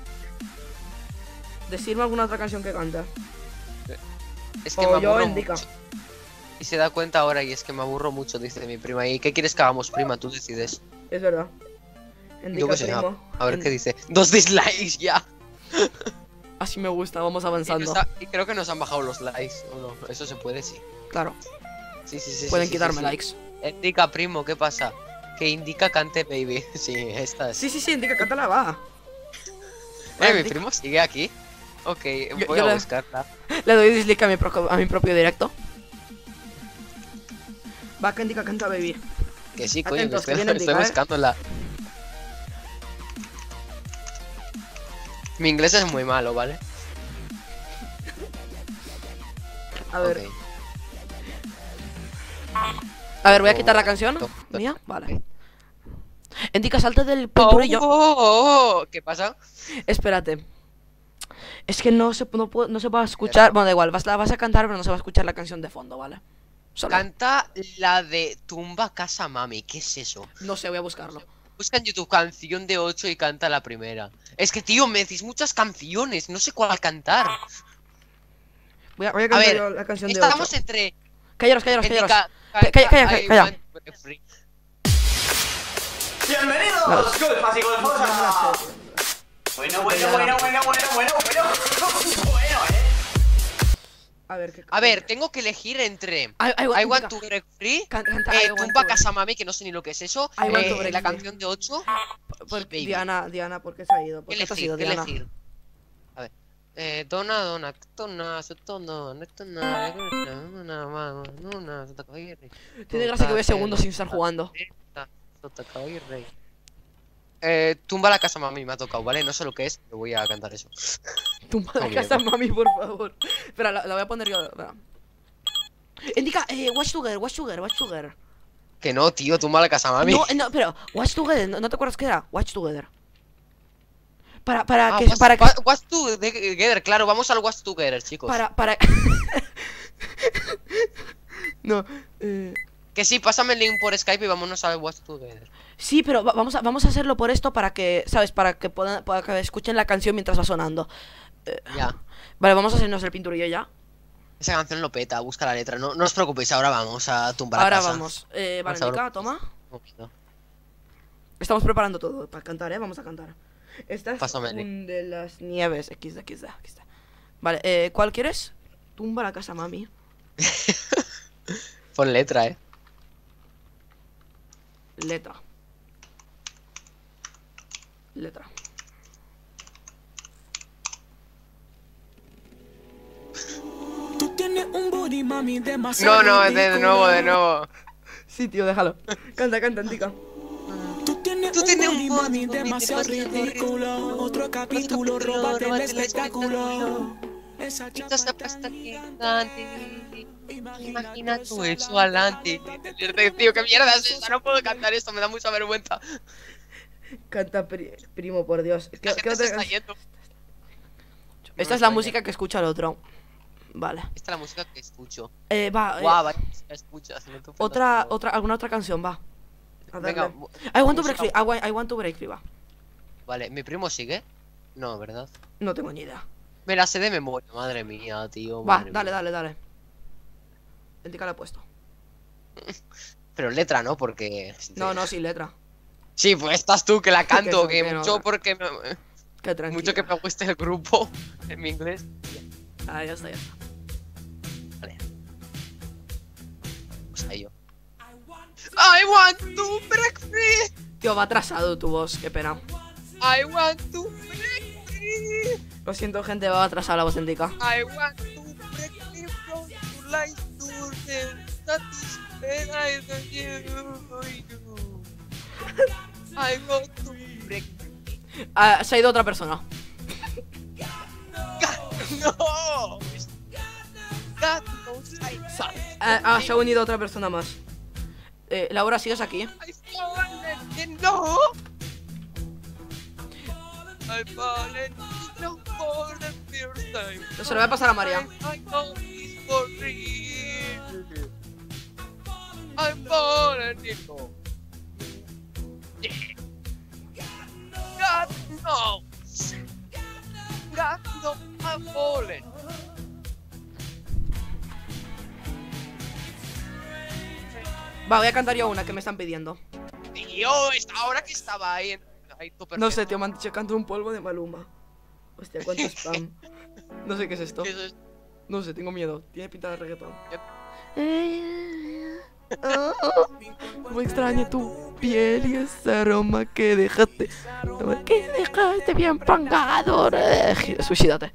Decirme alguna otra canción que cante. Es que O me yo, aburro indica. mucho. Y se da cuenta ahora y es que me aburro mucho, dice mi prima. ¿Y qué quieres que hagamos, prima? Tú decides. Es verdad. Yo Indica, qué sé, primo. a ver qué dice. 2 dislikes ya. Así me gusta, vamos Y, avanzando. y creo que nos han bajado los likes. ¿O no? Eso se puede, sí. Claro, Sí. pueden sí, quitarme sí. likes. Indica, primo, ¿qué pasa? Que indica cante, baby. Sí, esta es. Sí, indica, cántala, va. Mi Indica. primo sigue aquí. Ok, voy yo a le- buscarla. Le doy dislike a mi propio directo. Va, que indica, canta, baby. Que sí, coño, Atentos, que estoy viene Indica, buscándola. Mi inglés es muy malo, ¿vale? A ver, Ok. a ver, voy a quitar la canción. Top. Mía, vale. Indica, salte del pinturillo. ¿Qué pasa? Espérate. Es que no se va a escuchar. Bueno, da igual, la vas a cantar, pero no se va a escuchar la canción de fondo, ¿vale? Solo. Canta la de Tumba Casa Mami. ¿Qué es eso? No sé, voy a buscarlo. Busca en YouTube canción de 8 y canta la primera. Es que, tío, me decís muchas canciones. No sé cuál cantar. Voy a A cantar ver, yo la canción de estábamos 8. entre. Callaros. Indica, Calla. I want to be free. Bienvenidos golfas y golfosas. Bueno, A ver, tengo que elegir entre I I want to break free, Canta I want Tumba to Casa Mami, que no sé ni lo que es eso, I want to break la free. canción de 8. Baby. Diana, ¿por qué se ha ido? ¿Por ¿Qué qué te has elegir? ido, ¿Qué Diana? elegir? A ver. Dona, Tiene gracia que ve segundos sin estar jugando. Tumba la Casa Mami me ha tocado, ¿vale? No sé lo que es, pero voy a cantar eso. Tumba la Qué casa, mierda. mami, por favor. Espera, la voy a poner yo. Espera. Indica, Watch Together. Que no, tío, tumba la Casa Mami. No, pero Watch Together, ¿no te acuerdas qué era? Watch Together. Para Ah, que What's Together, claro, vamos al What's Together, chicos. para No, Que sí, pásame el link por Skype y vámonos al Watch Together. Sí, pero vamos a hacerlo por esto para que, ¿sabes? Para que para que escuchen la canción mientras va sonando. Ya. Vale, vamos a hacernos el pinturillo ya. Esa canción lo peta, busca la letra. No, no os preocupéis, ahora vamos a tumbar a Ahora casa. vamos. Vamos Valentica, ahora. toma. Un poquito. Estamos preparando todo para cantar, Vamos a cantar. Esta es Pásame el link. un de las nieves. XD. Vale, ¿cuál quieres? Tumba la casa, mami. Pon letra, Letra. Tú tienes un booty, mami, No, demasiado no, de ridículo. nuevo. Sí, tío, déjalo. Canta, Antica. Tú tienes un booty, mami, demasiado ridículo. Otro capítulo, róbate el espectáculo. Esa chapa Esta tan pasta gigante. Imagina tú eso adelante. Tío, qué mierda es esta, no puedo cantar esto, me da mucha vergüenza. Canta, primo, por Dios. La ¿Qué gente se otra está canción? yendo. Esta es la música que escucha el otro. Vale. Esta es la música que escucho. Va. Guau, vaya música escuchas. no te ofendas, tío. Alguna otra canción, va. A Venga, darle. I want to break música- free. I want to break free, va. Vale, ¿mi primo sigue? No, ¿verdad? No tengo ni idea. Me la sé de memoria, madre mía, tío. Va, madre dale, mía. dale. Antica la he puesto. Pero letra, ¿no? Porque. No, sin letra. Sí, pues estás tú que la canto, Que que no, mucho no. porque Qué tranquilo. mucho que me guste el grupo en mi inglés. Ah, ya está. Vale. Pues ahí yo. I want to break free. Tío, va atrasado tu voz, qué pena. I want to break free. Lo siento, gente, va atrasada la voz Antica. I want to break free from your life to the satisfied I don't you. I want to break. Se ha ido otra persona. No. God knows Se ha unido otra persona más. Laura, ¿sigues aquí? I fallen. No. I fallen no for the first time. Se lo voy a pasar a María. I know it's for real. I'm fallen in love. God knows. God knows I'm fallen. Va, voy a cantar yo una que me están pidiendo. Tío, esta hora que estaba ahí. Ahí todo No perfecto. sé, tío, me han dicho canto un polvo de Maluma. Hostia, cuánto spam. No sé qué es esto. ¿Qué es esto? No sé, tengo miedo. Tiene pinta de reggaetón. Como extraño tu piel y ese aroma que dejaste. Que dejaste bien pangado. Suicídate.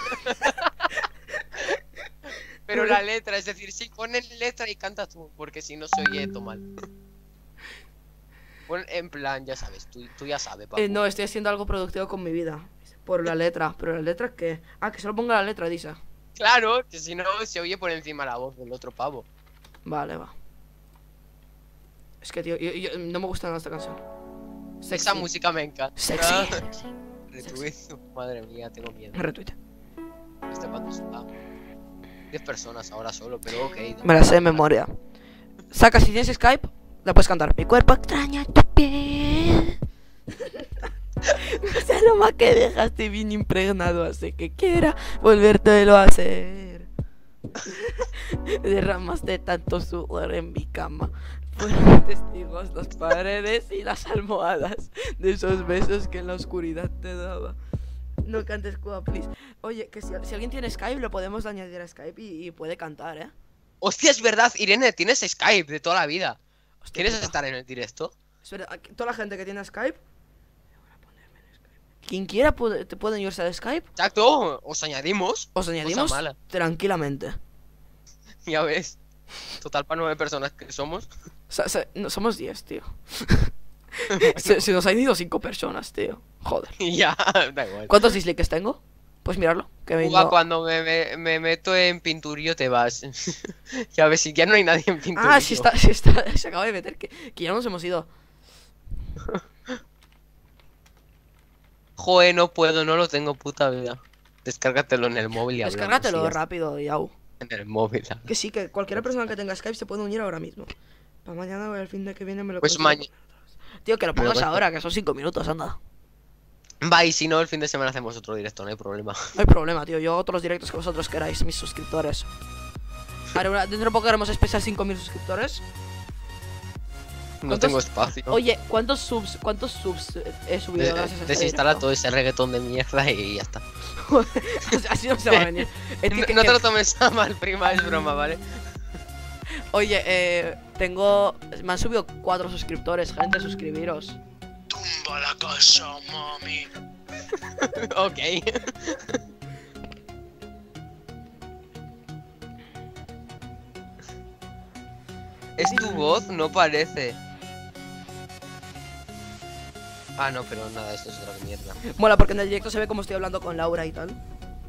Pero la letra, es decir, sí, ponen letra y canta tú, porque si no se oye todo mal. Pon en plan, ya sabes, tú ya sabes, papu. No, estoy haciendo algo productivo con mi vida. Por la letra. ¿Pero la letra qué? Ah, que solo ponga la letra, dice. Claro, que si no se oye por encima la voz del otro pavo. Vale, va. Es que, tío, yo no me gusta nada esta canción. Sexy. Esa música me encanta. Sexy. Retweet. Madre mía, tengo miedo. Retweet. Este cuánto está. 10 personas ahora solo, pero ok. Me la sé de memoria. Saca, si tienes Skype, la puedes cantar. Mi cuerpo extraña tu piel. Ese aroma que dejaste bien impregnado hace que quiera volvértelo a hacer. Derramaste tanto sudor en mi cama. Fueron testigos las paredes y las almohadas de esos besos que en la oscuridad te daba. No cantes, Cuba, please. Oye, que si alguien tiene Skype, lo podemos añadir a Skype y puede cantar, ¿eh? Hostia, es verdad, Irene, tienes Skype de toda la vida. Hostia, ¿Quieres puta. estar en el directo? Es verdad, toda la gente que tiene Skype. Quien quiera te puede unirse a Skype. Exacto, os añadimos. Os añadimos mala. tranquilamente. Ya ves. Total, para 9 personas que somos. No, somos 10, tío. Se nos han ido 5 personas, tío. Joder. Y ya, da igual. ¿Cuántos dislikes tengo? Pues mirarlo. Que me Uga, no- cuando me meto en Pinturillo te vas. Ya ves, si ya no hay nadie en Pinturillo. Ah, sí está, se acaba de meter. Que ya nos hemos ido. Joder, no puedo, no lo tengo, puta vida. Descárgatelo en el móvil y hablamos, Descárgatelo sí, ya está. rápido, Yau. En el móvil. Que sí, que cualquier persona que tenga Skype se puede unir ahora mismo. Para mañana o el fin de que viene me lo Pues consigo mañana. poner. Tío, que lo Me lo pongas cuento. ahora, que son 5 minutos, anda. Va, y si no, el fin de semana hacemos otro directo, no hay problema. No hay problema, tío. Yo otros directos que vosotros queráis, mis suscriptores. Ahora, dentro de poco haremos especial 5.000 suscriptores. No ¿Cuántos? tengo espacio. Oye, ¿cuántos subs he subido gracias a este Desinstala directo? todo ese reggaetón de mierda y ya está. Así no se va a venir. Es que- No te lo tomes a mal, prima, es broma, ¿vale? Oye, tengo... Me han subido 4 suscriptores, gente, suscribiros. Tumba la casa, mami. Ok. ¿Es tu voz? No parece. Ah, no, pero nada, esto es otra mierda. Mola, porque en el directo se ve como estoy hablando con Laura y tal.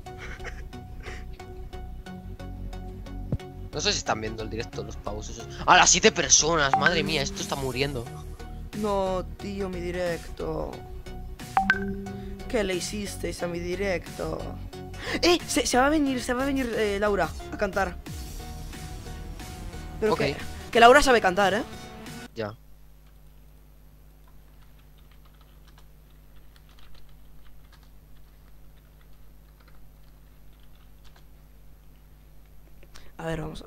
No sé si están viendo el directo los pavos esos. ¡A las 7 personas! Madre mía, esto está muriendo. No, tío, mi directo. ¿Qué le hicisteis a mi directo? Se va a venir Laura a cantar. Pero Ok. que Laura sabe cantar, ¿eh? Ya. A ver, vamos a...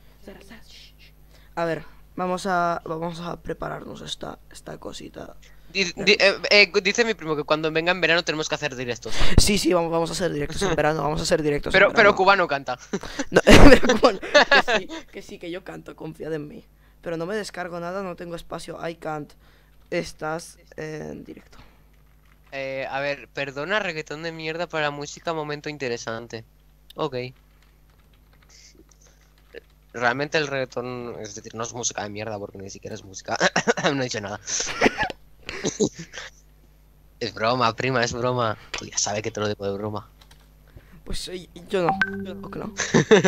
A ver, vamos a prepararnos esta cosita. Dice mi primo que cuando venga en verano tenemos que hacer directos. Sí, vamos a hacer directos en verano, vamos a hacer directos en Pero verano. Cubano canta. No, pero bueno, que yo canto, confiad en mí. Pero no me descargo nada, no tengo espacio, I can't. Estás en directo. A ver, perdona, reggaetón de mierda para música, momento interesante. Ok. Realmente el reggaetón, es decir, no es música de mierda porque ni siquiera es música. No he dicho nada. Es broma, prima, es broma. Tú ya sabes que te lo digo de broma. Pues yo no, ¿o que no?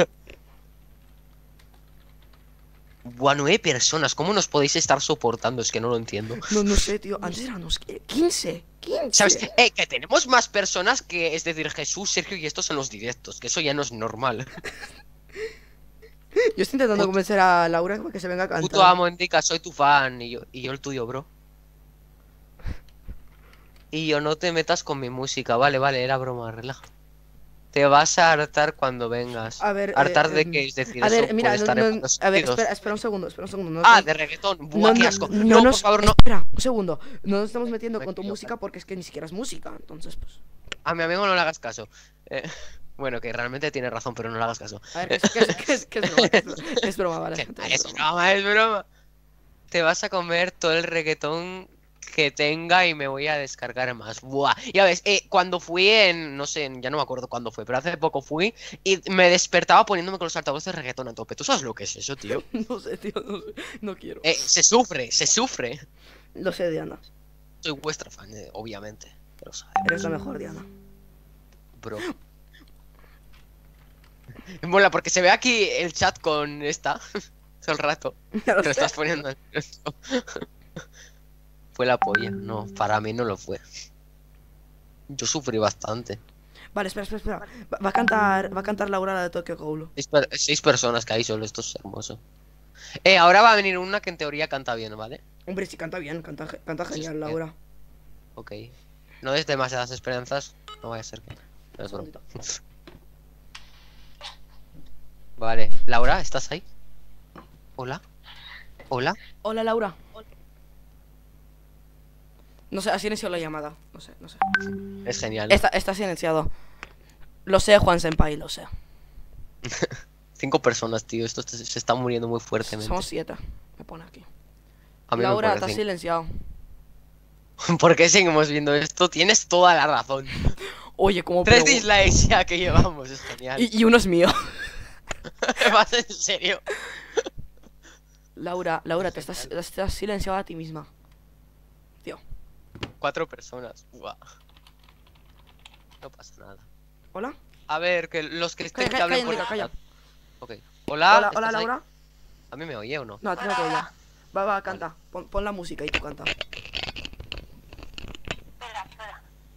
Buah, 9 personas, ¿cómo nos podéis estar soportando? Es que no lo entiendo. No sé, tío, antes éramos 15. ¿Sabes? Que tenemos más personas que, es decir, Jesús, Sergio y estos en los directos, que eso ya no es normal. Yo estoy intentando convencer a Laura para que se venga a cantar. Puto amo, indica, soy tu fan y yo el tuyo, bro. Y yo, no te metas con mi música, vale, era broma, relaja. Te vas a hartar cuando vengas. A ver, hartar de que, es decir, a eso ver, mira, puede estar en a ver, sentidos. espera un segundo. De reggaetón, buah, qué asco. No, por favor, no. Espera, un segundo. No nos estamos metiendo con tu Tranquilo. música porque es que ni siquiera es música, entonces pues. A mi amigo no le hagas caso. Bueno, que realmente tiene razón, pero no le hagas caso. A ver, ¿qué es broma? Es broma, vale, gente, Es broma. Te vas a comer todo el reggaetón que tenga y me voy a descargar más. Buah. Ya ves, cuando fui no sé, ya no me acuerdo cuándo fue, pero hace poco fui y me despertaba poniéndome con los altavoces de reggaetón a tope. ¿Tú sabes lo que es eso, tío? No sé, tío, no quiero. Se sufre. Lo sé, Diana. Soy vuestra fan, obviamente. Pero Eres la mejor, Diana. Bro. Mola, porque se ve aquí el chat con esta. Todo el rato. Ya lo Te lo sé. estás poniendo en esto. Fue la polla. No, para mí no lo fue. Yo sufrí bastante. Vale, espera. Va a cantar Laura la de Tokyo Ghoul. 6 personas que hay solo, esto es hermoso. Ahora va a venir una que en teoría canta bien, ¿vale? Hombre, sí canta bien, canta genial, Laura. Ok. No des demasiadas esperanzas. No vaya a ser que... No es broma. Vale, Laura, ¿estás ahí? Hola. Hola, Laura. No sé, ha silenciado la llamada. No sé. Es genial. Está silenciado. Lo sé, Juan Senpai, lo sé. 5 personas, tío. Esto se está muriendo muy fuertemente. Somos 7. Me pone aquí. A mí me Laura, pone estás 5. silenciado. ¿Por qué seguimos viendo esto? Tienes toda la razón. Oye, como 3 dislikes ya que llevamos, es genial. Y uno es mío. ¿Vas en serio? Laura, te estás silenciado a ti misma. Tío. 4 personas. Buah. No pasa nada. ¿Hola? A ver, que los que estén que Calla, hablen por el calla. chat. Ok. Hola, Hola, ¿estás ahí? Laura. ¿A mí me oye o no? No, a ti no te oye. Va, canta. Pon la música y tú canta.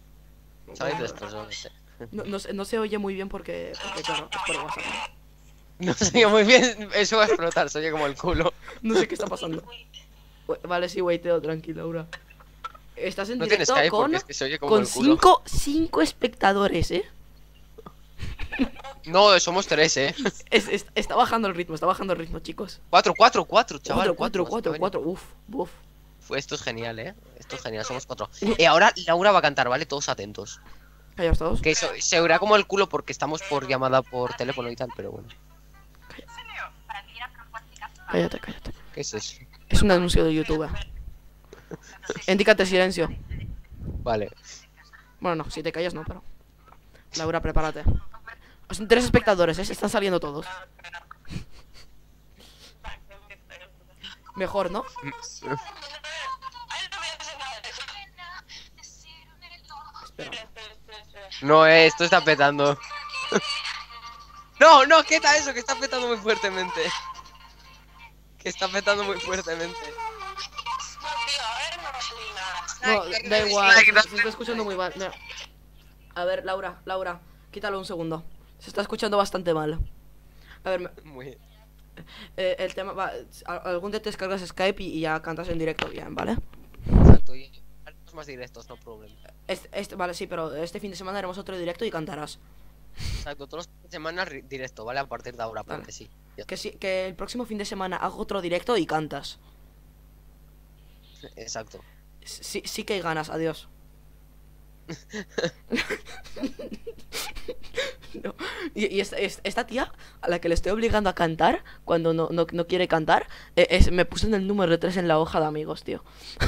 Sabéis 3 personas, No se oye muy bien porque claro, es por WhatsApp. No se oye muy bien, eso va a explotar, se oye como el culo. No sé qué está pasando. Vale, sí, waiteo, tranquilo, Laura. Estás en No tienes directo Skype con, porque es que se oye como el culo. cinco espectadores, No, somos 3, Está bajando el ritmo, chicos. 4, chaval. 4. Uf. Esto es genial, Esto es genial, somos 4. Ahora Laura va a cantar, ¿vale? Todos atentos. Callaos todos. Que se oirá como el culo porque estamos por llamada por teléfono y tal, pero bueno. Cállate. ¿Qué es eso? Es un anuncio de YouTube. Indícate silencio. Vale. Bueno, no, si te callas no, pero... Laura, prepárate. Son 3 espectadores, se están saliendo todos. Mejor, ¿no? Espera. No, esto está petando. No, quita eso, que está petando muy fuertemente. No, da igual, se está escuchando muy mal. Mira. A ver, Laura, quítalo un segundo. Se está escuchando bastante mal. A ver, Muy... el tema va... Algún día te descargas Skype y ya cantas en directo bien, ¿vale? Exacto, y haremos más directos, no problema. Vale, sí, pero este fin de semana haremos otro directo y cantarás. Exacto, todos los semanas directo, ¿vale? A partir de ahora, porque Vale. sí. Que el próximo fin de semana hago otro directo y cantas. Exacto. Sí que hay ganas, adiós. No. Y esta tía a la que le estoy obligando a cantar cuando no quiere cantar, me puso en el número 3 en la hoja de amigos, tío.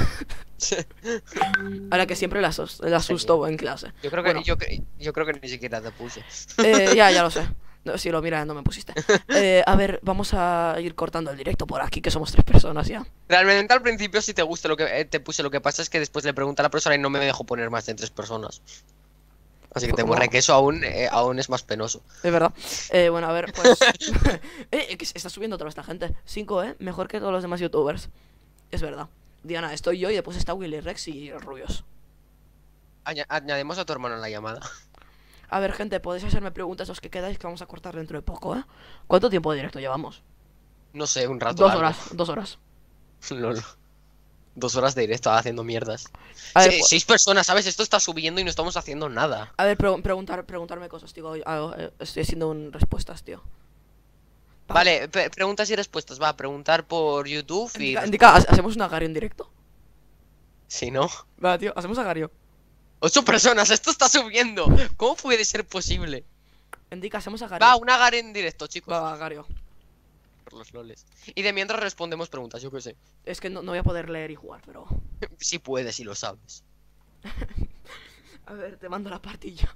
A la que siempre la asusto en clase. Yo creo que, Bueno. yo creo que ni siquiera te puse. Ya lo sé. No, si lo miras no me pusiste. A ver, vamos a ir cortando el directo por aquí, que somos 3 personas ya. Realmente al principio si te gusta lo que te puse, lo que pasa es que después le pregunté a la profesora y no me dejó poner más de 3 personas. Así que te ¿Cómo? borré, que eso aún es más penoso. Es verdad. Bueno, a ver, pues... que se está subiendo toda esta gente. 5, mejor que todos los demás youtubers. Es verdad. Diana, estoy yo y después está Willy Rex y Rubios. Añadimos a tu hermano en la llamada. A ver, gente, podéis hacerme preguntas los que quedáis, que vamos a cortar dentro de poco, ¿Cuánto tiempo de directo llevamos? No sé, un rato 2 largo. horas, 2 horas. Lol. 2 horas de directo haciendo mierdas. A ver, 6 personas, ¿sabes? Esto está subiendo y no estamos haciendo nada. A ver, preguntarme cosas, tío. Estoy haciendo respuestas, tío. Vale, preguntas y respuestas. Va a preguntar por YouTube y... Indica, ¿hacemos un agario en directo? Si no... Va, tío, hacemos agario. 8 personas, esto está subiendo. ¿Cómo puede ser posible? Indica, hacemos agario. Va, un agar en directo, chicos. Va, agario. Por los loles. Y de mientras respondemos preguntas, yo qué sé. Es que no voy a poder leer y jugar, pero... Si puedes, si lo sabes. A ver, te mando la partilla.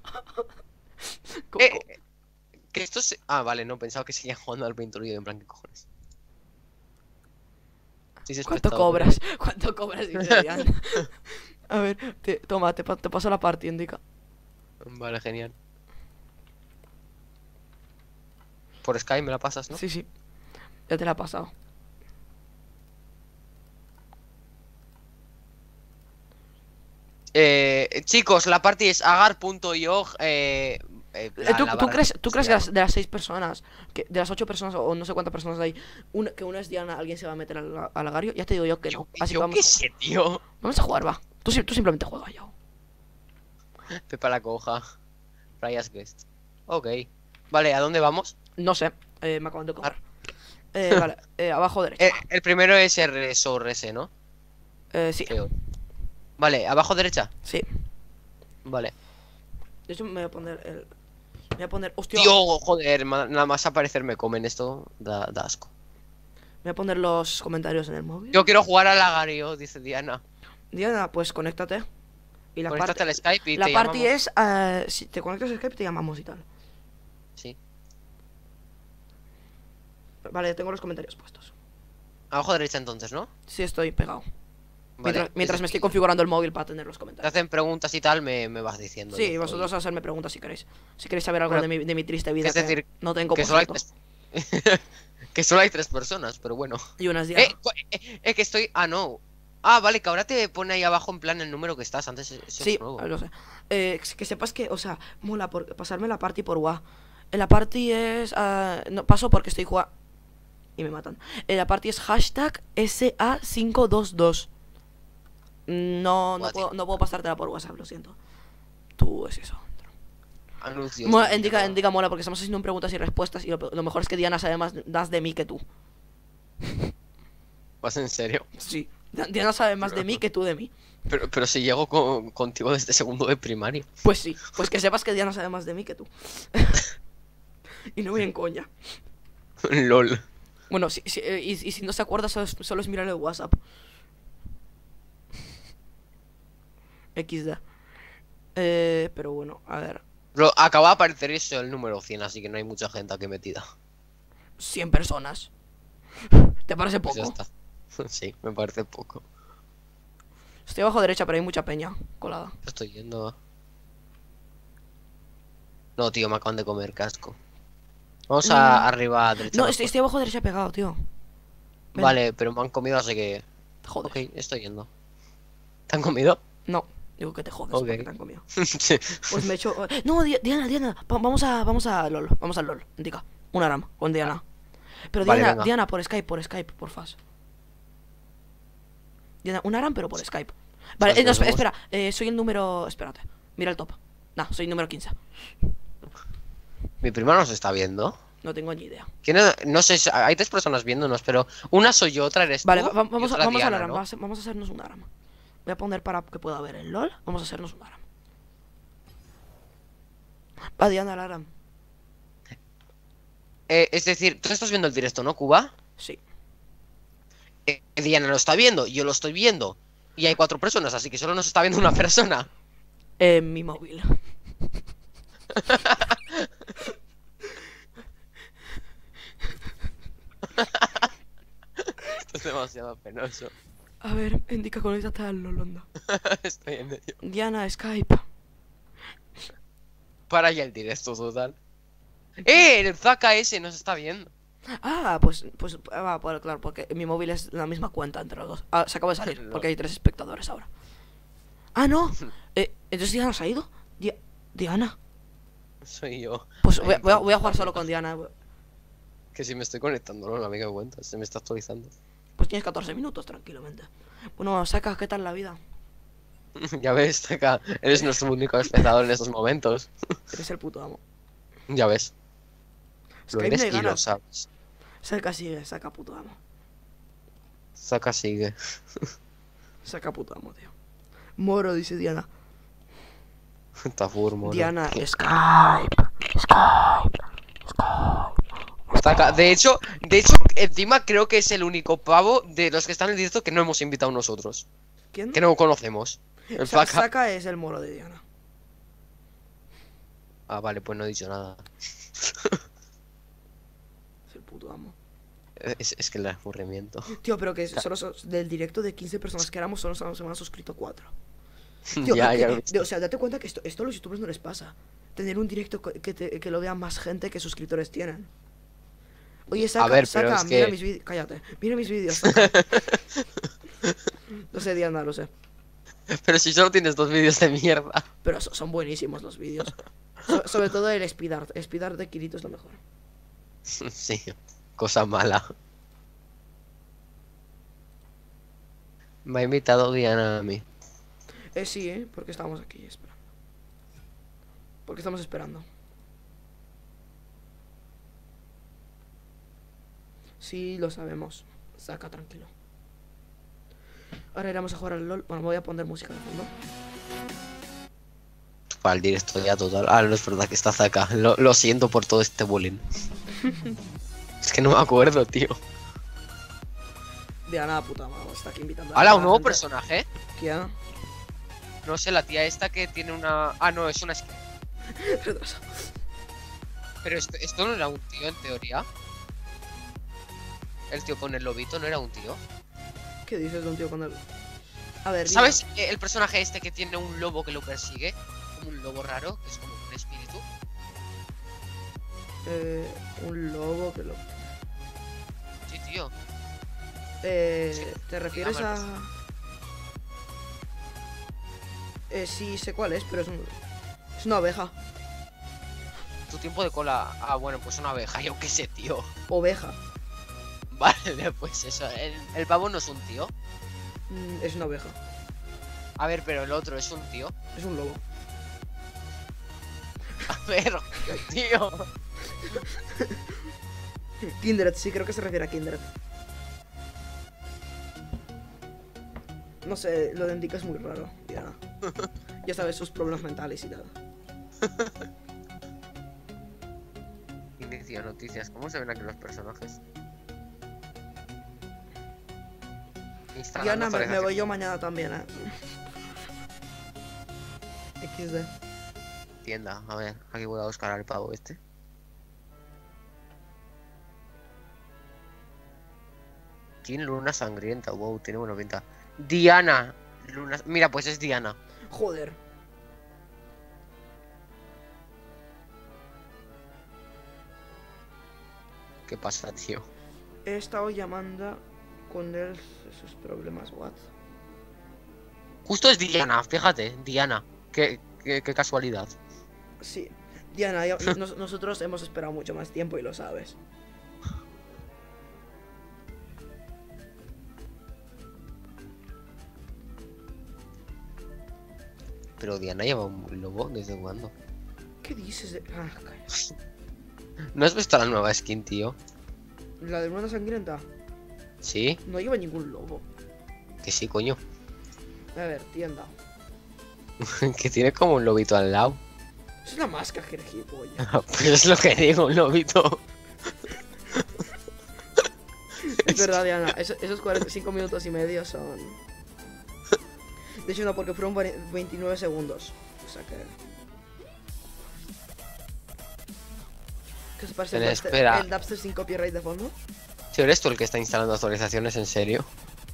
Que esto se... Ah, vale, no, pensaba que seguían jugando al pinturillo en plan, ¿qué cojones? Sí, ¿Cuánto cobras? ¿Cuánto cobras? A ver, toma, te paso la partida, indica. Vale, genial. Por Skype me la pasas, ¿no? Sí. Ya te la he pasado. Chicos, la party es agar.io. ¿Tú crees que de las 6 personas, de las 8 personas o no sé cuántas personas hay, que una es Diana, alguien se va a meter al agario? Ya te digo yo que no. Así que vamos. ¿Qué sé, tío? Vamos a jugar, va. Tú simplemente juega, yo. Pepa la coja. Rayas Guest. Ok. Vale, ¿a dónde vamos? No sé, me acaban de coger. Vale, abajo derecha. El primero es RS, ¿no? Sí. Creo. Vale, abajo derecha. Sí. Vale. De hecho, me voy a poner el... Me voy a poner... ¡Hostia! Tío, joder, nada más aparecer me comen esto. Da asco. Me voy a poner los comentarios en el móvil. Yo quiero jugar al agario, dice Diana. Diana, pues conéctate. Y la Conéctate al Skype y la te party llamamos. es... si te conectas al Skype te llamamos y tal. Sí. Vale, tengo los comentarios puestos. Abajo derecha entonces, ¿no? Sí, estoy pegado. Vale, Mientras me desde estoy configurando el móvil para tener los Te comentarios. hacen preguntas y tal, me vas diciendo. Sí, yo vosotros voy. hacerme preguntas si queréis. Si queréis saber algo Bueno, de mi triste vida, es decir, que no tengo, que por solo hay cierto. que solo hay 3 personas, pero bueno. Y unas días. Que estoy... Ah, no. Ah, vale, que ahora te pone ahí abajo en plan el número que estás. Antes eso Sí, es nuevo. lo sé. Que sepas que, o sea, mola por pasarme la party por WA. La party es... no, paso porque estoy jugando... Y me matan. La party es hashtag SA522. No puedo pasártela por WhatsApp, lo siento. Tú es eso. Anuncios. Indica mola porque estamos haciendo preguntas y respuestas y lo mejor es que Diana sabe más de mí que tú. ¿Vas en serio? Sí, Diana sabe más de mí que tú de mí. Pero si llego contigo desde segundo de primaria. Pues sí, pues que sepas que Diana sabe más de mí que tú. Y no voy en coña. LOL. Bueno, y si no se acuerda solo es mirar el WhatsApp. XD. Pero bueno, a ver. Pero acaba de aparecer eso el número 100, así que no hay mucha gente aquí metida. 100 personas. ¿Te parece Pues poco? ya está. Sí, me parece poco. Estoy abajo derecha, pero hay mucha peña colada. Estoy yendo. No, tío, me acaban de comer casco. Vamos a arriba derecha. No, estoy abajo derecha pegado, tío. Ven. Vale, pero me han comido, así que... Joder. Ok, estoy yendo. ¿Te han comido? No, digo que te jodes Ok. porque te han comido. Sí. Pues me echo... No, Diana, vamos a LOL. Vamos al LOL, indica. Un ARAM con Diana. Pero Vale, Diana, venga. Diana, por Skype, porfas. Diana, un ARAM pero por Skype. Vale, Pues no, nos vemos. espera, soy el número... Espérate, mira el top. No, soy el número 15. Mi prima nos está viendo. No tengo ni idea. ¿Quién es? No sé, hay 3 personas viéndonos, pero una soy yo, otra eres Vale, tú. vamos y otra al Diana, ARAM, ¿no? vamos a hacernos un ARAM. Voy a poner para que pueda ver el LOL. Vamos a hacernos un ARAM. Va Diana al ARAM. Es decir, tú estás viendo el directo, ¿no, Cuba? Sí. Diana lo está viendo, yo lo estoy viendo. Y hay 4 personas, así que solo nos está viendo una persona. Mi móvil. Esto es demasiado penoso. A ver, indica conéctate al LOL, onda. Estoy en ello. Diana, Skype. Para ya el directo, total. El Zaka ese nos está viendo. Ah, pues claro, porque mi móvil es la misma cuenta entre los dos. Ah, se acaba de salir, porque hay 3 espectadores ahora. Ah, no. Entonces Diana se ha ido. Diana. Soy yo. Pues voy a jugar solo con Diana. Que si me estoy conectando, no, la amiga cuenta, se me está actualizando. Pues tienes 14 minutos, tranquilamente. Bueno, Saka, ¿qué tal la vida? Ya ves, Zaka, eres nuestro único espectador en estos momentos. Eres el puto amo. Ya ves. Lo Skype eres no hay y lo ganas. sabes. Saka sigue, Saka puto amo. Zaka sigue. Saka puto amo, tío. Moro, dice Diana. Tafur, mono. Diana, Skype. Zaka, de hecho, encima creo que es el único pavo de los que están en el directo que no hemos invitado nosotros. ¿Quién? Que no conocemos. El Zaka. Saka es el moro de Diana. Ah, vale, pues no he dicho nada. Es el puto amo. Es que el aburrimiento. Tío, pero que solo del directo de 15 personas que éramos, solo se me han suscrito 4. Tío, Ya lo he visto. o sea, date cuenta que esto a los youtubers no les pasa. Tener un directo que lo vea más gente que suscriptores tienen. Oye, Saka, A ver, pero Saka, es mira que- mis vídeos. Cállate. Mira mis vídeos. Saka. Lo sé, Diana, lo sé. Pero si solo tienes 2 vídeos de mierda. Pero son buenísimos los vídeos. Sobre todo el speedart. Speedart de Kirito es lo mejor. Sí, cosa mala. Me ha invitado Diana a mí. Sí, porque estábamos aquí esperando. Porque estamos esperando. Sí, lo sabemos. Saca, tranquilo. Ahora iremos a jugar al LOL. Bueno, me voy a poner música de fondo. Para el directo ya total. Ah, no es verdad que está Zaka. Lo siento por todo este bullying. Es que no me acuerdo, tío. Diana, puta madre, está aquí invitando ¡Hala, a un la nuevo gente. personaje! ¿Quién? No sé, la tía esta que tiene una... Ah, no, es una skin. Retraso. Pero esto no era un tío, en teoría. El tío con el lobito no era un tío. ¿Qué dices de un tío con el...? A ver, ¿Sabes el personaje este que tiene un lobo que lo persigue? Como un lobo raro, que es como un espíritu. un lobo que lo... Sí, tío. ¿Te refieres dígame a...? Sí, sé cuál es, pero es una abeja. tu tiempo de cola. Ah, bueno, pues una abeja, yo qué sé, tío. Oveja. Vale, pues eso. El pavo no es un tío. Es una oveja. A ver, pero el otro es un tío. Es un lobo. A ver, tío. Kindred, sí, creo que se refiere a Kindred. No sé, lo de Indica es muy raro. Ya sabes, sus problemas mentales y tal. Inicio noticias. ¿Cómo se ven aquí los personajes? Diana, me voy yo mañana también, XD. Tienda, a ver, aquí voy a buscar al pavo este. Tiene luna sangrienta, wow, tiene buena pinta. Diana, luna... Mira, pues es Diana. Joder. ¿Qué pasa, tío? He estado llamando con él sus problemas, what? Justo es Diana, fíjate, Diana. Qué casualidad. Sí, Diana, nosotros hemos esperado mucho más tiempo y lo sabes. Pero Diana lleva un lobo, ¿desde cuándo? ¿Qué dices? ¿No has visto la nueva skin, tío? ¿La de luna sangrienta? ¿Sí? No lleva ningún lobo. Que sí, coño. A ver, tienda. Que tiene como un lobito al lado. Es una máscara, gilipollas. Pues es lo que digo, un lobito. Es verdad, Diana, esos 45 minutos y medio son... De hecho no, porque fueron 29 segundos. O sea que... ¿Qué os parece espera. el dubstep sin copyright de fondo? Si eres tú el que está instalando actualizaciones, ¿en serio?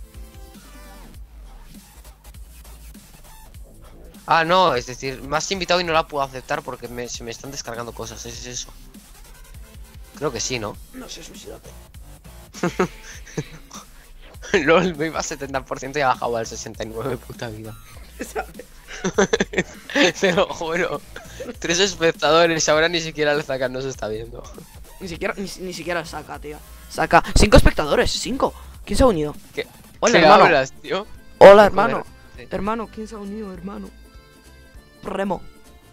Ah, no, es decir, me has invitado y no la puedo aceptar porque se me están descargando cosas, ¿es eso? Creo que sí, ¿no? No sé, suicídate. LOL, me iba a 70% y ha bajado al 69, puta vida. Te lo juro. 3 espectadores, ahora ni siquiera el Zaka no se está viendo. Ni siquiera saca, tío. Saca 5 espectadores, 5. ¿Quién se ha unido? ¿Qué? Hola, ¿Qué hermano. hablas, tío? Hola, hermano. Sí. Hermano, ¿quién se ha unido, hermano? Remo.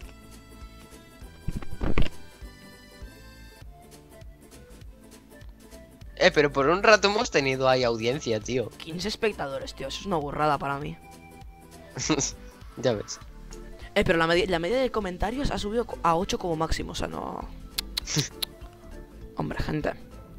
Pero por un rato hemos tenido ahí audiencia, tío. 15 espectadores, tío. Eso es una burrada para mí. Ya ves. Pero la media de comentarios ha subido a 8 como máximo. O sea, no... Hombre, gente.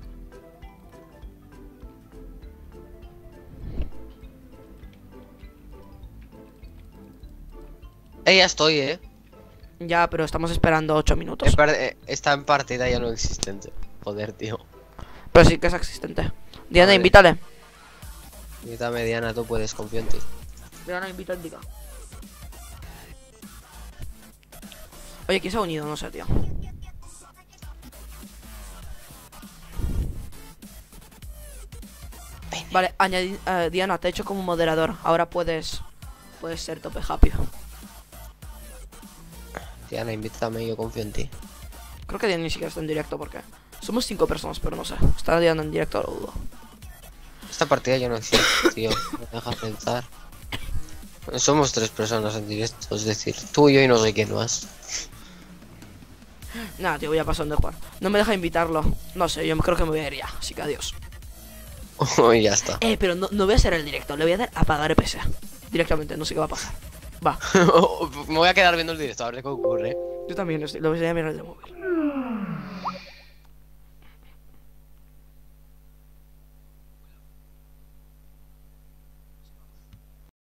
Ya estoy, Ya, pero estamos esperando 8 minutos. Está en partida ya no existente. Joder, tío. Pero sí que es existente. Diana, Vale. invítale. Invítame, Diana, tú puedes, confío en ti. Diana, invita a Indica. Oye, ¿quién se ha unido? No sé, tío. Vale, Diana, te he hecho como moderador. Ahora puedes ser tope happy. Diana, invítame, yo confío en ti. Creo que Diana ni siquiera está en directo porque somos 5 personas, pero no sé. ¿Está Diana en directo? Lo dudo. Esta partida ya no existe, tío. Me deja pensar. Somos 3 personas en directo, es decir, tú, yo y no sé quién más. Nada, tío, voy a pasar de jugar. No me deja invitarlo. No sé, yo creo que me voy a ir ya. Así que adiós. Y ya está. Pero no voy a hacer el directo. Le voy a dar a apagar el PC. Directamente, no sé qué va a pasar. Va. Me voy a quedar viendo el directo, a ver qué ocurre. Yo también lo voy a mirar el móvil.